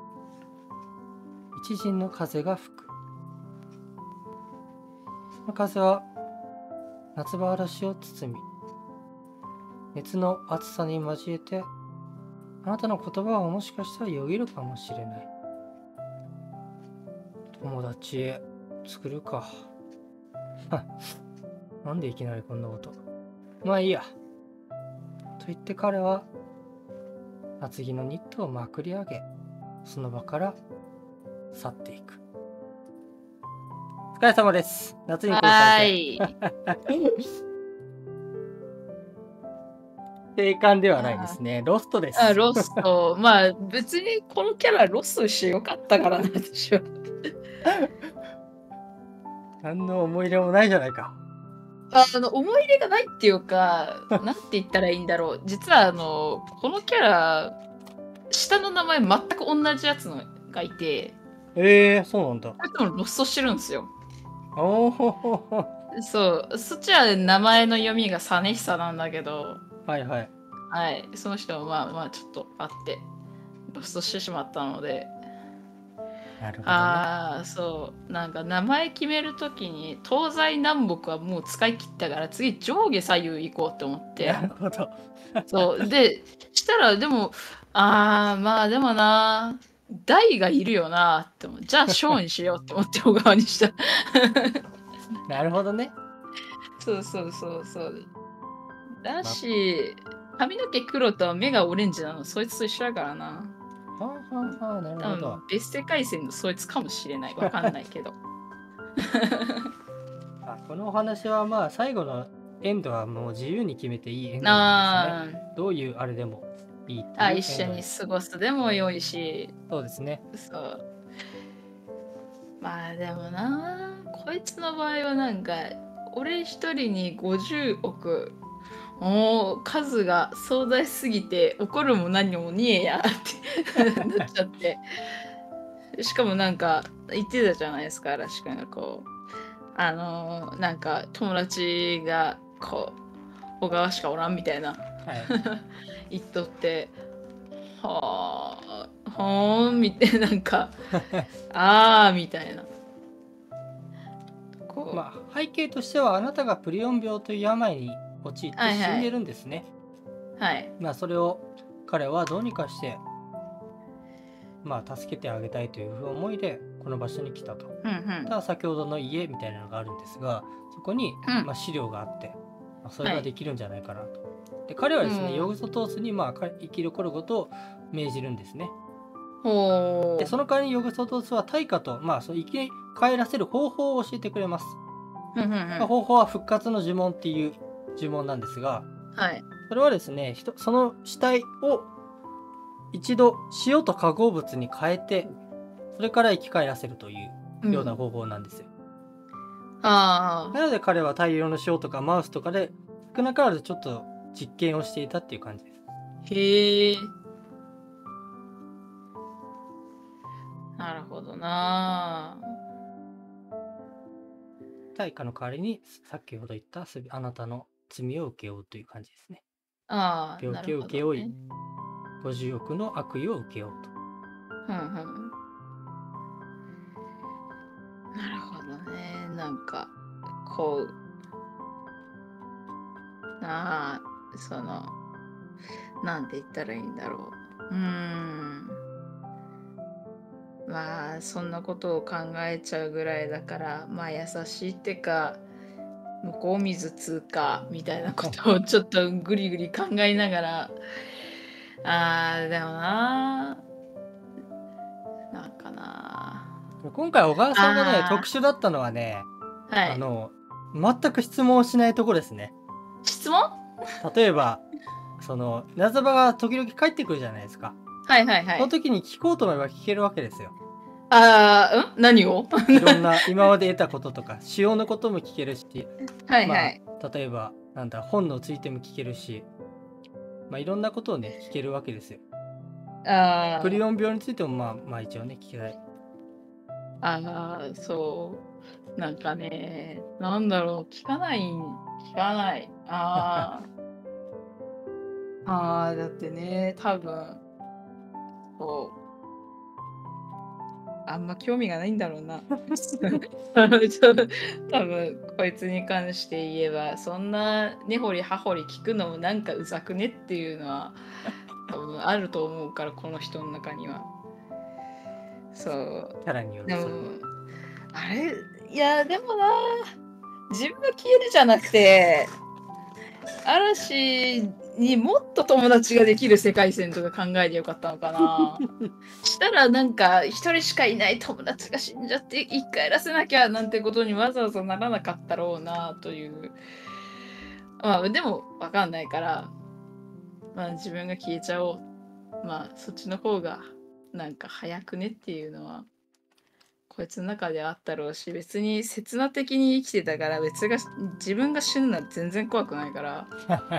一陣の風が吹く。その風は夏場嵐を包み、熱の暑さに交えてあなたの言葉はもしかしたらよぎるかもしれない。友達作るか。なんでいきなりこんなこと。まあいいや。と言って彼は厚着のニットをまくり上げ、その場から去っていく。お疲れ様です。夏に殺されて。定款ではないですね。ロストです。 あ、ロスト。まあ別にこのキャラロストしてよかったからな、私は。 何の思い入れもないじゃないか。 あの思い入れがないっていうか、なんて言ったらいいんだろう。実はあのこのキャラ、下の名前全く同じやつのがいて、 ええー、そうなんだ。 でもロストしてるんですよ。 おお。 そう、そっちは名前の読みがサネヒサなんだけど、 はいはい。 はい、その人はまあまあちょっとあってロストしてしまったので。 なるほどね。 ああ、そう。なんか名前決めるときに東西南北はもう使い切ったから次上下左右行こうって思って。 なるほど。 そう。で、したらでも、ああ、まあでもな、大がいるよなって思う。じゃあ小にしようって思って小川にした。 なるほどね。 そうそうそうそう。だし、髪の毛黒と目がオレンジなの、そいつと一緒だからな。 はあはあはあ、なるほど。 別世界線のそいつかもしれない。わかんないけど。 あ、このお話はまあ最後のエンドはもう自由に決めていいエンドあなんですね。どういうあれでも。 いいってあ、 いう一緒にエンドです。 過ごすでも良いし、 そうですね。 そう。まあでもな、こいつの場合はなんか、俺一人にごじゅうおく、もう数が壮大すぎて怒るも何もねえやってなっちゃって。しかもなんか言ってたじゃないですか、嵐くんがこう、あのーなんか友達がこう、小川しかおらんみたいなはい。 言っとって、はあ、ほーんみたいな、なんか、あーみたいな。こまあ背景としてはあなたがプリオン病という病に陥っう、はいはい。 て死んでるんですね。 はい。 まあそれを彼はどうにかしてまあ助けてあげたいという思いでこの場所に来たと。 うんうん。 ただ先ほどの家みたいなのがあるんですが、そこにうん。 まあ資料があって、まあ、それはい。 ができるんじゃないかなと。で彼はうですね、ヨグん。 ソトースにまあか生き残ることを命じるんですね。でほその代わりにヨグソトースは対価とまあそう生き返らせる方法を教えてくれます。 う。うんうんうまあ、 ん。 方法は復活の呪文っていう呪文なんですが、 はい。 それはですね、人その死体を一度塩と化合物に変えて、それから生き返らせるというう。 ようなん方法なんですよ。 あなので彼は大量の塩とかマウスとかで少なからずちょっと実験をしていたっていう感じです。 あ。へえ。なるほどな。 対価の代わりに先ほど言ったすべあなたの罪を受け負うという感じですね。 ああ、 病気をなるほ請け負い、 どね。 ごじゅうおくの悪意を受け負うと。 うんうん。なるほどね。なんか、こう、ああ、その、なんて言ったらいいんだろう。うーん。まあ、そんなことを考えちゃうぐらいだから、まあ優しいってか、向こう水通過みたいなことをちょっとぐりぐり考えながら、あー、でもな、なんかな。 今回小川さんがね、 あ特殊だったのはね、 ー、はい。 あの、全く質問をしないとこですね。 質問例えば、その、謎場が時々帰ってくるじゃないですか。 はいはいはい。 その時に聞こうと思えば聞けるわけですよ。 あー、ん何をいろんな今まで得たこととか、仕様のことも聞けるし、まあ、 はいはい。 例えば、なんだ、本のついても聞けるし、まあ、いろんなことをね、聞けるわけですよ。 あー、 プリオン病についても、まあ、まあ一応ね、聞きたい。 あー、そう。なんかね、なんだろう、聞かない、聞かない。あー、あー、だってね、多分、そう。あんま興味がないんだろうな。多分こいつに関して言えばそんな根掘り葉掘り聞くのもなんかうざくねっていうのは多分あると思うからこの人の中には。そうキャラによる、 でもそれは。 あれいやでもな自分が消えるじゃなくて嵐にもっと友達ができる世界線とか考えてよかったのかな。したらなんか一人しかいない友達が死んじゃって生き返らせなきゃなんてことにわざわざならなかったろうなという。まあでもわかんないから、まあ自分が消えちゃおう。まあそっちの方がなんか早くねっていうのはこいつの中ではあったろうし、別に刹那的に生きてたから別が自分が死ぬなんて全然怖くないから。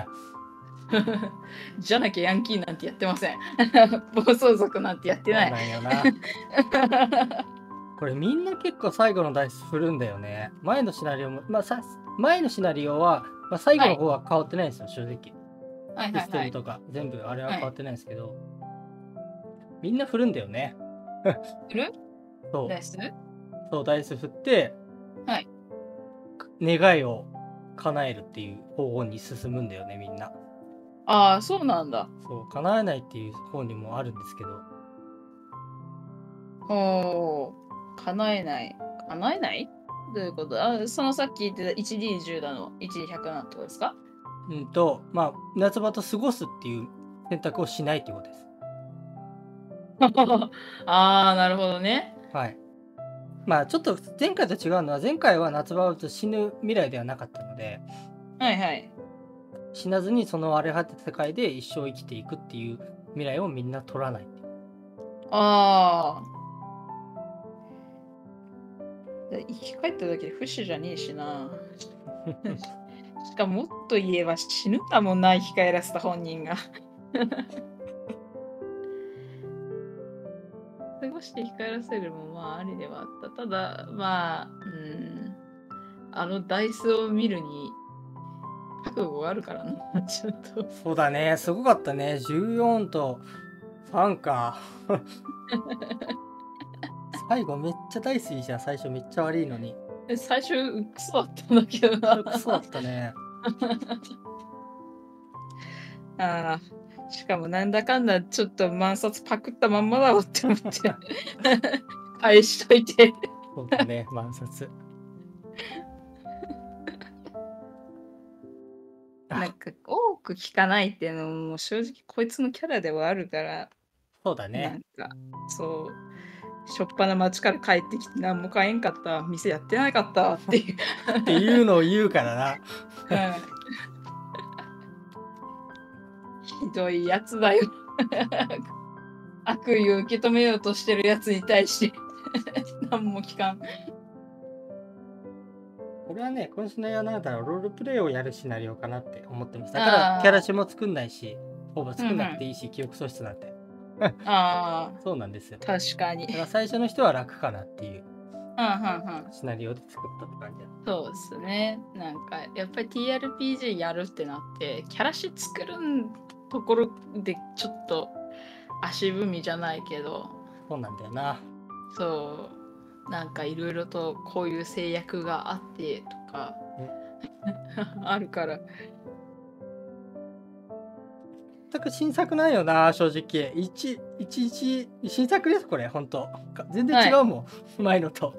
じゃなきゃヤンキーなんてやってません。暴走族なんてやってない。 そうなんよな。これみんな結構最後のダイス振るんだよね。前のシナリオも、まあさ、前のシナリオは、まあ、最後の方は変わってないんですよ、正直。 はいシステはいはい。 ムとか、全部あれははい。 変わってないんですけど、みんな振るんだよね。 するそですう。そう、ダイス振って、 はい。 願いを叶えるっていう方法に進むんだよね、みんな。 ああ、そうなんだ。 そう、叶えないっていう方にもあるんですけど、 ほう。叶えない。叶えないどういうことあ、そのさっき言ってた いちディーじゅう だの いちディーひゃく なのってことですか？ うんと、まあ、夏場と過ごすっていう選択をしないっていうことです。 ああ、なるほどね。 はい。まあちょっと前回と違うのは、前回は夏場と死ぬ未来ではなかったので、 はいはい。 死なずにその荒れ果てた世界で一生生きていくっていう未来をみんな取らない。 ああ。生き返っただけで不死じゃねえしな。しかももっと言えば死ぬんだもんな、生き返らせた本人が。過ごして生き返らせるのもまあありではあった。ただ、まあ、うん、あのダイスを見るに覚悟があるからな、ちょっと。 そうだね、すごかったね。じゅうよんとファンか。最後めっちゃダイスいいじゃん。最初めっちゃ悪いのに。 最初クソだったんだけどな。 クソだったね。 ああ、しかもなんだかんだちょっと万札パクったまんまだろって思って返しといて。 そうだね、万札。 なんか多く聞かないっていうのも正直こいつのキャラではあるから、 そうだなんね。 かそうしょっぱな街から帰ってきて何も買えんかった、店やってなかったっていうっていうのを言うからな。 うんひどいやつだよ。悪意を受け止めようとしてるやつに対して何も聞かん。 これはね、このシナリオはなんだろう、ロールプレイをやるシナリオかなって思ってました。だからキャラシも作んないし、ほぼ作んなくていいし、記憶喪失なんて。 ああ、 そうなんですよ。 確かに。 だから最初の人は楽かなっていううんうんうん。 シナリオで作ったって感じだ。 そうですね。なんかやっぱり ティーアールピージー やるってなってキャラシ作るところでちょっと足踏みじゃないけど、 そうなんだよな。 そうなんかいろいろとこういう制約があってとかあるから。 全く新作なんよな、正直。一、一日、新作です、これ、ほんと。全然違うもん、はい、前のと。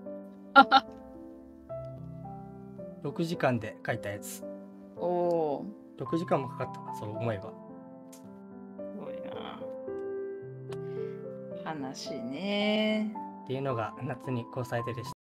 ろくじかんで書いたやつ。 おお。 ろくじかんもかかったな、そう思えば。 すごいな。話ね。 っていうのが夏に交際ででした。